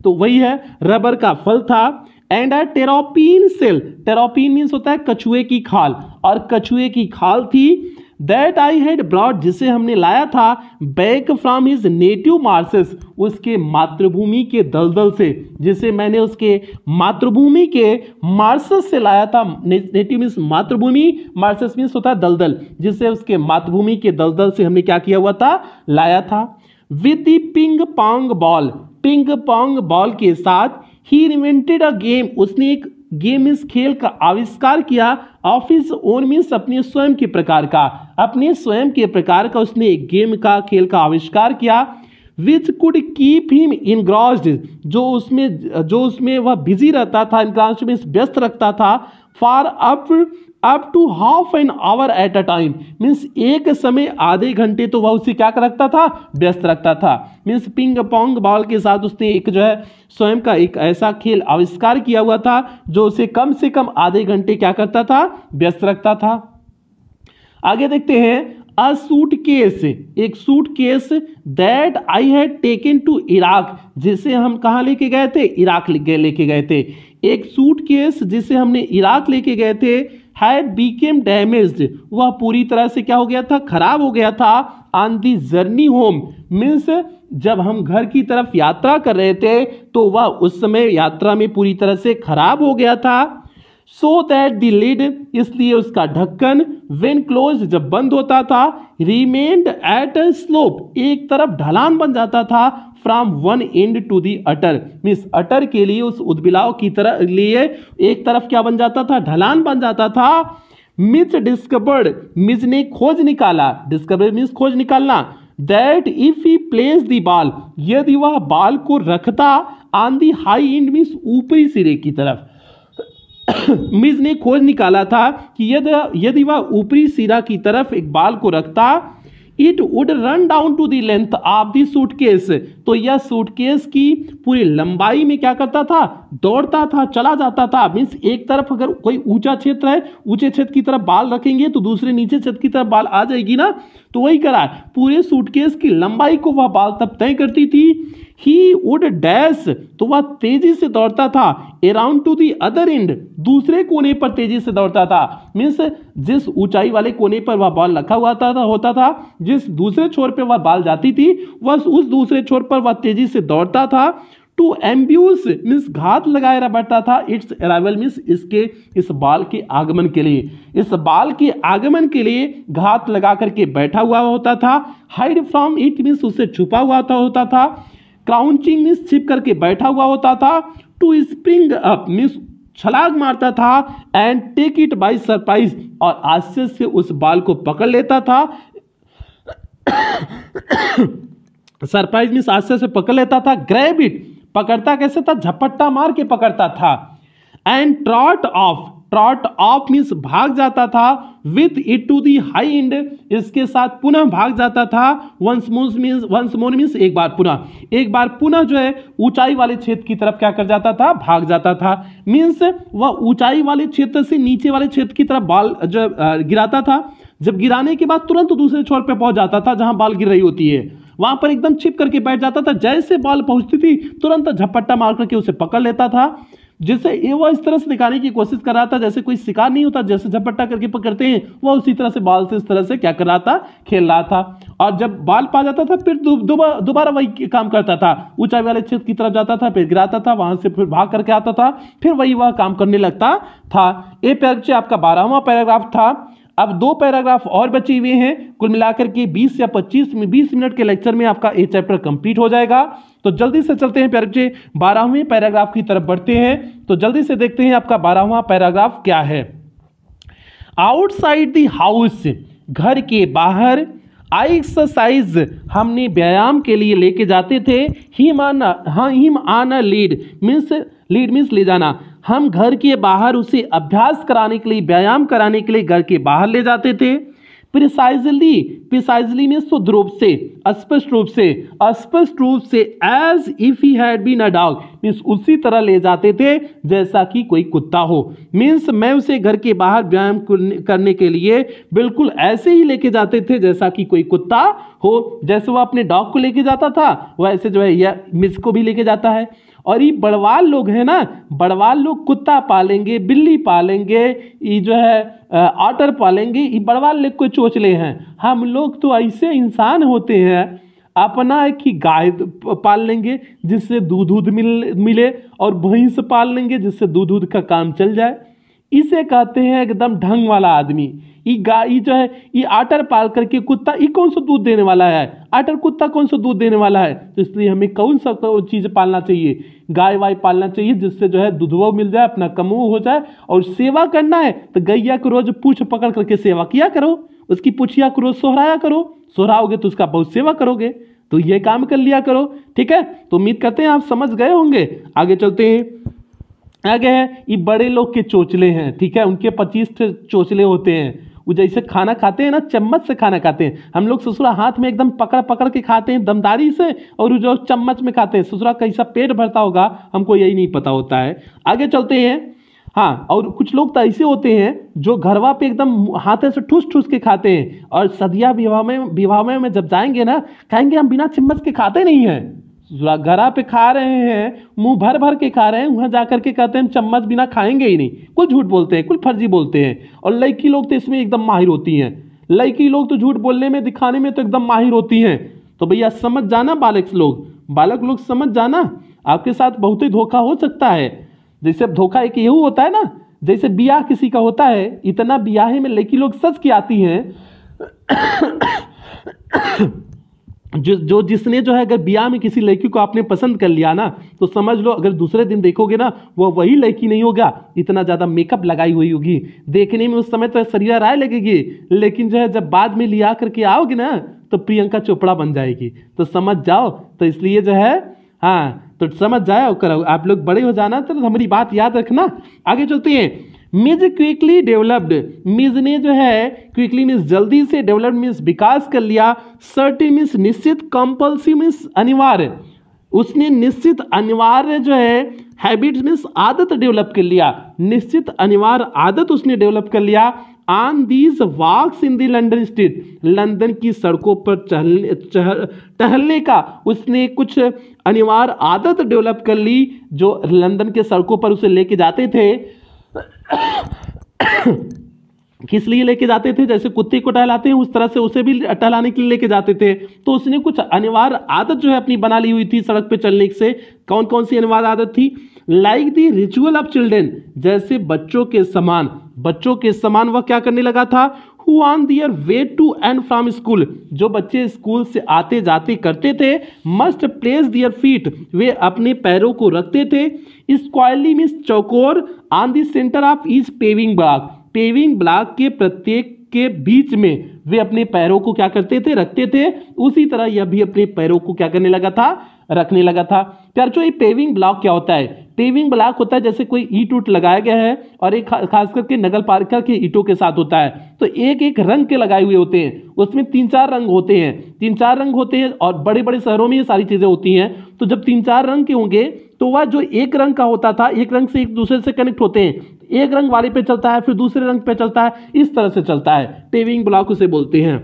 तो वही है, रबर का फल था। And a terrapin shell, terrapin means होता है कछुए की खाल, और कछुए की खाल थी दैट आई हैड ब्रॉट, जिसे हमने लाया था back from his native marshes, उसके मातृभूमि के दलदल से, जिसे मैंने उसके मातृभूमि के मार्सेस से लाया था। नेटिव मीन्स मातृभूमि, मार्सेस मीन्स होता है दलदल, जिसे उसके मातृभूमि के दलदल से हमने क्या किया हुआ था, लाया था। With the ping pong ball, ping pong ball के साथ ही इन्वेंटेड अ गेम, उसने एक गेम इस खेल का आविष्कार किया। ऑफ हिज ओन मीन्स अपने स्वयं के प्रकार का, अपने स्वयं के प्रकार का उसने एक गेम का खेल का आविष्कार किया। Which could keep him engrossed, जो उसमें वह बिजी रहता था, इनग्रॉस्ड मीन्स व्यस्त रखता था। For up to half an hour at a time, means एक समय आधे घंटे तो वह उसे क्या रखता था, व्यस्त रखता था। मीन्स पिंग पोंग बॉल के साथ उसने एक जो है स्वयं का एक ऐसा खेल आविष्कार किया हुआ था जो उसे कम से कम आधे घंटे क्या करता था, व्यस्त रखता था। आगे देखते हैं, अ सूटकेस, एक suitcase that I had taken to Iraq, जिसे हम कहाँ लेके गए थे, इराक लेके गए थे। एक सूटकेस जिसे हमने इराक लेके गए थे, हैड बीकेम डैमेज्ड, वह पूरी तरह से क्या हो गया था, खराब हो गया था। On the journey home means जब हम घर की तरफ यात्रा कर रहे थे तो वह उस समय यात्रा में पूरी तरह से खराब हो गया था। सो दैट द लिड, इसलिए उसका ढक्कन व्हेन क्लोज, जब बंद होता था, रिमेन्ड एट अ स्लोप, एक तरफ ढलान बन जाता था। From one end to the other, means other के लिए, उस उद्बिलाव की तरह लिए एक तरफ क्या बन जाता था, ढलान बन जाता था। मिच डिस्कवर्ड, मिच ने खोज निकाला, डिस्कवर मीन्स खोज निकालना। That if he place the ball, यदि वह बॉल को रखता on the high end means ऊपरी सिरे की तरफ, मिज ने खोज निकाला था कि यदि वह ऊपरी सिरा की तरफ एक बाल को रखता, it would run down to the length of the suitcase, तो यह सूटकेस की पूरी लंबाई में क्या करता था, दौड़ता था, चला जाता था। मीन्स एक तरफ अगर कोई ऊंचा क्षेत्र है, ऊंचे क्षेत्र की तरफ बाल रखेंगे तो दूसरे नीचे क्षेत्र की तरफ बाल आ जाएगी ना, तो वही करा, पूरे सूटकेस की लंबाई को वह बाल तब तय करती थी। ही वुड डैश, तो वह तेजी से दौड़ता था। Around to the other end, दूसरे कोने पर तेजी से दौड़ता था। मीन्स जिस ऊंचाई वाले कोने पर वह बॉल रखा हुआ होता था, जिस दूसरे छोर पर वह बॉल जाती थी, वह उस दूसरे छोर पर वह तेजी से दौड़ता था। टू एम्ब्यूस मीन्स घात लगाए बैठता था। इट्स अराइवल मीन्स इसके, इस बाल के आगमन के लिए, इस बाल के आगमन के लिए घात लगा करके बैठा हुआ होता था। हाइड फ्रॉम इट मीन्स उससे छुपा हुआ होता था। क्राउचिंग मीन्स छिप करके बैठा हुआ होता था। टू स्प्रिंग अप मीन्स छलांग मारता था। And take it by surprise, और आश्चर्य से उस बाल को पकड़ लेता था। सरप्राइज मीन्स आश्चर्य से पकड़ लेता था। ग्रैब इट, पकड़ता कैसे था, झपट्टा मार के पकड़ता था। एंड ट्रॉट ऑफ मीन्स भाग जाता था। With it to the high end, इसके साथ पुनः भाग जाता था। वंस मोर मीन्स एक बार पुनः जो है ऊंचाई वाले क्षेत्र की तरफ क्या कर जाता था, भाग जाता था। मीन्स वह ऊंचाई वाले क्षेत्र से नीचे वाले क्षेत्र की तरफ बाल जो गिराता था। जब गिराने के बाद तुरंत दूसरे छोर पे पहुंच जाता था जहां बाल गिर रही होती है, वहां पर एकदम छिप करके बैठ जाता था। जैसे बॉल पहुंचती थी तुरंत झपट्टा मार करके उसे पकड़ लेता था। जिसे वह इस तरह से दिखाने की कोशिश कर रहा था जैसे कोई शिकार नहीं होता, जैसे झपट्टा करके पकड़ते हैं, वह उसी तरह से बॉल से इस तरह से क्या कर रहा था, खेल रहा था। और जब बॉल पा जाता था फिर दोबारा वही काम करता था, ऊंचाई वाले क्षेत्र की तरफ जाता था, फिर गिराता था, वहां से फिर भाग करके आता था, फिर वह काम करने लगता था। ये पैराग्राफ आपका 12वां पैराग्राफ था। अब 2 पैराग्राफ और बचे हुए हैं। कुल मिलाकर के 20 या 20 मिनट के लेक्चर में आपका ये चैप्टर कंप्लीट हो जाएगा। तो जल्दी से चलते हैं 12वें पैराग्राफ की तरफ बढ़ते हैं। तो जल्दी से देखते हैं आपका 12वां पैराग्राफ क्या है। आउटसाइड द हाउस, घर के बाहर, आई एक्सरसाइज, हमने व्यायाम के लिए लेके जाते थे। Him on a lead means ले जाना। हम घर के बाहर उसे अभ्यास कराने के लिए, व्यायाम कराने के लिए घर के बाहर ले जाते थे। प्रिसाइजली में शुद्ध रूप से, स्पष्ट रूप से as if he had been a dog means उसी तरह ले जाते थे जैसा कि कोई कुत्ता हो। मीन्स मैं उसे घर के बाहर व्यायाम करने के लिए बिल्कुल ऐसे ही लेके जाते थे जैसा कि कोई कुत्ता हो। जैसे वो अपने डॉग को लेके जाता था वैसे जो है यह मिस को भी लेके जाता है। और ये बड़वाल लोग हैं ना, बड़वाल लोग कुत्ता पालेंगे, बिल्ली पालेंगे, ये जो है ऑटर पालेंगे, ये बड़वाल लोग को चोचले हैं। हम लोग तो ऐसे इंसान होते हैं, अपना एक ही गाय पाल लेंगे जिससे दूध मिले, और भैंस पाल लेंगे जिससे दूध का काम चल जाए। इसे कहते हैं एकदम ढंग वाला आदमी। ये गाय जो है, ये आटर पाल करके कुत्ता, ये कौन सा दूध देने वाला है? आटर कुत्ता कौन सा दूध देने वाला है? तो इसलिए हमें कौन सा चीज़ पालना चाहिए? गाय वाय पालना चाहिए जिससे जो है दूधवा मिल जाए, अपना कमो हो जाए। और सेवा करना है तो गैया को रोज पूछ पकड़ करके सेवा किया करो, उसकी पूछिया को रोज सोहराया करो, सोहराओगे तो उसका बहुत सेवा करोगे। तो ये काम कर लिया करो, ठीक है। तो उम्मीद करते हैं आप समझ गए होंगे। आगे चलते हैं। आगे है, ये बड़े लोग के चोचले हैं, ठीक है। उनके 25 चोचले होते हैं। वो जैसे खाना खाते हैं ना, चम्मच से खाना खाते हैं। हम लोग ससुरा हाथ में एकदम पकड़ पकड़ के खाते हैं दमदारी से, और वो जो चम्मच में खाते हैं, ससुरा कैसा पेट भरता होगा हमको यही नहीं पता होता है। आगे चलते हैं। हाँ, और कुछ लोग तो ऐसे होते हैं जो घरवा पे एकदम हाथे से ठूस ठूस के खाते हैं, और सदिया विवाह में जब जाएंगे ना, कहेंगे हम बिना चम्मच के खाते नहीं हैं। घरा पे खा रहे हैं, मुंह भर भर के खा रहे हैं, वहां जाकर के कहते हैं चम्मच बिना खाएंगे ही नहीं। कुछ झूठ बोलते हैं, कुछ फर्जी बोलते हैं। और लड़की लोग तो इसमें एकदम माहिर होती हैं। लड़की लोग तो झूठ बोलने में, दिखाने में तो एकदम माहिर होती हैं। तो भैया समझ जाना बालक लोग समझ जाना, आपके साथ बहुत ही धोखा हो सकता है। जैसे धोखा एक यही होता है ना, जैसे बियाह किसी का होता है, इतना बियाहे में लड़की लोग सच की आती हैं। जिसने जो है, अगर ब्याह में किसी लड़की को आपने पसंद कर लिया ना, तो समझ लो अगर दूसरे दिन देखोगे ना, वो वही लड़की नहीं होगा। इतना ज़्यादा मेकअप लगाई हुई होगी, देखने में उस समय तो सरिया राय लगेगी, लेकिन जो है जब बाद में लिया करके आओगे ना, तो प्रियंका चोपड़ा बन जाएगी। तो समझ जाओ। तो इसलिए जो है, हाँ, तो समझ जाओ करो। आप लोग बड़े हो जाना तो हमारी बात याद रखना। आगे चलते हैं। मिज क्विकली डेवलप्ड, मिज ने जो है क्विकली मीन्स जल्दी से, डेवलप्ड मीन्स विकास कर लिया, सर्टेन मीन्स निश्चित, कंपल्सिव मीन्स अनिवार्य, उसने निश्चित अनिवार्य जो है, हैबिट्स मीन्स आदत डेवलप कर लिया, निश्चित अनिवार्य आदत उसने डेवलप कर लिया। On these walks in the London street, London की सड़कों पर टहलने का उसने कुछ अनिवार्य आदत डेवलप कर ली, जो लंदन के सड़कों पर उसे लेके जाते थे। किस लिए लेके जाते थे? जैसे कुत्ते को टहलाते हैं उस तरह से उसे भी टहलाने के लिए लेके जाते थे। तो उसने कुछ अनिवार्य आदत जो है अपनी बना ली हुई थी सड़क पे चलने से। कौन कौन सी अनिवार्य आदत थी? Like the ritual of children, जैसे बच्चों के समान वह क्या करने लगा था? Who on their way to and from school, जो बच्चे स्कूल से आते जाते करते थे, मस्ट प्लेस दियर फीट, वे अपने पैरों को रखते थे, स्क्वायरली मीन्स चौकोर, on the centre of each paving block, paving block के प्रत्येक के बीच में वे अपने पैरों को क्या करते थे? रखते थे। उसी तरह यह भी अपने पैरों को क्या करने लगा था? रखने लगा था। प्यार, ये पेविंग ब्लॉक क्या होता है? पेविंग ब्लॉक होता है जैसे कोई ईंट उट लगाया गया है, और एक खास करके नगर पालिका के ईंटों के साथ होता है, तो एक एक रंग के लगाए हुए होते हैं। उसमें 3-4 रंग होते हैं, और बड़े बड़े शहरों में ये सारी चीजें होती हैं। तो जब 3-4 रंग के होंगे, तो वह जो एक रंग का होता था, एक रंग से एक दूसरे से कनेक्ट होते हैं, एक रंग वाले पे चलता है, फिर दूसरे रंग पे चलता है, इस तरह से चलता है। पेविंग ब्लॉक उसे बोलते हैं।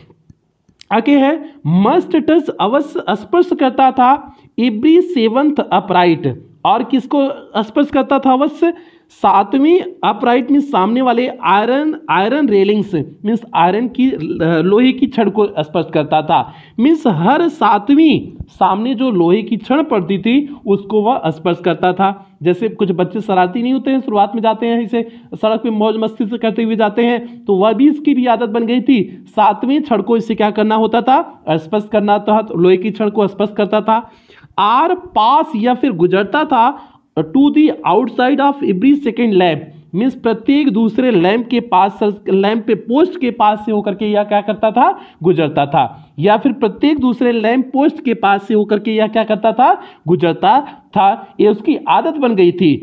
आगे है, मस्ट टच, अवश्य स्पर्श करता था, एवरी 7th अपराइट, और किसको स्पर्श करता था? अवश्य 7वीं अपराइट मीन्स सामने वाले आयरन रेलिंग्स, मीन्स आयरन की लोहे की छड़ को स्पर्श करता था। मीन्स हर 7वीं सामने जो लोहे की छड़ पड़ती थी उसको वह स्पर्श करता था। जैसे कुछ बच्चे शरारती नहीं होते हैं, शुरुआत में जाते हैं इसे सड़क पे मौज मस्ती से करते हुए जाते हैं, तो वह भी इसकी भी आदत बन गई थी। 7वीं छड़ को इससे क्या करना होता था? स्पर्श करना था, तो लोहे की छड़ को स्पर्श करता था। आर पास, या फिर गुजरता था, to the outside of every second lamp, means प्रत्येक दूसरे लैंप के पास, लैंप पे पोस्ट के पास से होकर के यह क्या करता था? गुजरता था। या फिर प्रत्येक दूसरे लैंप पोस्ट के पास से होकर के यह क्या करता था? गुजरता था। ये उसकी आदत बन गई थी।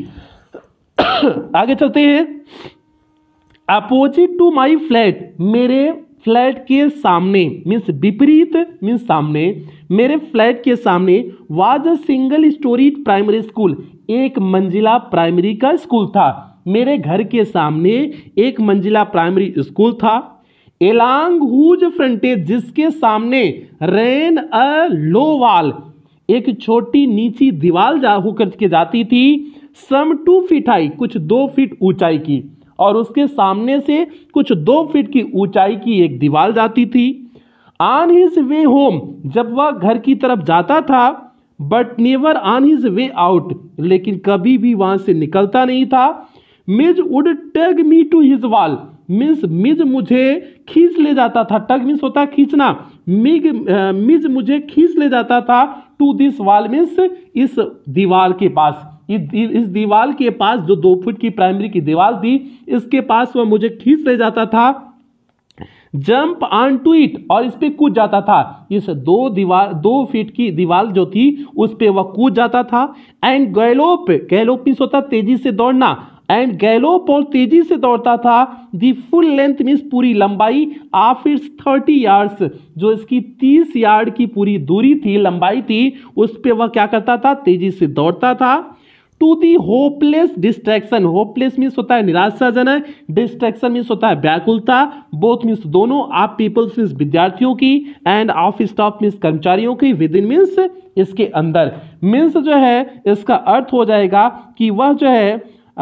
आगे चलते हैं। अपोजिट टू माई फ्लैट, मेरे फ्लैट के सामने, मीन्स विपरीत मीन्स सामने, मेरे फ्लैट के सामने was a single storied primary school, एक मंजिला प्राइमरी का स्कूल था। मेरे घर के सामने एक मंजिला प्राइमरी स्कूल था। एलॉन्ग हुज फ्रंटेज, जिसके सामने रेन अ लो वॉल, एक छोटी नीची दीवार होकर के जाती थी, सम 2 फीट हाई, कुछ 2 फीट ऊंचाई की, और उसके सामने से कुछ 2 फीट की ऊंचाई की एक दीवार जाती थी। ऑन हिज वे होम, जब वह घर की तरफ जाता था, but never on his way out, लेकिन कभी भी वहां से निकलता नहीं था। Mij would tug me to his wall, Mij मुझे खींच ले जाता था, टग मीन्स होता है खींचना, मिज मुझे खींच ले जाता था टू दिस वॉल मीन्स इस दीवार के पास, इस दीवार के पास जो 2 फुट की प्राइमरी की दीवार थी, इसके पास वह मुझे खींच ले जाता था। जंप ऑन टू इट, और इस पे कूद जाता था, इस 2 फीट की दीवार जो थी उस पे वह कूद जाता था। एंड गैलोप, गैलोप मीन्स होता तेजी से दौड़ना, एंड गैलोप और तेजी से दौड़ता था। दी फुल लेंथ मीन्स पूरी लंबाई ऑफ इट्स 30 यार्ड्स, जो इसकी 30 यार्ड की पूरी दूरी थी, लंबाई थी, उस पे वह क्या करता था, तेजी से दौड़ता था। To the hopeless distraction, hopeless means होता है निराशाजनक, डिस्ट्रैक्शन मीन्स होता है व्याकुलता, बोथ मीन्स दोनों, ऑफ पीपल्स मीन्स विद्यार्थियों की, एंड ऑफ स्टाफ मीन्स कर्मचारियों की, विद इन मीन्स इसके अंदर, मीन्स जो है इसका अर्थ हो जाएगा कि वह जो है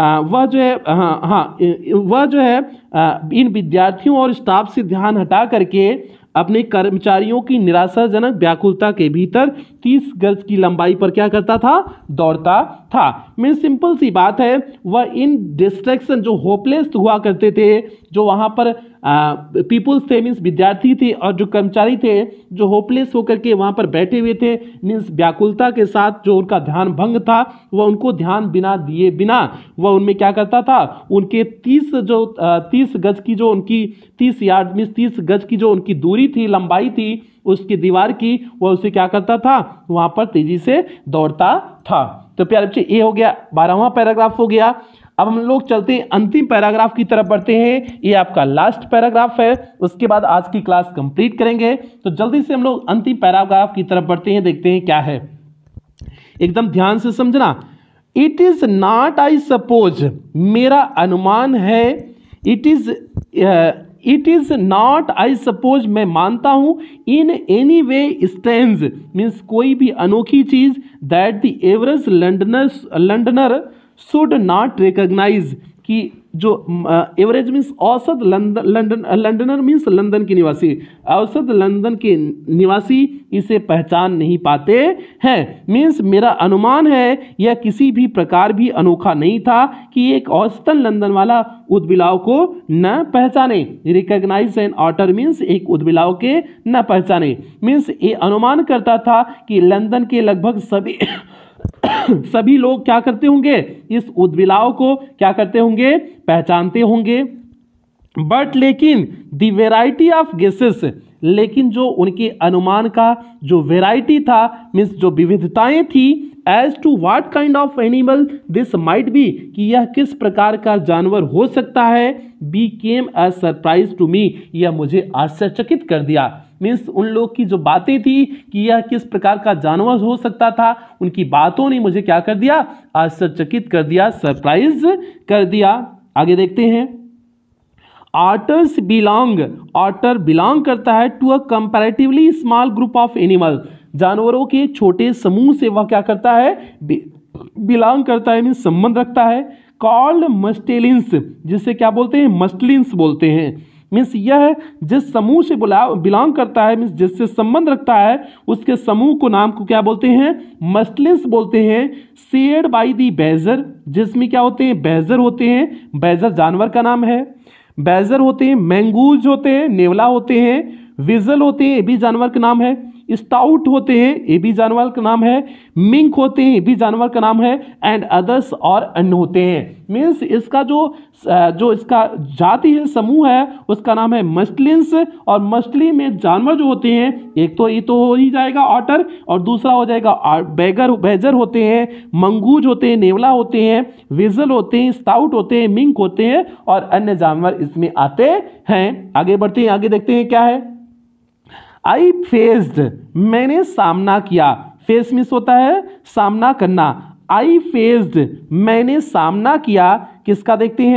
इन विद्यार्थियों और स्टाफ से ध्यान हटा करके अपने कर्मचारियों की निराशाजनक व्याकुलता के भीतर 30 गज की लंबाई पर क्या करता था, दौड़ता था। मीन सिंपल सी बात है, वह इन डिस्ट्रैक्शन जो होपलेस हुआ करते थे, जो वहाँ पर पीपुल्स थे मीन्स विद्यार्थी थे, और जो कर्मचारी थे जो होपलेस होकर के वहाँ पर बैठे हुए थे मीन्स व्याकुलता के साथ, जो उनका ध्यान भंग था, वह उनको ध्यान बिना दिए बिना वह उनमें क्या करता था, उनके 30 गज की जो उनकी 30 यार्ड मीन्स 30 गज की जो उनकी दूरी थी, लंबाई थी उसकी दीवार की, वह उसे क्या करता था, वहाँ पर तेजी से दौड़ता था। तो प्यारे बच्चे ये हो गया 12वां पैराग्राफ हो गया। अब हम लोग चलते हैं अंतिम पैराग्राफ की तरफ बढ़ते हैं, ये आपका लास्ट पैराग्राफ है, उसके बाद आज की क्लास कंप्लीट करेंगे। तो जल्दी से हम लोग अंतिम पैराग्राफ की तरफ बढ़ते हैं, देखते हैं क्या है, एकदम ध्यान से समझना। It is not I suppose, मेरा अनुमान है, it is not I suppose, मैं मानता हूं, in any way strange means कोई भी अनोखी चीज, that the average Londoner should not recognise, कि जो एवरेज मीन्स औसत लंडनर मीन्स लंदन के निवासी, औसत लंदन के निवासी इसे पहचान नहीं पाते हैं। मीन्स मेरा अनुमान है यह किसी भी प्रकार भी अनोखा नहीं था कि एक औसतन लंदन वाला उद्बिलाव को न पहचाने। रिकॉग्नाइज एन ऑटर मीन्स एक उद्बिलाव के न पहचाने, मीन्स ये अनुमान करता था कि लंदन के लगभग सभी लोग क्या करते होंगे, इस उद्बिलाव को क्या करते होंगे, पहचानते होंगे। बट लेकिन द वेराइटी ऑफ गेसेस, लेकिन जो उनके अनुमान का जो वेराइटी था मीन्स जो विविधताएं थी, as to what kind of animal this might be, कि यह किस प्रकार का जानवर हो सकता है, became a surprise to me, यह मुझे आश्चर्यचकित कर दिया। मीन्स उन लोग की जो बातें थी कि यह किस प्रकार का जानवर हो सकता था, उनकी बातों ने मुझे क्या कर दिया, आश्चर्यचकित कर दिया, सरप्राइज कर दिया। आगे देखते हैं। ऑटर्स बिलोंग, ऑटर बिलोंग करता है to a comparatively small group of animal, जानवरों के छोटे समूह से वह क्या करता है, बिलोंग करता है मीन्स संबंध रखता है। कॉल्ड मस्टेलिन्स, जिसे क्या बोलते हैं, मस्टलिन्स बोलते हैं। मीन्स यह जिस समूह से बिलोंग करता है मीन्स जिससे संबंध रखता है, उसके समूह को नाम को क्या बोलते हैं, मस्टलिन्स बोलते हैं। शेयर्ड बाय दी बैजर, जिसमें क्या होते हैं, बैजर होते हैं, बैजर जानवर का नाम है, बैजर होते हैं, मैंगूज होते हैं, नेवला होते हैं, विजल होते हैं, ये भी जानवर का नाम है, स्टाउट होते हैं, ये भी जानवर का नाम है, मिंक होते हैं, ये भी जानवर का नाम है, एंड अदर्स और अन्य होते हैं। मीन्स इसका जो इसका जाति है, समूह है, उसका नाम है मस्टलिन्स। और मछली में जानवर जो होते हैं, एक तो ये तो हो ही जाएगा ऑटर, और दूसरा हो जाएगा बैजर होते हैं, मंगूज होते हैं, नेवला होते हैं, विजल होते हैं, स्टाउट होते हैं, मिंक होते हैं, और अन्य जानवर इसमें आते हैं। आगे बढ़ते हैं, आगे देखते हैं क्या है। आई फेस्ड, मैंने सामना किया, फेस मीन्स होता है सामना करना। आई फेस्ड, मैंने सामना किया, किसका देखते हैं,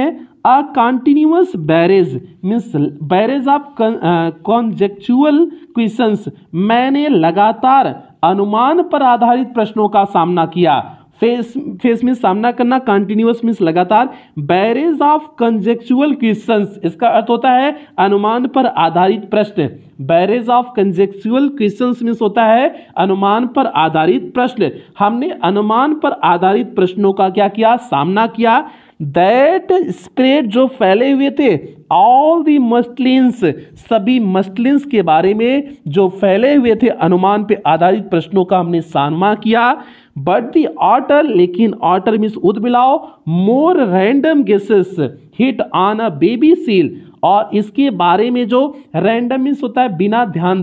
a continuous barrage means barrage of conjectural questions, मैंने लगातार अनुमान पर आधारित प्रश्नों का सामना किया। फेस में सामना करना, कंटिन्यूअस मीन्स लगातार, बैरेज ऑफ कंजेक्चुअल क्वेश्चंस इसका अर्थ होता है अनुमान पर आधारित प्रश्न। Barrage of conjectural questions means होता है अनुमान पर आधारित प्रश्न। हमने अनुमान पर आधारित प्रश्नों का क्या किया, सामना किया। दैट स्प्रेड, जो फैले हुए थे, ऑल दी मस्लिन्स, सभी मस्लिन्स के बारे में जो फैले हुए थे अनुमान पे आधारित प्रश्नों का हमने सामना किया। बट दी ऑटर, लेकिन ऑटर मीन्स उद्बिलाव, more random guesses hit on a baby seal, और इसके बारे में जो रैंडम मीन्स होता है बिना ध्यान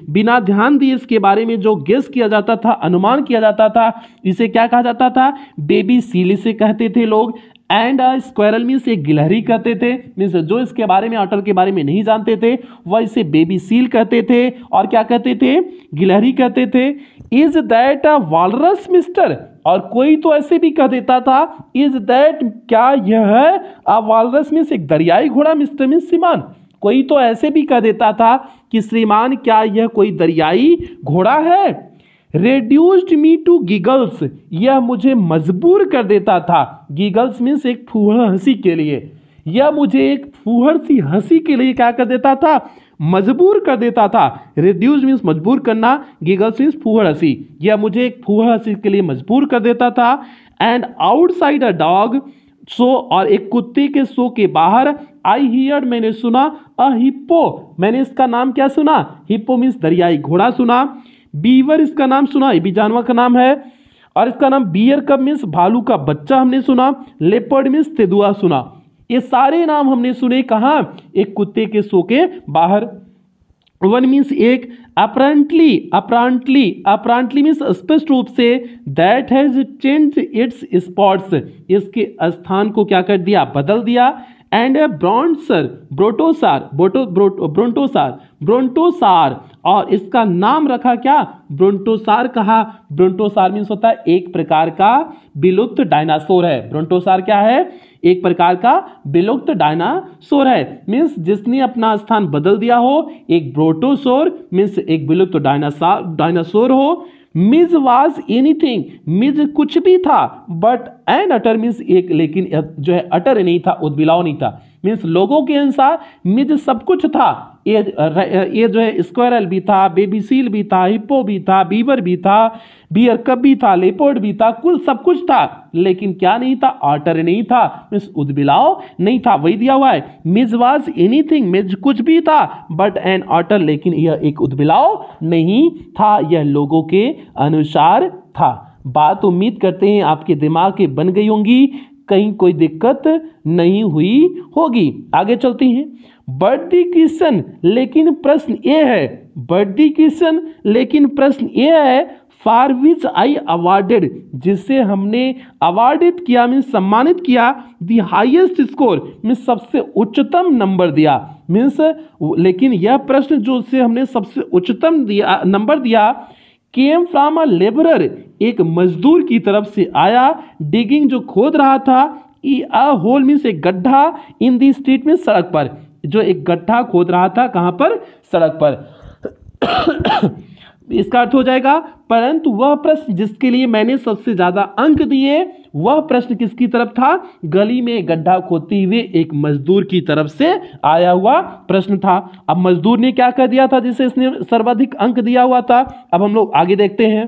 दिए इसके बारे में जो गेस किया जाता था, अनुमान किया जाता था, इसे क्या कहा जाता था, बेबी सील इसे कहते थे लोग। एंड स्क्वायरल मीन्स एक गिलहरी कहते थे, मीन्स जो इसके बारे में, ऑटर के बारे में नहीं जानते थे वह इसे बेबी सील कहते थे, और क्या कहते थे, गिलहरी कहते थे। Is that a walrus mister, और कोई तो ऐसे भी कह देता था, इज दैट, क्या यह है, अ वॉलरस मीन्स एक दरियाई घोड़ा, मिस्टर मीन्स श्रीमान, कोई तो ऐसे भी कह देता था कि श्रीमान क्या यह कोई दरियाई घोड़ा है। रेड्यूस्ड मी टू गिगल्स, यह मुझे मजबूर कर देता था, गिगल्स मीन्स एक फूहड़ हंसी के लिए, यह मुझे एक फूहड़ सी हंसी के लिए क्या कर देता था, मजबूर कर देता था। रिड्यूस मीन्स मजबूर करना, गिगल्स मीन्स फूहड़ हंसी, यह मुझे एक फूहड़ हंसी के लिए मजबूर कर देता था। And outside a dog show, और एक कुत्ते के सो के बाहर, आई हियर्ड, मैंने सुना, अ हिप्पो, मैंने इसका नाम क्या सुना, हिप्पो मीन्स दरियाई घोड़ा सुना। बीवर इसका नाम सुना, ये भी जानवर का नाम है, और इसका नाम बियर कब मीन्स भालू का बच्चा हमने सुना। लेपर्ड मीन्स तेंदुआ सुना। ये सारे नाम हमने सुने कहाँ, एक कुत्ते के सो के बाहर। वन मीन्स एक, अपरांटली मीन्स स्पष्ट रूप से, that has change its spots, इसके स्थान को क्या कर दिया, बदल दिया। एंड ब्रोंटोसार, और इसका नाम रखा क्या, ब्रोंटोसार कहा। ब्रोंटोसार मीन्स होता है एक प्रकार का विलुप्त डायनासोर है। ब्रोंटोसार क्या है, एक प्रकार का विलुप्त डायनासोर है, मीन्स जिसने अपना स्थान बदल दिया हो। एक ब्रोंटोसोर मीन्स एक विलुप्त डायनासोर हो। मिज वाज एनीथिंग, मिज कुछ भी था, बट एन अटर मीन्स एक, लेकिन जो है अटर नहीं था, उद्बिलाव नहीं था, मीन्स लोगों के अनुसार मिज सब कुछ था। ये जो है स्क्वायरल भी था, बेबी सील भी था, हिप्पो भी था, बीवर भी था, बियर कप भी था, लेपर्ड भी था, कुल सब कुछ था, लेकिन क्या नहीं था, ऑटर नहीं था, मीन्स उद्बिलाव नहीं था। वही दिया हुआ है, मिज वाज एनीथिंग, मिज कुछ भी था, बट एन ऑटर, लेकिन यह एक उद्बिलाव नहीं था, यह लोगों के अनुसार था। बात उम्मीद करते हैं आपके दिमाग के बन गई होंगी, कहीं कोई दिक्कत नहीं हुई होगी। आगे चलते हैं। बर्थडे क्वेश्चन, लेकिन प्रश्न ये है, बर्थडे क्वेश्चन लेकिन प्रश्न ये है, फॉर विच आई अवार्डेड, जिससे हमने अवार्डित किया मीन्स सम्मानित किया, द हाईएस्ट स्कोर मीन्स सबसे उच्चतम नंबर दिया, मीन्स लेकिन यह प्रश्न जो से हमने सबसे उच्चतम दिया नंबर दिया, केम फ्रॉम अ लेबरर, एक मजदूर की तरफ से आया, डिगिंग जो खोद रहा था, अ होल मीन्स एक गड्ढा, इन दी स्ट्रीट में सड़क पर, जो एक गड्ढा खोद रहा था, कहां पर, सड़क पर। इसका अर्थ हो जाएगा, परंतु वह प्रश्न जिसके लिए मैंने सबसे ज्यादा अंक दिए, वह प्रश्न किसकी तरफ था, गली में गड्ढा खोदते हुए एक मजदूर की तरफ से आया हुआ प्रश्न था। अब मजदूर ने क्या कर दिया था जिसे इसने सर्वाधिक अंक दिया हुआ था। अब हम लोग आगे देखते हैं।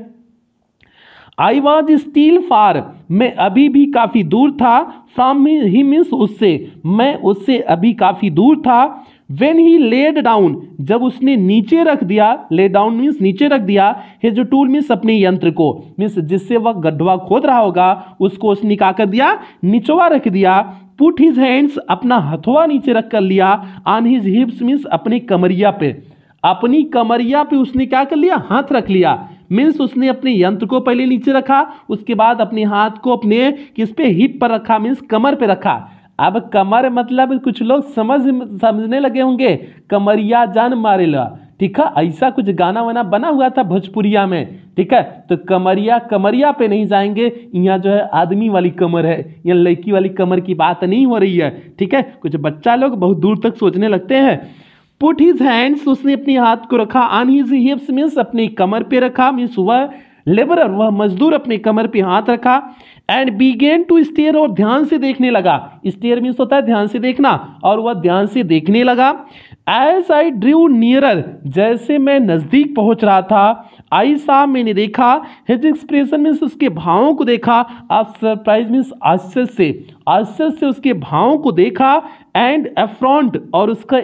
आई वॉज स्टील फार, मैं अभी भी काफी दूर था, फ्रॉम ही मीन्स उससे, मैं उससे अभी काफी दूर था। वेन ही लेड डाउन, जब उसने नीचे रख दिया, ले डाउन मीन्स नीचे रख दिया, हिज टूल मीन्स अपने यंत्र को, मीन्स जिससे वह गड्ढा खोद रहा होगा उसको उसने क्या कर दिया, निचवा रख दिया। पुट हिज हैंड्स, अपना हथवा नीचे रख कर लिया, ऑन हिज हिप्स मीन्स अपनी कमरिया पे, अपनी कमरिया पे उसने क्या कर लिया, हाथ रख लिया, मीन्स उसने अपने यंत्र को पहले नीचे रखा, उसके बाद अपने हाथ को अपने किस पे, हिप पर रखा, मीन्स कमर पे रखा। अब कमर मतलब कुछ लोग समझने लगे होंगे, कमरिया जान मारेला, ठीक है, ऐसा कुछ गाना वाना बना हुआ था भोजपुरिया में, ठीक है। तो कमरिया कमरिया पे नहीं जाएंगे, यहाँ जो है आदमी वाली कमर है, यहाँ लड़की वाली कमर की बात नहीं हो रही है, ठीक है। कुछ बच्चा लोग बहुत दूर तक सोचने लगते हैं। पुट हिज हैंड्स, उसने अपने हाथ को रखा, ऑन हिज हिप्स मीन्स अपनी कमर पे रखा, मीन्स वह लेबरर वह मजदूर अपने कमर पे हाथ रखा, एंड बिगेन टू स्टेयर और ध्यान से देखने लगा। स्टेयर मीन्स होता है ध्यान से देखना, और वह ध्यान से देखने लगा। एज आई ड्रू नियरर, जैसे मैं नजदीक पहुंच रहा था, आई सा मैंने देखा, हिज एक्सप्रेशन मीन्स उसके भावों को देखा, आप सरप्राइज मीन्स आश्चर्य से उसके भावों को देखा, एंड अफ्रॉन्ट और उसका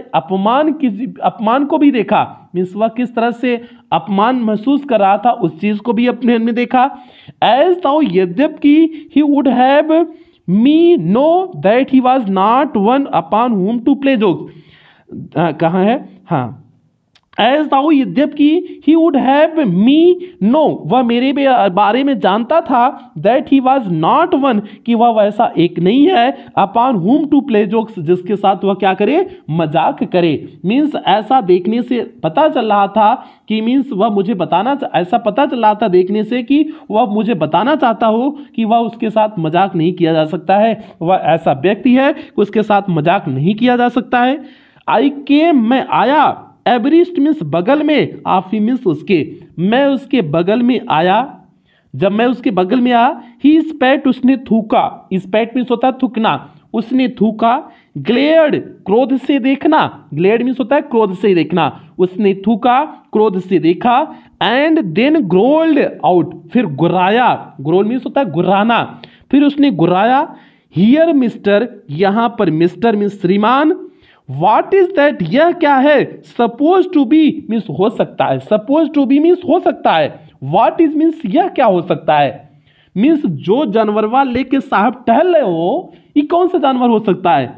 अपमान को भी देखा, मीन्स वह किस तरह से अपमान महसूस कर रहा था उस चीज को भी अपने में देखा। एज ताउ यद्यपि he would have me know that he was not one upon whom to play jokes, कहाँ है, हाँ, एज दाउ यद्यपि he would have me know, वह मेरे बारे में जानता था, that he was not one, कि वह वैसा एक नहीं है, upon whom to play jokes, जिसके साथ वह क्या करे, मजाक करे। मीन्स ऐसा देखने से पता चल रहा था कि मीन्स वह मुझे बताना, ऐसा पता चल रहा था देखने से कि वह मुझे बताना चाहता हो कि वह उसके साथ मजाक नहीं किया जा सकता है, वह ऐसा व्यक्ति है कि उसके साथ मजाक नहीं किया जा सकता है। आई केम, मैं आया, एवरिस्ट मीन्स बगल में, आफी मीन्स उसके, मैं उसके बगल में आया, जब मैं उसके बगल में आया, ही स्पैट, उसने थूका, स्पैट मीन्स होता है थूकना, उसने थूका, ग्लेयर्ड क्रोध से देखना, ग्लेयर्ड मीन्स होता है क्रोध से देखना, उसने थूका क्रोध से देखा, एंड देन ग्रोल्ड आउट, फिर गुर्राया, ग्रोल मीन्स होता है गुर्राना, फिर उसने गुर्राया, हियर मिस्टर, यहां पर मिस्टर मीन्स श्रीमान, What is that, यह क्या है, सपोज टू बी मीन्स हो सकता है, सपोज टू बी मीन्स हो सकता है, What is मीन्स यह क्या हो सकता है, मीन्स जो जानवरवा लेके साहब टहल रहे हो, ये कौन सा जानवर हो सकता है,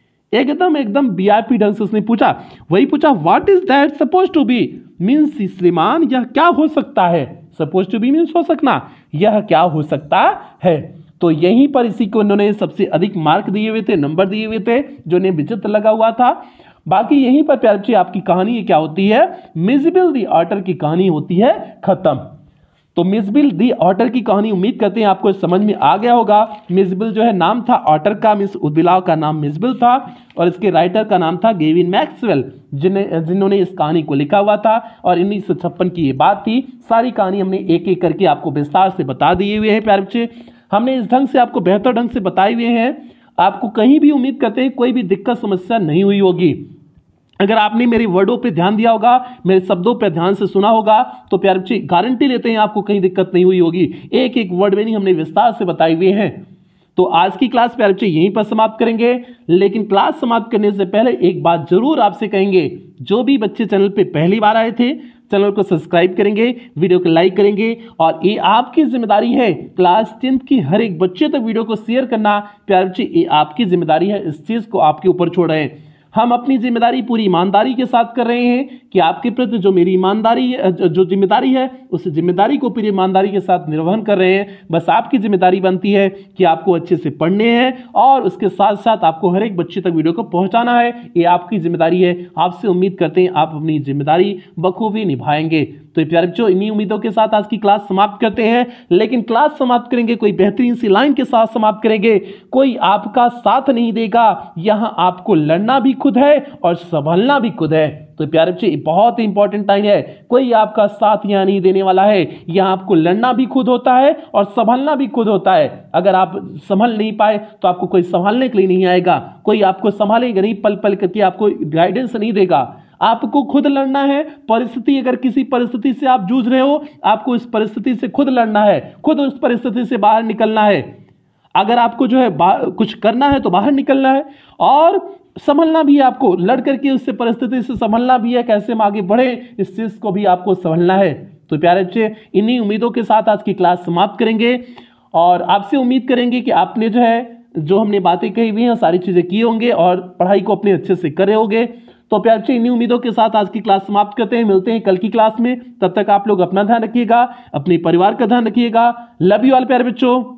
एकदम वीआईपी ढंग से उसने पूछा, वही पूछा what is that suppose to be, means श्रीमान यह क्या हो सकता है, सपोज टू बी मीन्स हो सकना, यह क्या हो सकता है। तो यहीं पर इसी को उन्होंने सबसे अधिक मार्क दिए हुए थे, नंबर दिए हुए थे, जो उन्हें विचित्र लगा हुआ था। बाकी यहीं पर प्यारे बच्चे आपकी कहानी क्या होती है, मिज़िबल द ऑटर की कहानी होती है खत्म। तो मिज़िबल द ऑटर की कहानी उम्मीद करते हैं आपको समझ में आ गया होगा। मिज़िबल जो है नाम था ऑटर का, मीन्स उदबिलाव का नाम मिज़िबल था, और इसके राइटर का नाम था गेविन मैक्सवेल, जिन्होंने इस कहानी को लिखा हुआ था, और 1956 की ये बात थी। सारी कहानी हमने एक एक करके आपको विस्तार से बता दिए हुए हैं प्यारे बच्चे, हमने इस ढंग से आपको बेहतर ढंग से बताए हुए हैं, आपको कहीं भी उम्मीद करते हैं कोई भी दिक्कत समस्या नहीं हुई होगी। अगर आपने मेरे वर्डों पे ध्यान दिया होगा, मेरे शब्दों पे ध्यान से सुना होगा, तो प्यारे बच्चे गारंटी लेते हैं आपको कहीं दिक्कत नहीं हुई होगी। एक एक वर्ड में नहीं हमने विस्तार से बताए हुए हैं। तो आज की क्लास प्यारे बच्चे यहीं पर समाप्त करेंगे, लेकिन क्लास समाप्त करने से पहले एक बात जरूर आपसे कहेंगे, जो भी बच्चे चैनल पे पहली बार आए थे चैनल को सब्सक्राइब करेंगे, वीडियो को लाइक करेंगे, और ये आपकी जिम्मेदारी है क्लास 10th की हर एक बच्चे तक वीडियो को शेयर करना। प्यारे बच्चे ये आपकी जिम्मेदारी है, इस चीज़ को आपके ऊपर छोड़ रहे हैं। हम अपनी जिम्मेदारी पूरी ईमानदारी के साथ कर रहे हैं कि आपके प्रति जो मेरी ईमानदारी जो जिम्मेदारी है उस जिम्मेदारी को पूरी ईमानदारी के साथ निर्वहन कर रहे हैं। बस आपकी जिम्मेदारी बनती है कि आपको अच्छे से पढ़ने हैं और उसके साथ साथ आपको हर एक बच्चे तक वीडियो को पहुंचाना है, ये आपकी जिम्मेदारी है। आपसे उम्मीद करते हैं आप अपनी जिम्मेदारी बखूबी निभाएंगे। तो प्यारे बच्चों, इन्हीं उम्मीदों के साथ आज की क्लास समाप्त करते हैं, लेकिन क्लास समाप्त करेंगे कोई बेहतरीन सी लाइन के साथ समाप्त करेंगे। कोई आपका साथ नहीं देगा, यहां आपको लड़ना भी खुद है और संभलना भी खुद है। तो प्यारे बच्चे बहुत इंपॉर्टेंट लाइन है, कोई आपका साथ यहाँ नहीं देने वाला है, यहाँ आपको लड़ना भी खुद होता है और संभलना भी खुद होता है। अगर आप संभल नहीं पाए तो आपको कोई संभालने के लिए नहीं आएगा, कोई आपको संभालेगा नहीं, पल पल करके आपको गाइडेंस नहीं देगा। आपको खुद लड़ना है। परिस्थिति, अगर किसी परिस्थिति से आप जूझ रहे हो, आपको इस परिस्थिति से खुद लड़ना है, खुद उस परिस्थिति से बाहर निकलना है। अगर आपको जो है कुछ करना है तो बाहर निकलना है, और संभलना भी है, आपको लड़ करके उससे परिस्थिति से संभलना भी है। कैसे हम आगे बढ़े इस चीज को भी आपको संभलना है। तो प्यारे बच्चे, इन्हीं उम्मीदों के साथ आज की क्लास समाप्त करेंगे और आपसे उम्मीद करेंगे कि आपने जो हमने बातें कही हुई हैं सारी चीजें की होंगे और पढ़ाई को अपने अच्छे से करे होंगे। तो प्यारे बच्चे, इन्हीं उम्मीदों के साथ आज की क्लास समाप्त करते हैं। मिलते हैं कल की क्लास में, तब तक आप लोग अपना ध्यान रखिएगा, अपने परिवार का ध्यान रखिएगा। लव यू ऑल प्यारे बच्चों।